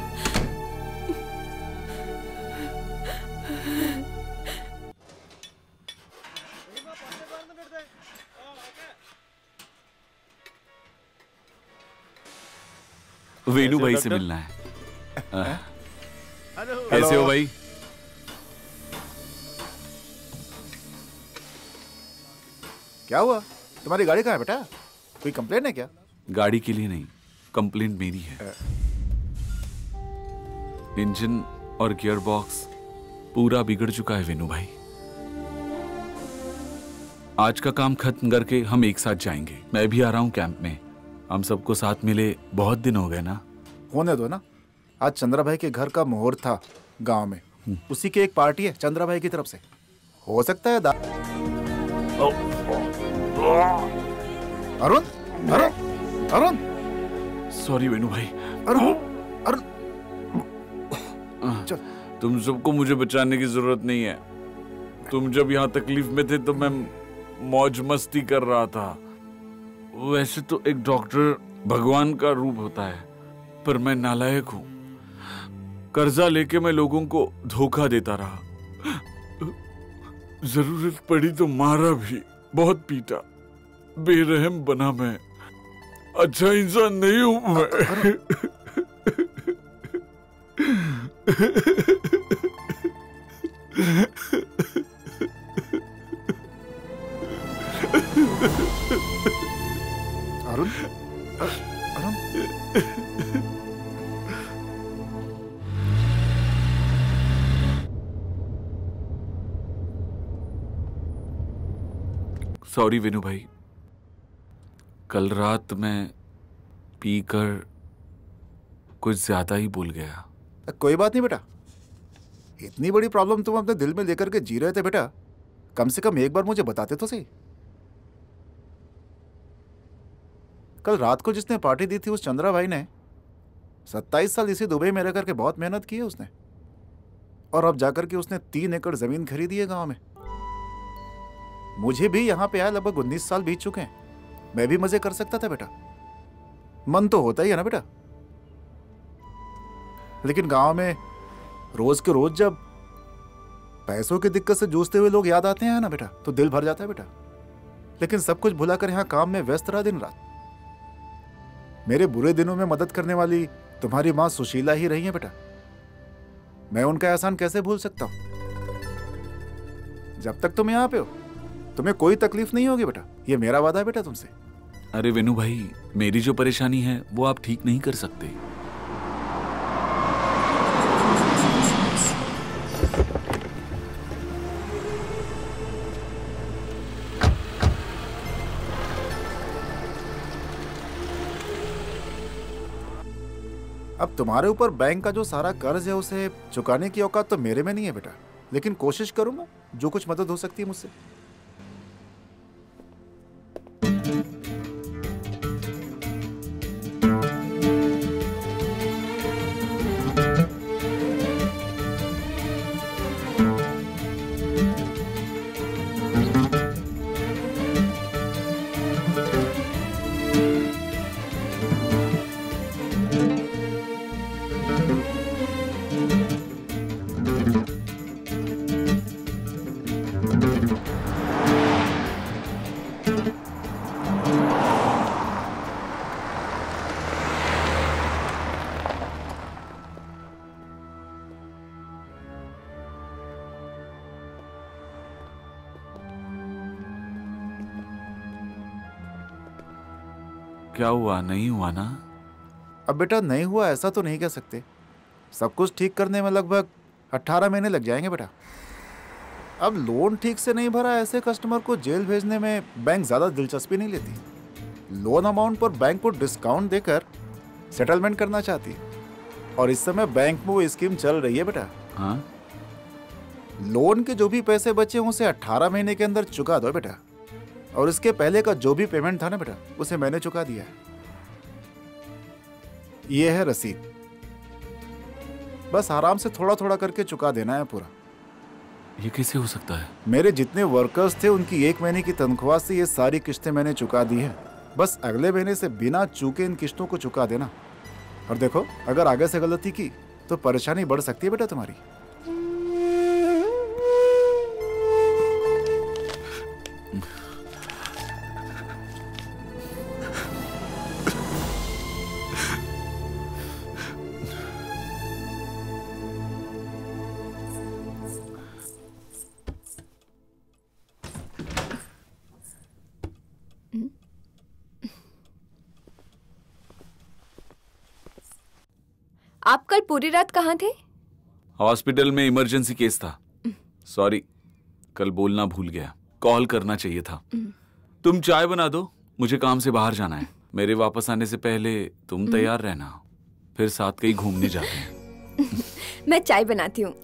वेणु भाई से मिलना है। कैसे हो भाई? क्या हुआ? तुम्हारी गाड़ी कहाँ है बेटा? कोई कंप्लेन है क्या? गाड़ी के लिए नहीं, कंप्लेंट मेरी है। इंजन और गियर बॉक्स पूरा बिगड़ चुका है वेणु भाई। आज का काम खत्म करके हम एक साथ जाएंगे। मैं भी आ रहा हूँ कैंप में। हम सबको साथ मिले बहुत दिन हो गए ना। होने दो ना। आज चंद्रा भाई के घर का मुहूर्त था गांव में, उसी की एक पार्टी है चंद्रा भाई की तरफ से। हो सकता है दा... अरुण, अरुण, अरुण। सॉरी वेणु भाई। अरुण, अरुण। तुम सबको मुझे बचाने की जरूरत नहीं है। तुम जब यहाँ तकलीफ में थे तो मैं मौज मस्ती कर रहा था। वैसे तो एक डॉक्टर भगवान का रूप होता है, पर मैं नालायक हूँ। कर्जा लेके मैं लोगों को धोखा देता रहा। जरूरत पड़ी तो मारा भी, बहुत पीटा, बेरहम बना मैं। अच्छा इंसान नहीं हूं मैं। अरुण, अरुण। सॉरी वेणु भाई, कल रात मैं पीकर कुछ ज्यादा ही बोल गया। कोई बात नहीं बेटा, इतनी बड़ी प्रॉब्लम तुम अपने दिल में लेकर के जी रहे थे बेटा, कम से कम एक बार मुझे बताते तो सही। कल रात को जिसने पार्टी दी थी उस चंद्रा भाई ने सत्ताईस साल इसी दुबई में रह करके बहुत मेहनत की है उसने, और अब जाकर के उसने तीन एकड़ जमीन खरीदी है गांव में। मुझे भी यहाँ पे आया लगभग उन्नीस साल बीत चुके हैं। मैं भी मजे कर सकता था बेटा, मन तो होता ही है ना बेटा। लेकिन गांव में रोज के रोज जब पैसों की दिक्कत से जूझते हुए लोग याद आते हैं ना बेटा, तो दिल भर जाता है बेटा। लेकिन सब कुछ भुलाकर यहाँ काम में व्यस्त रहा दिन रात। मेरे बुरे दिनों में मदद करने वाली तुम्हारी माँ सुशीला ही रही है बेटा। मैं उनका एहसान कैसे भूल सकता हूँ? जब तक तुम यहाँ पे हो तुम्हें कोई तकलीफ नहीं होगी बेटा, ये मेरा वादा है बेटा तुमसे। अरे वेनु भाई, मेरी जो परेशानी है वो आप ठीक नहीं कर सकते। अब तुम्हारे ऊपर बैंक का जो सारा कर्ज है उसे चुकाने की औकात तो मेरे में नहीं है बेटा, लेकिन कोशिश करूंगा जो कुछ मदद हो सकती है मुझसे। क्या हुआ, नहीं हुआ ना? अब बेटा नहीं हुआ ऐसा तो नहीं कह सकते। सब कुछ ठीक करने में लगभग अट्ठारह महीने लग जाएंगे बेटा। अब लोन ठीक से नहीं भरा ऐसे कस्टमर को जेल भेजने में बैंक ज्यादा दिलचस्पी नहीं लेती। लोन अमाउंट पर बैंक को डिस्काउंट देकर सेटलमेंट करना चाहती है, और इस समय बैंक में वो स्कीम चल रही है बेटा। हाँ? लोन के जो भी पैसे बचे उसे अट्ठारह महीने के अंदर चुका दो बेटा, और इसके पहले का जो भी पेमेंट था ना बेटा उसे मैंने चुका दिया है। ये है रसीद, बस आराम से थोड़ा थोड़ा करके चुका देना है पूरा। ये कैसे हो सकता है? मेरे जितने वर्कर्स थे उनकी एक महीने की तनख्वाह से ये सारी किस्तें मैंने चुका दी हैं। बस अगले महीने से बिना चूके इन किस्तों को चुका देना। और देखो, अगर आगे से गलती की तो परेशानी बढ़ सकती है बेटा तुम्हारी। आप कल पूरी रात कहाँ थे? हॉस्पिटल में इमरजेंसी केस था। सॉरी, कल बोलना भूल गया। कॉल करना चाहिए था। तुम चाय बना दो, मुझे काम से बाहर जाना है। मेरे वापस आने से पहले तुम तैयार रहना, फिर साथ कहीं घूमने जाते हैं। मैं चाय बनाती हूँ।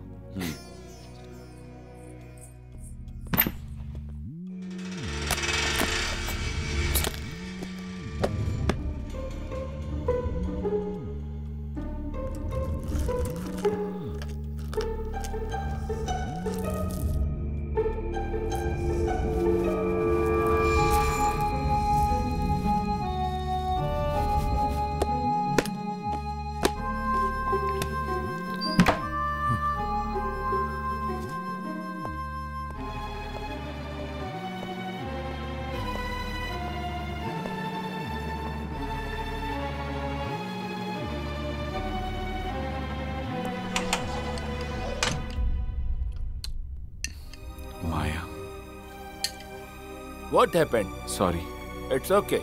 What happened? Sorry. It's okay.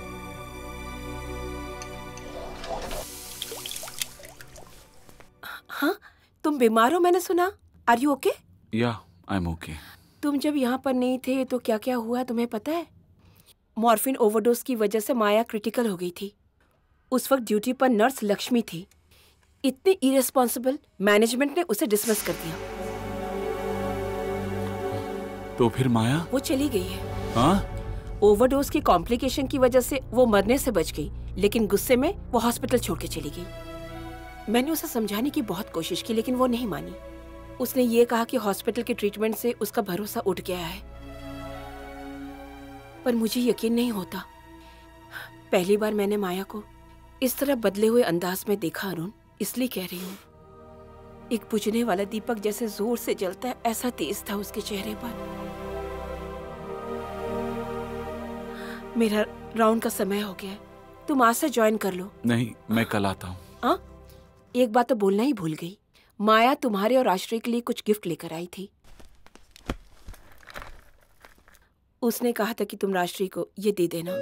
हाँ, तुम बीमार हो मैंने सुना। Are you okay? Yeah, I M okay. तुम जब यहाँ पर नहीं थे तो क्या क्या हुआ तुम्हें पता है? मॉर्फिन ओवरडोज की वजह से माया क्रिटिकल हो गई थी। उस वक्त ड्यूटी पर नर्स लक्ष्मी थी। इतनी इरेस्पॉन्सिबल, मैनेजमेंट ने उसे डिसमिस कर दिया। तो फिर माया? वो चली गई है। हाँ? ओवरडोज की कॉम्प्लिकेशन की वजह से वो मरने से बच गई, लेकिन गुस्से में वो हॉस्पिटल छोड़ के चली गई। मैंने उसे समझाने की बहुत कोशिश की, लेकिन वो नहीं मानी। उसने ये कहा कि हॉस्पिटल के ट्रीटमेंट से उसका भरोसा उठ गया है। पर मुझे यकीन नहीं होता। पहली बार मैंने माया को इस तरह बदले हुए अंदाज में देखा अरुण। इसलिए कह रही हूँ, एक बुझने वाला दीपक जैसे जोर से जलता है, ऐसा तेज था उसके चेहरे पर। मेरा राउंड का समय हो गया है, तुम आज से ज्वाइन कर लो। नहीं, मैं कल आता हूँ। हाँ, एक बात तो बोलना ही भूल गई। माया तुम्हारे और राष्ट्रीय के लिए कुछ गिफ्ट लेकर आई थी। उसने कहा था कि तुम राष्ट्रीय को ये दे देना।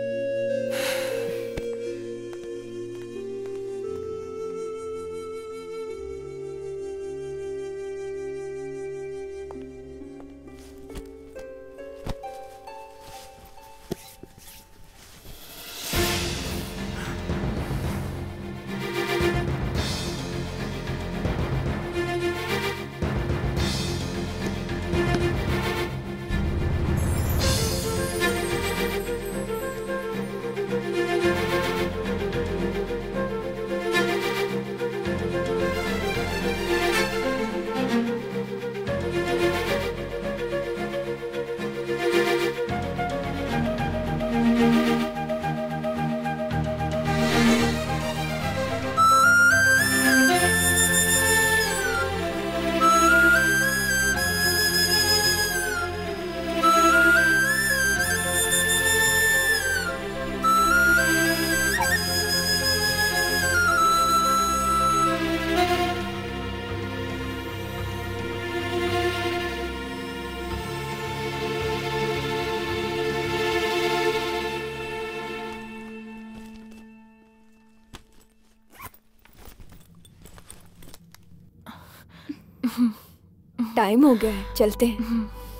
टाइम हो गया है, चलते हैं।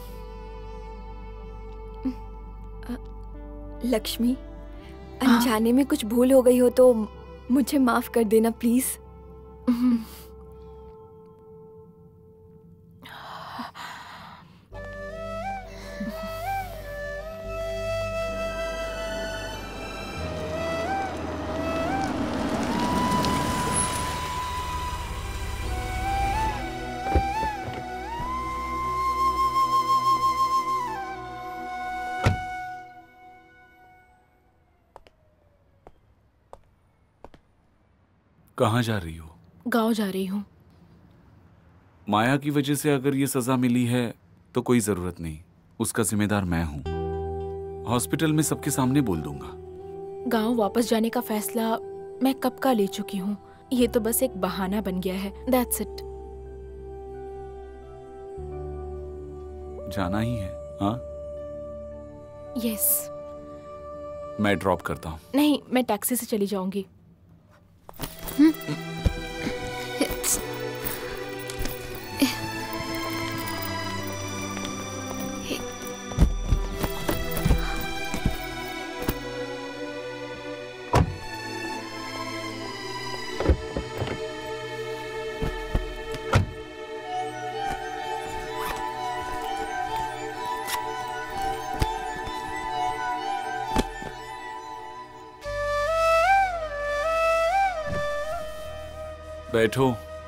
लक्ष्मी, अनजाने में कुछ भूल हो गई हो तो मुझे माफ कर देना प्लीज। कहाँ जा रही हो? गांव जा रही हूँ। माया की वजह से अगर ये सजा मिली है तो कोई जरूरत नहीं, उसका जिम्मेदार मैं हूँ। हॉस्पिटल में सबके सामने बोल दूंगा। गांव वापस जाने का फैसला मैं कब का ले चुकी हूँ, ये तो बस एक बहाना बन गया है। That's it. जाना ही है? हाँ, यस। मैं ड्रॉप करता हूँ। नहीं, मैं टैक्सी से चली जाऊंगी। बैठो।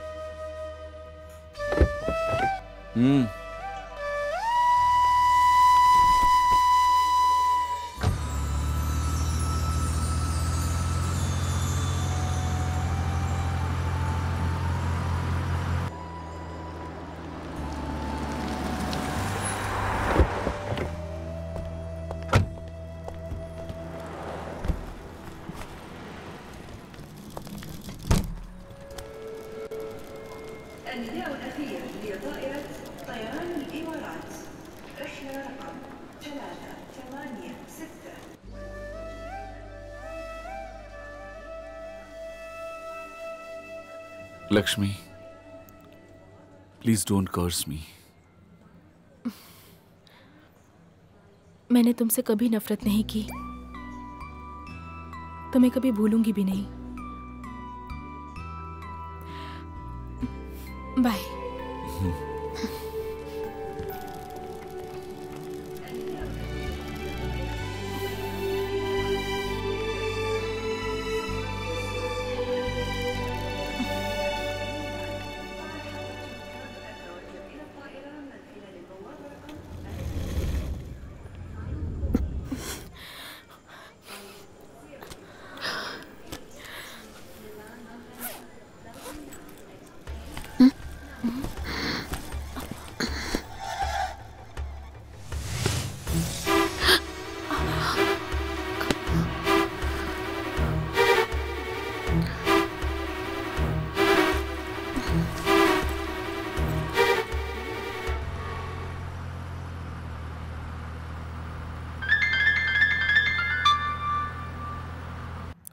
हम्म النداء الأخير لطائرة طيران الإمارات، رحلة رقم ثلاثة ثمانية ستة. Lakshmi, please don't curse me. मैंने तुमसे कभी नफरत नहीं की, तुम्हें कभी भूलूंगी भी नहीं। बाय।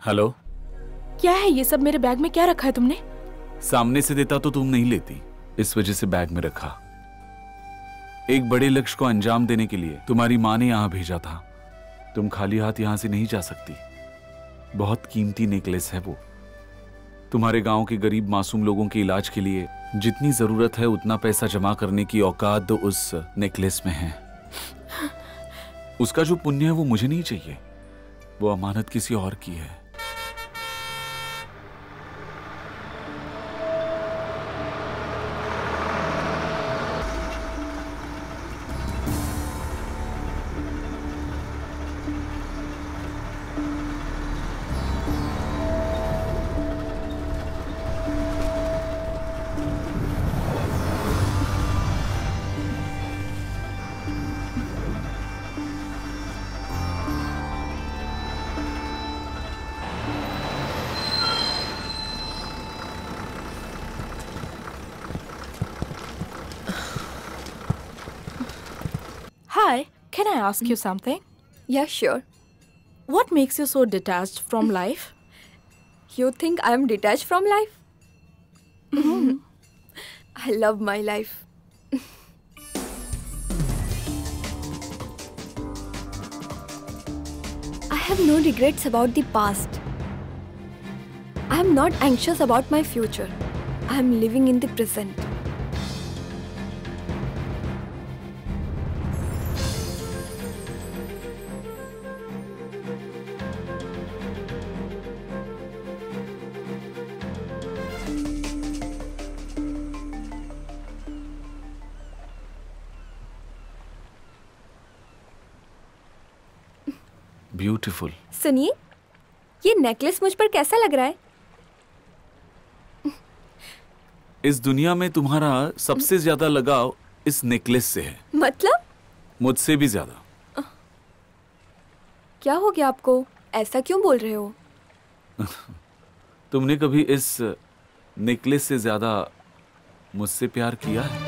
हेलो। क्या है ये सब? मेरे बैग में क्या रखा है तुमने? सामने से देता तो तुम नहीं लेती, इस वजह से बैग में रखा। एक बड़े लक्ष्य को अंजाम देने के लिए तुम्हारी माँ ने यहाँ भेजा था। तुम खाली हाथ यहाँ से नहीं जा सकती। बहुत कीमती नेकलेस है वो। तुम्हारे गांव के गरीब मासूम लोगों के इलाज के लिए जितनी जरूरत है उतना पैसा जमा करने की औकात तो उस नेकलेस में है। उसका जो पुण्य है वो मुझे नहीं चाहिए, वो अमानत किसी और की है। Hi, can I ask you something? Yeah, sure. What makes you so detached from life? You think I am detached from life? I love my life. I have no regrets about the past. I am not anxious about my future. I am living in the present. Beautiful. सुनिए, ये necklace मुझ पर कैसा लग रहा है? इस दुनिया में तुम्हारा सबसे ज्यादा लगाव इस नेकलेस से है। मतलब? मुझसे भी ज्यादा। क्या हो गया आपको? ऐसा क्यों बोल रहे हो? तुमने कभी इस नेकलेस से ज्यादा मुझसे प्यार किया है?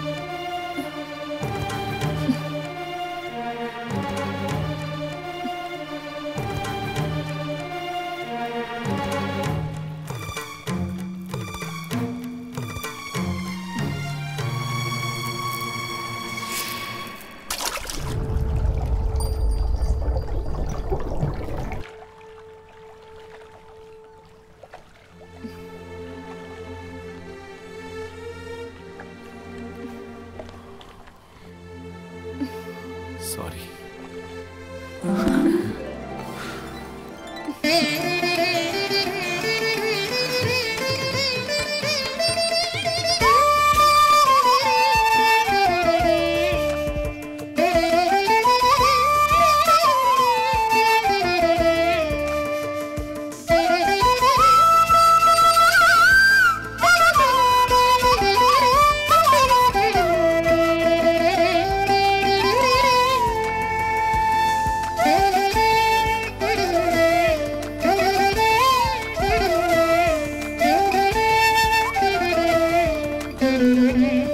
सॉरी। Mm-hmm.